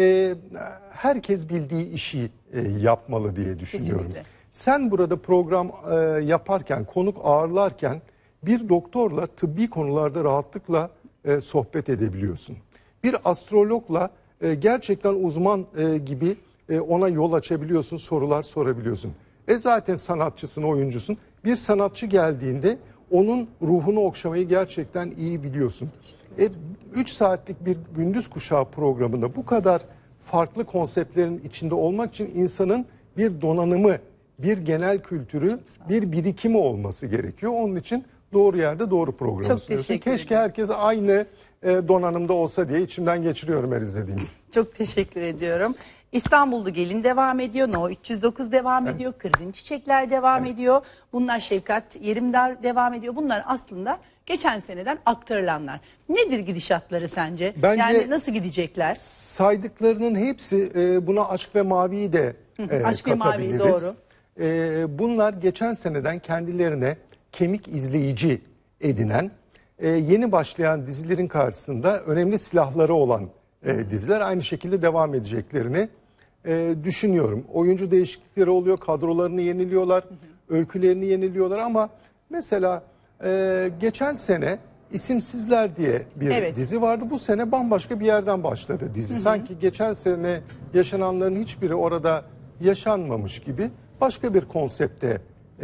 Herkes bildiği işi yapmalı diye düşünüyorum. Kesinlikle. Sen burada program yaparken, konuk ağırlarken bir doktorla tıbbi konularda rahatlıkla sohbet edebiliyorsun. Bir astrologla gerçekten uzman gibi ona yol açabiliyorsun, sorular sorabiliyorsun. Zaten sanatçısın, oyuncusun. Bir sanatçı geldiğinde onun ruhunu okşamayı gerçekten iyi biliyorsun. 3 saatlik bir gündüz kuşağı programında bu kadar farklı konseptlerin içinde olmak için insanın bir donanımı, bir genel kültürü, bir birikimi olması gerekiyor. Onun için doğru yerde doğru programı Çok sunuyorsun. teşekkür Keşke ederim. herkes aynı donanımda olsa diye içimden geçiriyorum her izlediğimi. Çok teşekkür ediyorum. İstanbullu Gelin devam ediyor. No 309 devam ediyor. Kırgın Çiçekler devam ediyor. Bunlar Şefkat Yerimdar devam ediyor. Bunlar aslında geçen seneden aktarılanlar. Nedir gidişatları sence? Bence yani nasıl gidecekler? saydıklarının hepsi buna Aşk ve Mavi'yi de Aşk ve Mavi, katabiliriz. doğru. Bunlar geçen seneden kendilerine kemik izleyici edinen, yeni başlayan dizilerin karşısında önemli silahları olan diziler, aynı şekilde devam edeceklerini düşünüyorum. Oyuncu değişiklikleri oluyor, kadrolarını yeniliyorlar, öykülerini yeniliyorlar ama mesela geçen sene İsimsizler diye bir dizi vardı. Bu sene bambaşka bir yerden başladı dizi. Sanki geçen sene yaşananların hiçbiri orada yaşanmamış gibi başka bir konsepte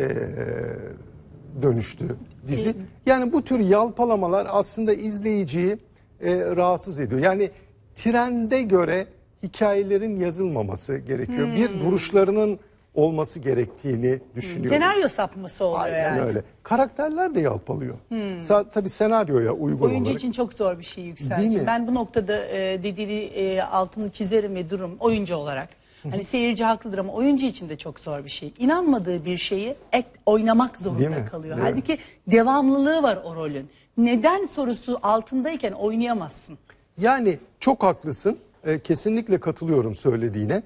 dönüştü dizi. Yani bu tür yalpalamalar aslında izleyiciyi rahatsız ediyor. Yani trende göre hikayelerin yazılmaması gerekiyor. Bir duruşlarının olması gerektiğini düşünüyorum. Senaryo sapması oluyor Aynen yani. öyle. Karakterler de yalpalıyor. Tabii senaryoya uygun Oyuncu olarak. için çok zor bir şey Değil Yükselciğim. mi? Ben bu noktada dediğini altını çizerim ve durum oyuncu olarak. Hani seyirci haklıdır ama oyuncu için de çok zor bir şey. İnanmadığı bir şeyi oynamak Değil zorunda mi? kalıyor. Değil mi? Halbuki devamlılığı var o rolün. Neden sorusu altındayken oynayamazsın? Yani çok haklısın. Kesinlikle katılıyorum söylediğine.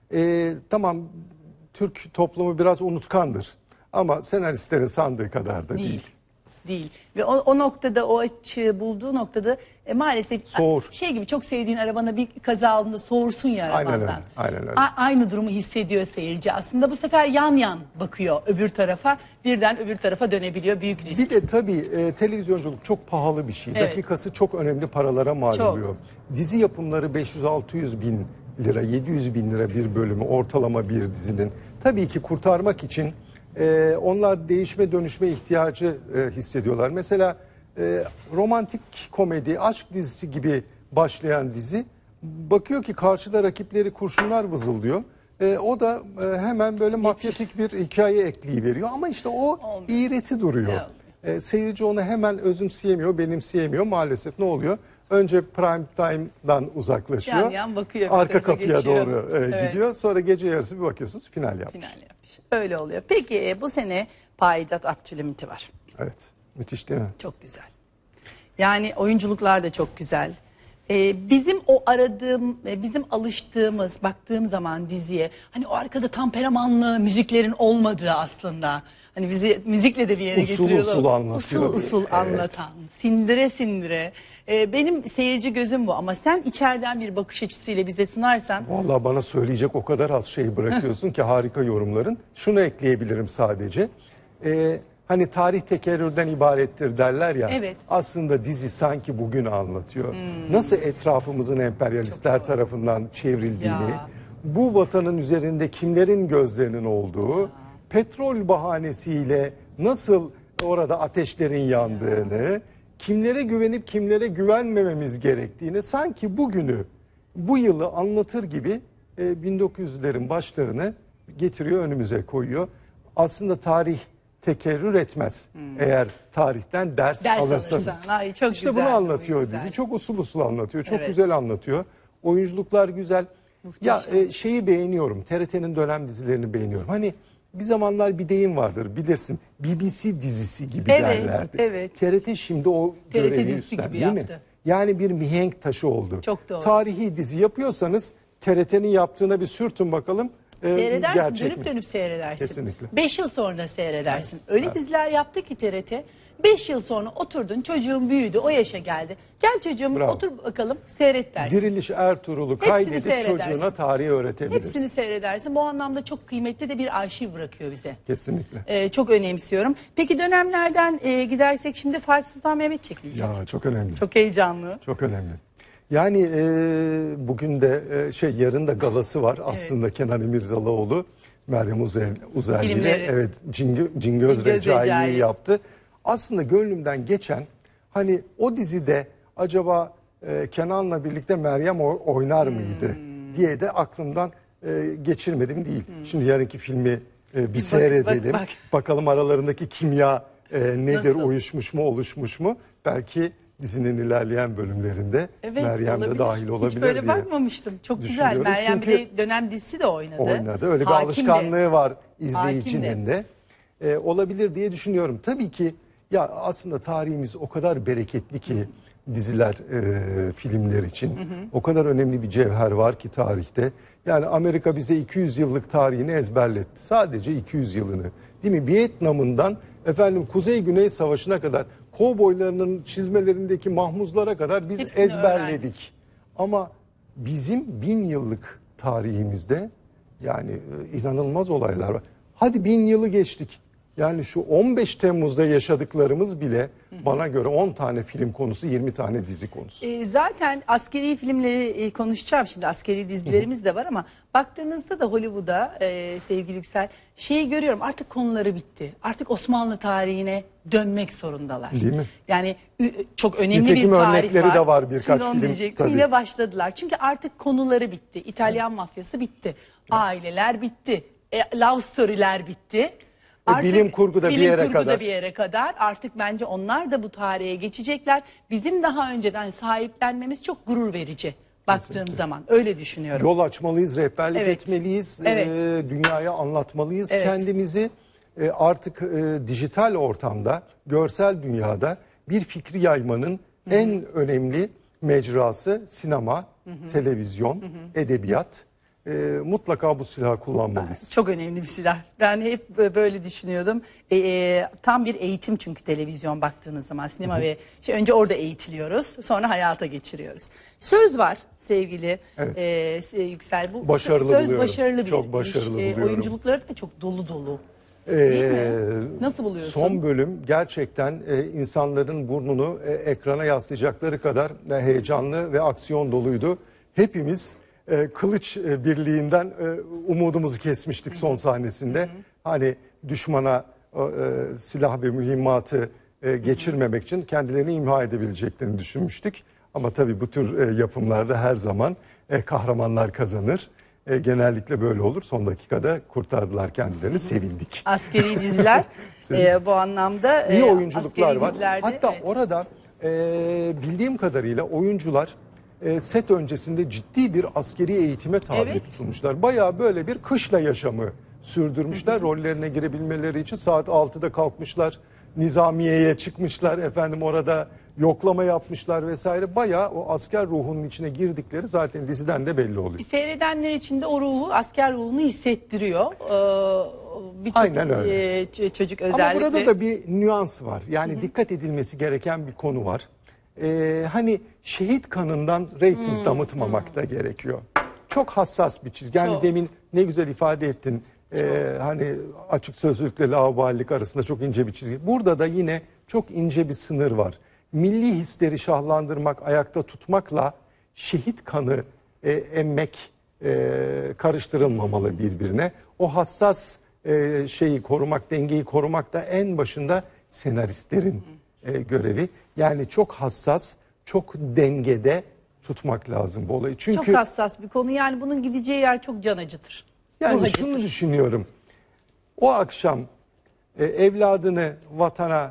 Tamam, Türk toplumu biraz unutkandır. Ama senaristlerin sandığı kadar da değil. Değil. Ve o noktada, o açığı bulduğu noktada maalesef Soğur. şey gibi, çok sevdiğin arabana bir kaza olduğunda soğursun ya Aynen arabandan. öyle, aynen öyle. Aynı durumu hissediyor seyirci. Aslında bu sefer yan yan bakıyor öbür tarafa. Birden öbür tarafa dönebiliyor. Büyük risk. Bir de tabii televizyonculuk çok pahalı bir şey. Evet. Dakikası çok önemli paralara mal Çok. oluyor. Dizi yapımları 500-600 bin lira, 700 bin lira bir bölümü ortalama bir dizinin. Tabii ki kurtarmak için onlar değişme dönüşme ihtiyacı hissediyorlar. Mesela romantik komedi, aşk dizisi gibi başlayan dizi bakıyor ki karşıda rakipleri kurşunlar vızıldıyor. O da hemen böyle mafyatik bir hikaye ekleyiveriyor ama işte o iğreti duruyor. Seyirci onu hemen özümseyemiyor, benimseyemiyor. Maalesef ne oluyor? Önce prime time'dan uzaklaşıyor. Yan yan bakıyor, bir Arka tarafa kapıya geçiyor. doğru Evet. gidiyor. Sonra gece yarısı bir bakıyorsunuz final yapmış. Final yapmış. Öyle oluyor. Peki bu sene Payidat Abdülhamit'i var. Evet. Müthiş değil mi? Çok güzel. Yani oyunculuklar da çok güzel. Bizim o aradığım, bizim alıştığımız, baktığım zaman diziye, hani o arkada temperamanlı müziklerin olmadığı aslında. Hani bizi müzikle de bir yere Usul getiriyorlar. usul anlatıyor. Usul usul Evet. anlatan, sindire sindire. Benim seyirci gözüm bu ama sen içeriden bir bakış açısıyla bize sunarsan. Vallahi bana söyleyecek o kadar az şey bırakıyorsun ki harika yorumların. Şunu ekleyebilirim sadece. Hani tarih tekerrürden ibarettir derler ya. Evet. Aslında dizi sanki bugünü anlatıyor. Nasıl etrafımızın emperyalistler tarafından çevrildiğini, Ya. bu vatanın üzerinde kimlerin gözlerinin olduğu, petrol bahanesiyle nasıl orada ateşlerin yandığını, kimlere güvenip kimlere güvenmememiz gerektiğini, sanki bugünü, bu yılı anlatır gibi 1900'lerin başlarını getiriyor, önümüze koyuyor. Aslında tarih tekerrür etmez eğer tarihten ders alırsanız. alırsan. Ay, çok işte güzel, bunu anlatıyor çok güzel. dizi. Çok usul usul anlatıyor. Çok Evet. güzel anlatıyor. Oyunculuklar güzel. Ya şeyi beğeniyorum. TRT'nin dönem dizilerini beğeniyorum. Hani bir zamanlar bir deyim vardır, bilirsin. BBC dizisi gibi Evet, derlerdi. evet. TRT şimdi o TRT görevi dizisi üstlendi, gibi değil mi? yaptı. Yani bir mihenk taşı oldu. Çok doğru. Tarihi dizi yapıyorsanız TRT'nin yaptığına bir sürtün bakalım. Seyredersin, gerçek dönüp mi? dönüp seyredersin. Kesinlikle. 5 yıl sonra seyredersin. Öyle diziler yaptı ki TRT. 5 yıl sonra oturdun, çocuğun büyüdü, o yaşa geldi. Gel çocuğum Bravo. otur bakalım, seyret dersin. Diriliş Ertuğrul'u Hepsini kaydedip seyredersin. çocuğuna tarihi öğretebilirsin. Hepsini seyredersin. Bu anlamda çok kıymetli de bir arşiv bırakıyor bize. Kesinlikle. Çok önemsiyorum. Peki dönemlerden gidersek şimdi Fatih Sultan Mehmet çekilecek. Ya çok önemli. Çok heyecanlı. Çok önemli. Yani bugün de yarın da galası var aslında Kenan İmirzalıoğlu, Meryem Uzerli ile Filmleri. evet Cingöz Recai'yi yaptı. Aslında gönlümden geçen hani o dizide acaba Kenan'la birlikte Meryem oynar mıydı diye de aklımdan geçirmedim değil. Şimdi yarınki filmi bir seyredelim. bak. Bakalım aralarındaki kimya nedir, Nasıl? uyuşmuş mu, oluşmuş mu? Belki dizinin ilerleyen bölümlerinde. Meryem de dahil olabilir Hiç böyle diye bakmamıştım. Çok güzel. düşünüyorum. Meryem bir Çünkü de dönem dizisi de oynadı. Öyle bir Hakim de. alışkanlığı var Hakim izleyicinin de. Olabilir diye düşünüyorum. Tabii ki ya aslında tarihimiz o kadar bereketli ki diziler, filmler için. O kadar önemli bir cevher var ki tarihte. Yani Amerika bize 200 yıllık tarihini ezberletti. Sadece 200 yılını. Değil mi? Vietnam'ından Kuzey Güney Savaşı'na kadar, kovboylarının çizmelerindeki mahmuzlara kadar biz Hepsini ezberledik. öğrendik. Ama bizim 1000 yıllık tarihimizde yani inanılmaz olaylar var. Hadi 1000 yılı geçtik. Yani şu 15 Temmuz'da yaşadıklarımız bile bana göre 10 tane film konusu, 20 tane dizi konusu. Zaten askeri filmleri konuşacağım şimdi. Askeri dizilerimiz de var ama baktığınızda da Hollywood'a sevgili Yüksel şeyi görüyorum, artık konuları bitti. Artık Osmanlı tarihine dönmek zorundalar. Değil mi? Yani çok önemli Nitekim bir tarih örnekleri de var birkaç Şimdi onu film, diyecektim. tabii. Yine başladılar. Çünkü artık konuları bitti. İtalyan mafyası bitti. Aileler bitti. Love story'ler bitti. Bilim kurgu da bir yere kadar. Artık bence onlar da bu tarihe geçecekler. Bizim daha önceden sahiplenmemiz çok gurur verici baktığım zaman. Öyle düşünüyorum. Yol açmalıyız, rehberlik Evet. etmeliyiz, Evet. Dünyaya anlatmalıyız Evet. kendimizi. Artık dijital ortamda, görsel dünyada bir fikri yaymanın en önemli mecrası sinema, televizyon, edebiyat. Mutlaka bu silahı kullanmalıyız. Çok önemli bir silah. Ben hep böyle düşünüyordum. Tam bir eğitim çünkü televizyon baktığınız zaman sinema ve önce orada eğitiliyoruz, sonra hayata geçiriyoruz. Söz var sevgili Yüksel. Bu Başarılı söz buluyorum. başarılı bir Çok iş. başarılı buluyorum. Oyunculukları da çok dolu dolu. Değil mi? Nasıl buluyorsun? Son bölüm gerçekten insanların burnunu ekrana yaslayacakları kadar heyecanlı ve aksiyon doluydu. Hepimiz kılıç birliğinden umudumuzu kesmiştik son sahnesinde. Hani düşmana silah ve mühimmatı geçirmemek için kendilerini imha edebileceklerini düşünmüştük. Ama tabii bu tür yapımlarda her zaman kahramanlar kazanır. Genellikle böyle olur. Son dakikada kurtardılar kendilerini. Sevindik. Askeri diziler bu anlamda İyi oyunculuklar askeri var. dizilerde, Hatta evet. orada bildiğim kadarıyla oyuncular set öncesinde ciddi bir askeri eğitime tabi Evet. tutulmuşlar. Bayağı böyle bir kışla yaşamı sürdürmüşler. Rollerine girebilmeleri için saat 6'da kalkmışlar. Nizamiye'ye çıkmışlar. Orada yoklama yapmışlar vesaire. Bayağı o asker ruhunun içine girdikleri zaten diziden de belli oluyor. Seyredenler için de o ruhu, asker ruhunu hissettiriyor. Aynen Birçok öyle. çocuk özellikle. Ama burada da bir nüans var. Yani dikkat edilmesi gereken bir konu var. Hani şehit kanından reyting damıtmamak da gerekiyor. Çok hassas bir çizgi. Yani Çok. demin ne güzel ifade ettin. Hani açık sözlükle laubalilik arasında çok ince bir çizgi. Burada da yine çok ince bir sınır var. Milli hisleri şahlandırmak, ayakta tutmakla şehit kanı emmek karıştırılmamalı birbirine. O hassas şeyi korumak, dengeyi korumak da en başında senaristlerin görevi. Yani çok hassas, çok dengede tutmak lazım bu olayı. Çünkü Çok hassas bir konu. Yani bunun gideceği yer çok can acıtır. yani Ruh acıtır. şunu düşünüyorum. O akşam evladını vatana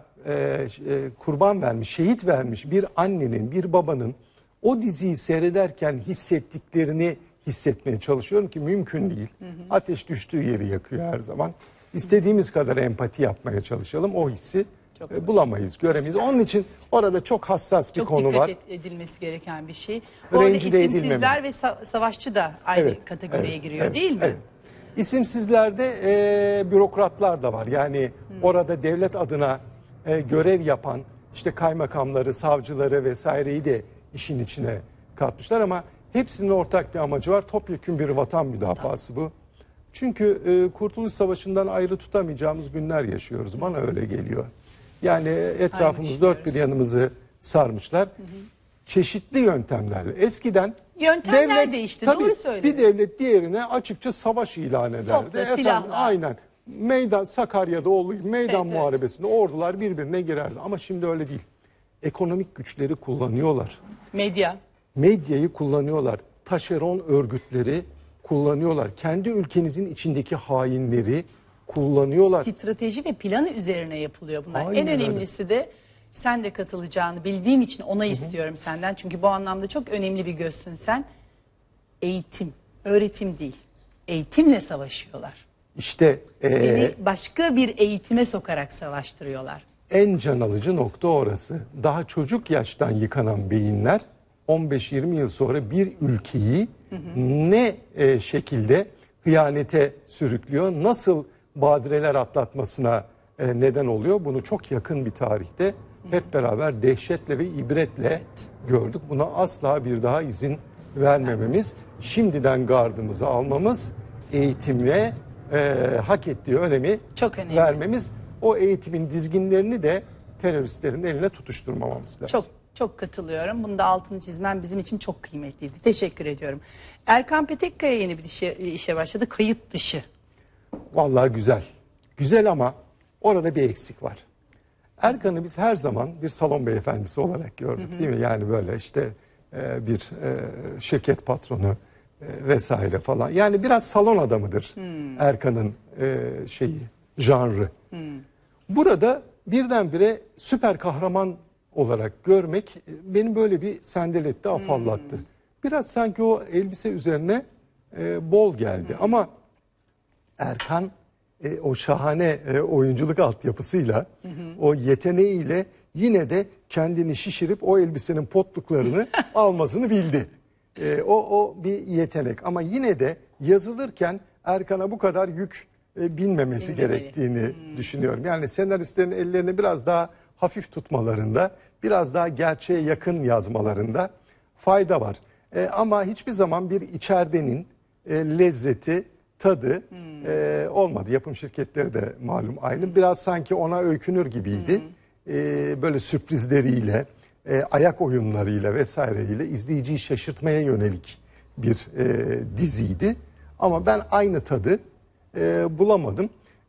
kurban vermiş, şehit vermiş bir annenin, bir babanın o diziyi seyrederken hissettiklerini hissetmeye çalışıyorum ki mümkün değil. Ateş düştüğü yeri yakıyor her zaman. İstediğimiz kadar empati yapmaya çalışalım. O hissi bulamayız, göremeyiz. Onun için orada çok hassas bir Çok konu dikkat var. Edilmesi gereken bir şey. Bu arada Rencide isimsizler edilmemeli. ve savaşçı da aynı Evet, kategoriye evet, giriyor evet, değil mi? Evet. İsimsizlerde bürokratlar da var. Yani orada devlet adına görev yapan işte kaymakamları, savcıları vesaireyi de işin içine katmışlar ama hepsinin ortak bir amacı var. Topyekün bir vatan müdafası bu. Çünkü Kurtuluş Savaşı'ndan ayrı tutamayacağımız günler yaşıyoruz. Bana öyle geliyor. Yani etrafımız dört bir yanımızı sarmışlar. Çeşitli yöntemlerle. Eskiden Yöntemler değişti, tabii, doğru söyledin. bir devlet diğerine açıkça savaş ilan ederdi. Topla, silahla. Aynen. Meydan Sakarya'da olduğu gibi meydan Evet, muharebesinde ordular birbirine girerdi. Ama şimdi öyle değil. Ekonomik güçleri kullanıyorlar. Medya. Medyayı kullanıyorlar. Taşeron örgütleri kullanıyorlar. Kendi ülkenizin içindeki hainleri kullanıyorlar. Strateji ve planı üzerine yapılıyor bunlar. Aynen En önemlisi de sen de katılacağını bildiğim için ona istiyorum senden. Çünkü bu anlamda çok önemli bir gözsün sen. Eğitim, öğretim değil. Eğitimle savaşıyorlar. İşte Seni başka bir eğitime sokarak savaştırıyorlar. en can alıcı nokta orası. Daha çocuk yaştan yıkanan beyinler 15-20 yıl sonra bir ülkeyi ne şekilde hıyanete sürüklüyor, nasıl badireler atlatmasına neden oluyor. Bunu çok yakın bir tarihte hep beraber dehşetle ve ibretle gördük. Buna asla bir daha izin vermememiz, şimdiden gardımızı almamız, eğitimle hak ettiği önemi Çok önemli. vermemiz, o eğitimin dizginlerini de teröristlerin eline tutuşturmamamız lazım. Çok katılıyorum. Bunda altını çizmem bizim için çok kıymetliydi. Teşekkür ediyorum. Erkan Petekkaya yeni bir işe başladı. Kayıt dışı. Vallahi güzel. Güzel ama orada bir eksik var. Erkan'ı biz her zaman bir salon beyefendisi olarak gördük, değil mi? Yani böyle işte bir şirket patronu vesaire falan. Yani biraz salon adamıdır Erkan'ın janrı. Burada birdenbire süper kahraman olarak görmek beni böyle bir sendeletti, afallattı. Biraz sanki o elbise üzerine bol geldi. Ama Erkan o şahane oyunculuk altyapısıyla, o yeteneğiyle yine de kendini şişirip o elbisenin potluklarını almasını bildi. O bir yetenek ama yine de yazılırken Erkan'a bu kadar yük binmemesi gerektiğini düşünüyorum. Yani senaristlerin ellerini biraz daha hafif tutmalarında, biraz daha gerçeğe yakın yazmalarında fayda var. Ama hiçbir zaman bir içerdenin lezzeti, tadı olmadı. Yapım şirketleri de malum aynı. Biraz sanki ona öykünür gibiydi. Böyle sürprizleriyle, ayak oyunlarıyla vesaireyle izleyiciyi şaşırtmaya yönelik bir diziydi. Ama ben aynı tadı bulamadım.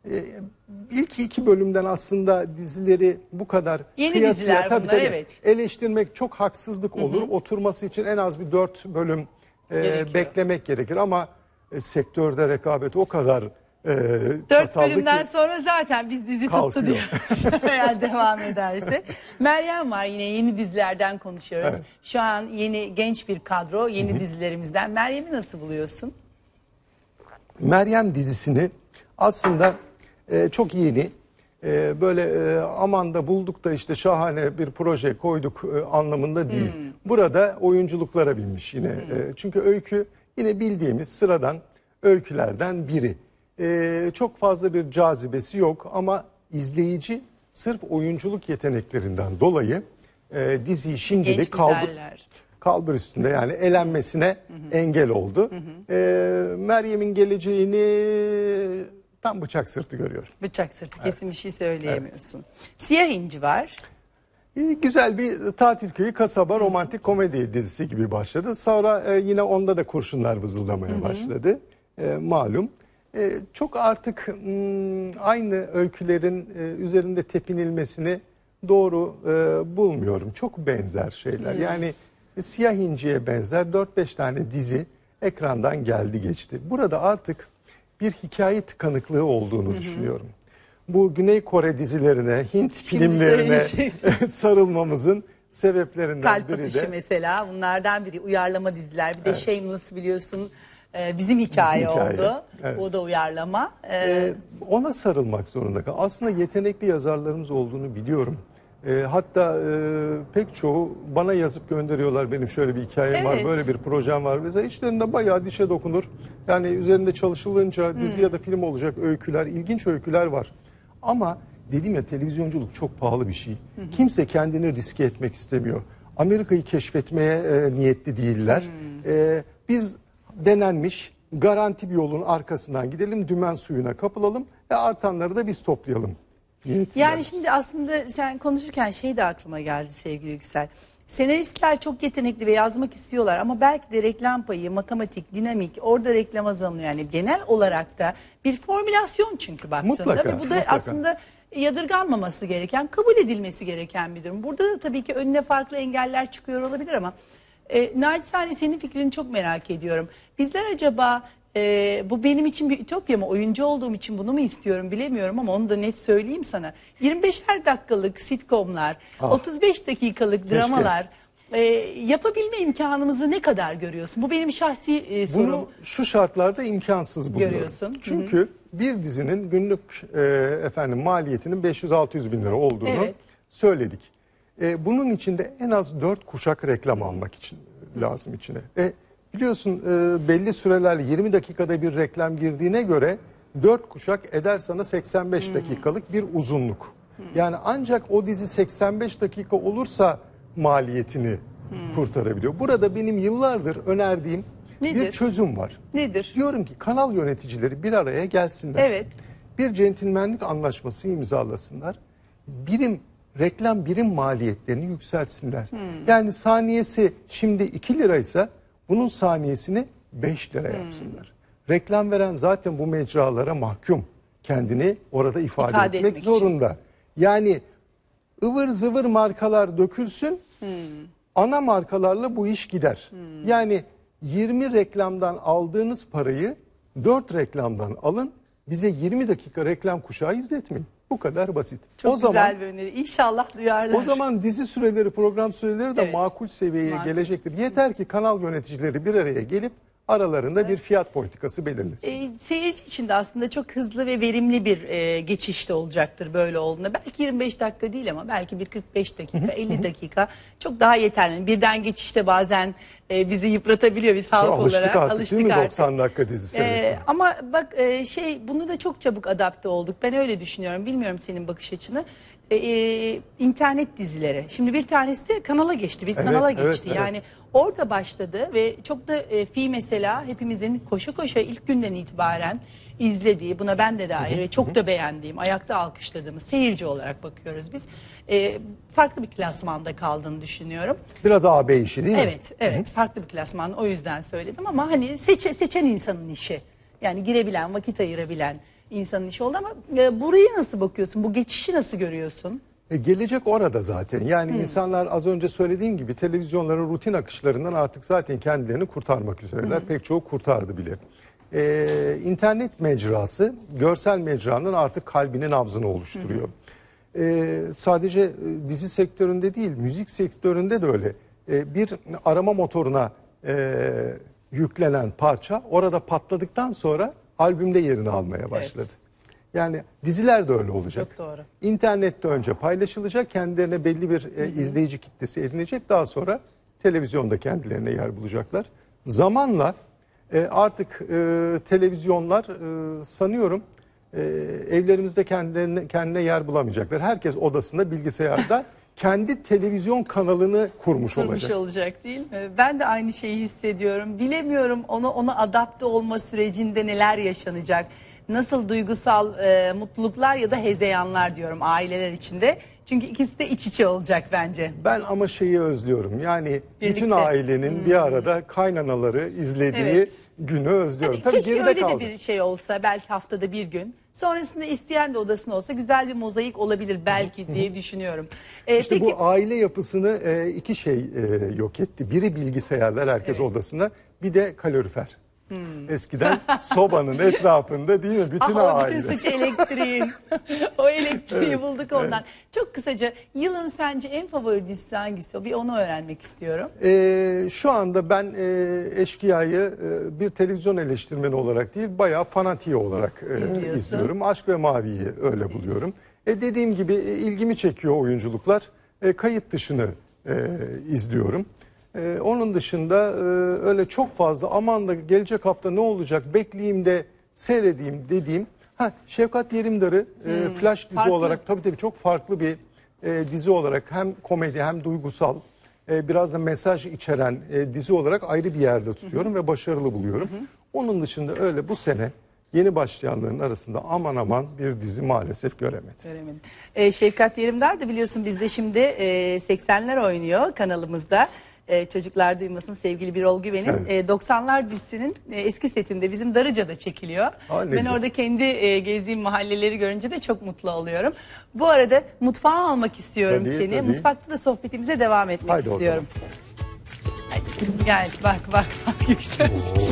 İlk 2 bölümden aslında dizileri bu kadar Yeni diziler bunlar, evet. eleştirmek çok haksızlık olur. Oturması için en az bir 4 bölüm beklemek gerekir ama sektörde rekabet o kadar 4 çatallı bölümden ki sonra zaten biz dizi tuttu kalkıyor. diyoruz. Eğer devam ederse. Meryem var, yine yeni dizilerden konuşuyoruz. Evet. Şu an yeni genç bir kadro, yeni dizilerimizden. Meryem'i nasıl buluyorsun? Meryem dizisini aslında çok yeni, böyle aman da bulduk da işte şahane bir proje koyduk anlamında değil. Burada oyunculuklara binmiş yine. Çünkü öykü yine bildiğimiz sıradan öykülerden biri. Çok fazla bir cazibesi yok ama izleyici sırf oyunculuk yeteneklerinden dolayı diziyi şimdilik Genç güzeller. kalbur üstünde, yani elenmesine engel oldu. Meryem'in geleceğini tam bıçak sırtı görüyorum. Bıçak sırtı, kesin bir şey söyleyemiyorsun. Siyah İnci var. Güzel bir tatil köyü kasaba romantik komedi dizisi gibi başladı. Sonra yine onda da kurşunlar vızıldamaya başladı. Malum. Çok artık aynı öykülerin üzerinde tepinilmesini doğru bulmuyorum. Çok benzer şeyler. Yani Siyah İnci'ye benzer 4-5 tane dizi ekrandan geldi geçti. Burada artık bir hikaye tıkanıklığı olduğunu düşünüyorum. Bu Güney Kore dizilerine, Hint filmlerine sarılmamızın sebeplerinden Kalp biri Atışı de mesela bunlardan biri. Uyarlama diziler. Bir de Shameless biliyorsun bizim hikaye oldu. Evet. O da uyarlama. Ona sarılmak zorunda kal. Aslında yetenekli yazarlarımız olduğunu biliyorum. Hatta pek çoğu bana yazıp gönderiyorlar, benim şöyle bir hikayem var, Evet. böyle bir projem var. Mesela işlerinde bayağı dişe dokunur. Yani üzerinde çalışılınca dizi ya da film olacak öyküler, ilginç öyküler var. Ama dedim ya, televizyonculuk çok pahalı bir şey. Kimse kendini riske etmek istemiyor. Amerika'yı keşfetmeye niyetli değiller. Biz denenmiş garanti bir yolun arkasından gidelim, dümen suyuna kapılalım ve artanları da biz toplayalım. Yani şimdi aslında sen konuşurken şey de aklıma geldi sevgili Yüksel. Senaristler çok yetenekli ve yazmak istiyorlar ama belki de reklam payı, matematik, dinamik, orada reklam azalıyor. Yani genel olarak da bir formülasyon çünkü baktığında. Mutlaka, ve bu da mutlaka. aslında yadırganmaması gereken, kabul edilmesi gereken bir durum. Burada da tabii ki önüne farklı engeller çıkıyor olabilir ama naçizane senin fikrini çok merak ediyorum. Bizler acaba Bu benim için bir ütopya mı? Oyuncu olduğum için bunu mu istiyorum bilemiyorum ama onu da net söyleyeyim sana. 25'er dakikalık sitcomlar, 35 dakikalık dramalar yapabilme imkanımızı ne kadar görüyorsun? Bu benim şahsi sorum. Bunu şu şartlarda imkansız buluyorum. Görüyorsun. Çünkü bir dizinin günlük maliyetinin 500-600 bin lira olduğunu söyledik. Bunun içinde en az 4 kuşak reklam almak için lazım içine. Biliyorsun belli sürelerle 20 dakikada bir reklam girdiğine göre 4 kuşak eder sana 85 dakikalık bir uzunluk. Yani ancak o dizi 85 dakika olursa maliyetini kurtarabiliyor. Burada benim yıllardır önerdiğim bir çözüm var. Nedir? Diyorum ki kanal yöneticileri bir araya gelsinler. Evet. Bir centilmenlik anlaşması imzalasınlar. Reklam birim maliyetlerini yükseltsinler. Yani saniyesi şimdi 2 liraysa bunun saniyesini 5 lira yapsınlar. Reklam veren zaten bu mecralara mahkum. Kendini orada ifade etmek zorunda. Yani ıvır zıvır markalar dökülsün. Ana markalarla bu iş gider. Yani 20 reklamdan aldığınız parayı 4 reklamdan alın. Bize 20 dakika reklam kuşağı izletmeyin. Bu kadar basit. Çok güzel bir öneri. İnşallah duyarlar. O zaman dizi süreleri, program süreleri de makul seviyeye gelecektir. Yeter ki kanal yöneticileri bir araya gelip aralarında bir fiyat politikası belirlesin. Seyirci için de aslında çok hızlı ve verimli bir geçiş de olacaktır böyle olduğunda. Belki 25 dakika değil ama belki bir 45 dakika, 50 dakika çok daha yeterli. Birden geçişte bazen bizi yıpratabiliyor biz halk olarak. Alıştık değil mi 90 dakika dizi seyretmeye? Ama bak bunu da çok çabuk adapte olduk. Ben öyle düşünüyorum. Bilmiyorum senin bakış açını. İnternet dizileri. Şimdi bir tanesi de kanala geçti. Bir kanala geçti. Yani orada başladı ve çok da fi mesela hepimizin koşa koşa ilk günden itibaren izlediği, buna ben de dahil ve çok da beğendiğim, ayakta alkışladığımız seyirci olarak bakıyoruz biz. Farklı bir klasmanda kaldığını düşünüyorum. Biraz AB işi değil mi? Evet. Farklı bir klasman. O yüzden söyledim ama hani seçen insanın işi. Yani girebilen, vakit ayırabilen insanın işi oldu ama burayı nasıl bakıyorsun? Bu geçişi nasıl görüyorsun? Gelecek orada zaten. Yani insanlar az önce söylediğim gibi televizyonların rutin akışlarından artık zaten kendilerini kurtarmak üzereler. Pek çoğu kurtardı bile. İnternet mecrası görsel mecranın artık kalbinin nabzını oluşturuyor. Sadece dizi sektöründe değil, müzik sektöründe de öyle. Bir arama motoruna yüklenen parça orada patladıktan sonra albümde yerini almaya başladı. Yani diziler de öyle olacak. Çok doğru. İnternette önce paylaşılacak, kendilerine belli bir izleyici kitlesi edinecek. Daha sonra televizyonda kendilerine yer bulacaklar. Zamanla artık televizyonlar sanıyorum evlerimizde kendine yer bulamayacaklar. Herkes odasında bilgisayarda kendi televizyon kanalını kurmuş olacak Değil mi? Ben de aynı şeyi hissediyorum. Bilemiyorum ona adapte olma sürecinde neler yaşanacak. Nasıl duygusal mutluluklar ya da hezeyanlar diyorum aileler içinde. Çünkü ikisi de iç içe olacak bence. Ben ama şeyi özlüyorum. Yani bütün ailenin bir arada kaynanaları izlediği günü özlüyorum. Tabii keşke öyle de bir şey olsa, belki haftada bir gün. Sonrasında isteyen de odasında olsa güzel bir mozaik olabilir belki diye düşünüyorum. İşte bu aile yapısını iki şey yok etti. Biri bilgisayarlar herkes odasına, bir de kalorifer. Eskiden sobanın etrafında değil mi? Bütün aile. Bütün sıç elektriğin. O elektriği bulduk ondan. Çok kısaca yılın sence en favori dizisi hangisi? Bir onu öğrenmek istiyorum. Şu anda ben Eşkıya'yı bir televizyon eleştirmeni olarak değil, bayağı fanatiği olarak izliyorum. Aşk ve Mavi'yi öyle buluyorum. Dediğim gibi ilgimi çekiyor oyunculuklar. Kayıt dışını izliyorum. Onun dışında öyle çok fazla aman da gelecek hafta ne olacak bekleyeyim de seyredeyim dediğim Şefkat Yerimdar'ı flash dizi olarak tabii çok farklı bir dizi olarak hem komedi hem duygusal biraz da mesaj içeren dizi olarak ayrı bir yerde tutuyorum ve başarılı buluyorum. Onun dışında öyle bu sene yeni başlayanların arasında aman bir dizi maalesef göremedim. Şefkat Yerimdar da biliyorsun bizde şimdi 80'ler oynuyor kanalımızda. Çocuklar duymasın sevgili Birol Güven'in 90'lar dizisinin eski setinde bizim Darıca'da çekiliyor. Ben orada kendi gezdiğim mahalleleri görünce de çok mutlu oluyorum. Bu arada mutfağa almak istiyorum seni. Mutfakta da sohbetimize devam etmek istiyorum. Hadi gel bak Yüksel.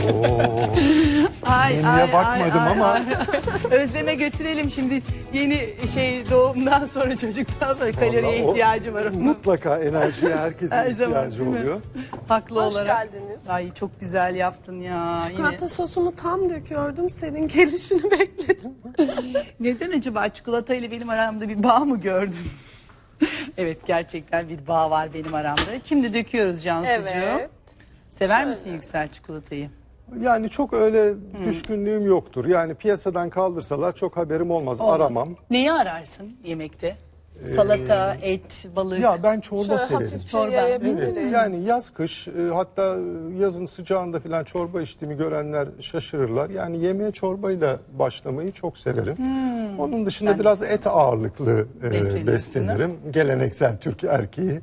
Menüye bakmadım ama. Özleme götürelim şimdi yeni doğumdan sonra çocuktan sonra kaloriye Vallahi o ihtiyacı var onun. Mutlaka enerjiye herkesin Her zaman, ihtiyacı değil mi? oluyor. Haklı Hoş olarak. geldiniz. Ay çok güzel yaptın ya. Çikolata sosumu tam döküyordum. Senin gelişini bekledim. Neden acaba çikolata ile benim aramda bir bağ mı gördün? Evet gerçekten bir bağ var benim aramda. Şimdi döküyoruz Cansucuğum. Evet. Sever Şöyle. misin Yüksel çikolatayı? Yani çok öyle düşkünlüğüm yoktur. Yani piyasadan kaldırsalar çok haberim olmaz. Olmaz. Aramam. Neyi ararsın yemekte? Salata, et, balık. Ya ben çorba Şöyle severim. hafifçe Çorba. yayabiliriz. Evet, yani yaz kış hatta yazın sıcağında falan çorba içtiğimi görenler şaşırırlar. Yani yemeğe çorbayla başlamayı çok severim. Onun dışında Ben de biraz severim. et ağırlıklı Besleniyorsun, beslenirim. Geleneksel Türk erkeği.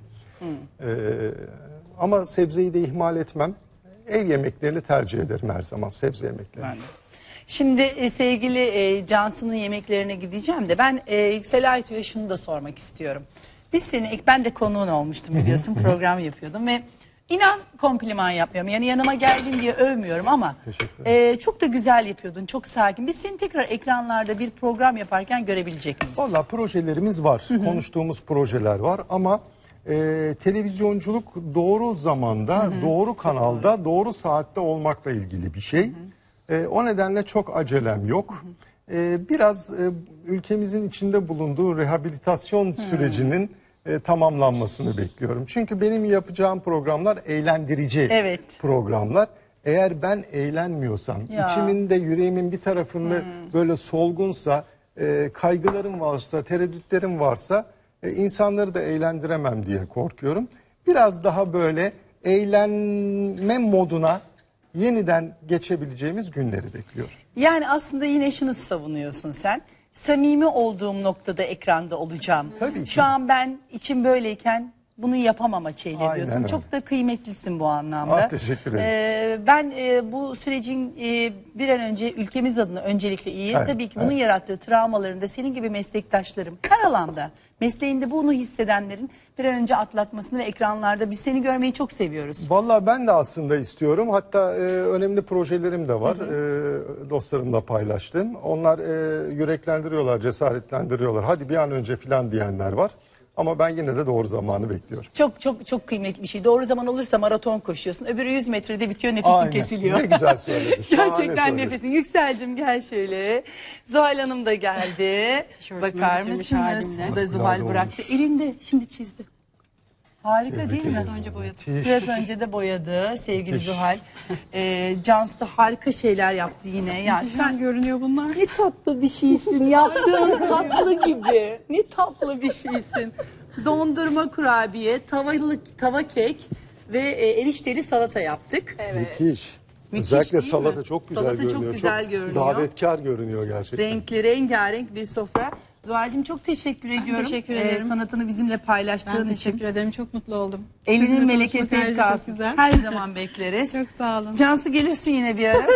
Ama sebzeyi de ihmal etmem. Ev yemeklerini tercih ederim her zaman, sebze yemeklerini. Ben de. Şimdi sevgili Cansu'nun yemeklerine gideceğim de ben Yüksel Aytu'ya şunu da sormak istiyorum. Ben de konuğun olmuştum biliyorsun program yapıyordum ve inan kompliman yapmıyorum. Yani yanıma geldin diye övmüyorum ama çok da güzel yapıyordun, çok sakin. Biz seni tekrar ekranlarda bir program yaparken görebilecek miyiz? Valla projelerimiz var, konuştuğumuz projeler var ama televizyonculuk doğru zamanda, doğru kanalda, doğru saatte olmakla ilgili bir şey. O nedenle çok acelem yok. Biraz ülkemizin içinde bulunduğu rehabilitasyon sürecinin tamamlanmasını bekliyorum. Çünkü benim yapacağım programlar eğlendirici programlar. Eğer ben eğlenmiyorsam, içimin de yüreğimin bir tarafını böyle solgunsa, kaygılarım varsa, tereddütlerim varsa insanları da eğlendiremem diye korkuyorum. Biraz daha böyle eğlenme moduna yeniden geçebileceğimiz günleri bekliyorum. Yani aslında yine şunu savunuyorsun sen. Samimi olduğum noktada ekranda olacağım. Tabii ki. Şu an ben içim böyleyken bunu yapamam Açeli Aynen diyorsun. öyle. Çok da kıymetlisin bu anlamda. Teşekkür ederim. Ben bu sürecin bir an önce ülkemiz adına öncelikle iyi. Evet, Tabii ki bunun yarattığı travmalarında senin gibi meslektaşlarım her alanda mesleğinde bunu hissedenlerin bir an önce atlatmasını ve ekranlarda biz seni görmeyi çok seviyoruz. Vallahi ben de aslında istiyorum. Hatta önemli projelerim de var. Dostlarımla paylaştım. Onlar yüreklendiriyorlar, cesaretlendiriyorlar. Hadi bir an önce falan diyenler var. Ama ben yine de doğru zamanı bekliyorum. Çok kıymetli bir şey. Doğru zaman olursa maraton koşuyorsun. Öbürü 100 metrede bitiyor, nefesin Aynen. kesiliyor. Ne güzel söyledin. Şahane Gerçekten söyledin. nefesin. Yükselcim gel şöyle. Zuhal Hanım da geldi. Tişörtümü Bakar bitirmiş mısınız? halimle. Bu da Çok Zuhal güzel bıraktı. olmuş. Elinde şimdi çizdi. Harika değil mi? Biraz önce boyadım. Biraz önce de boyadı sevgili Müthiş. Zuhal. Cansu da harika şeyler yaptı yine. Yani Sen görünüyor bunlar. ne tatlı bir şeysin yaptığın tatlı gibi. Ne tatlı bir şeysin. Dondurma kurabiye, tava kek ve erişteli salata yaptık. Müthiş. Müthiş Özellikle değil salata mi? çok güzel Salata çok görünüyor. güzel görünüyor. Davetkar görünüyor gerçekten. Renkli, rengarenk bir sofra. Zuhal'cim çok teşekkür ediyorum. teşekkür ederim. Sanatını bizimle paylaştığın Ben için. teşekkür ederim. Çok mutlu oldum. Elinin Sizinle melekesi konuşmak hep ayrıca çok kalsın. güzel. Her zaman bekleriz. Çok sağ olun. Cansu gelirsin yine bir ara.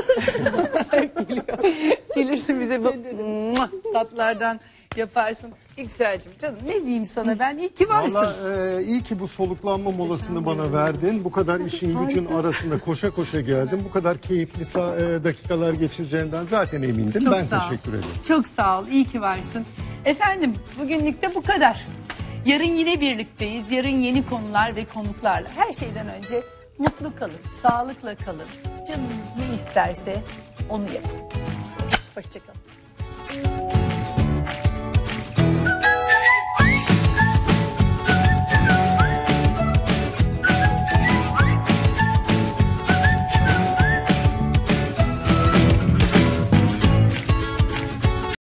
Gelirsin bize bu tatlardan yaparsın. Yükselcim canım ne diyeyim sana ben iyi ki varsın. Vallahi iyi ki bu soluklanma molasını bana verdin. Bu kadar işin gücün arasında koşa koşa geldim. Bu kadar keyifli dakikalar geçireceğinden zaten emindim. Çok Ben sağ ol. teşekkür ederim. Çok sağ ol. İyi ki varsın. Efendim bugünlük de bu kadar. Yarın yine birlikteyiz. Yarın yeni konular ve konuklarla. Her şeyden önce mutlu kalın, sağlıkla kalın. Canınız ne isterse onu yapın. Hoşça kalın.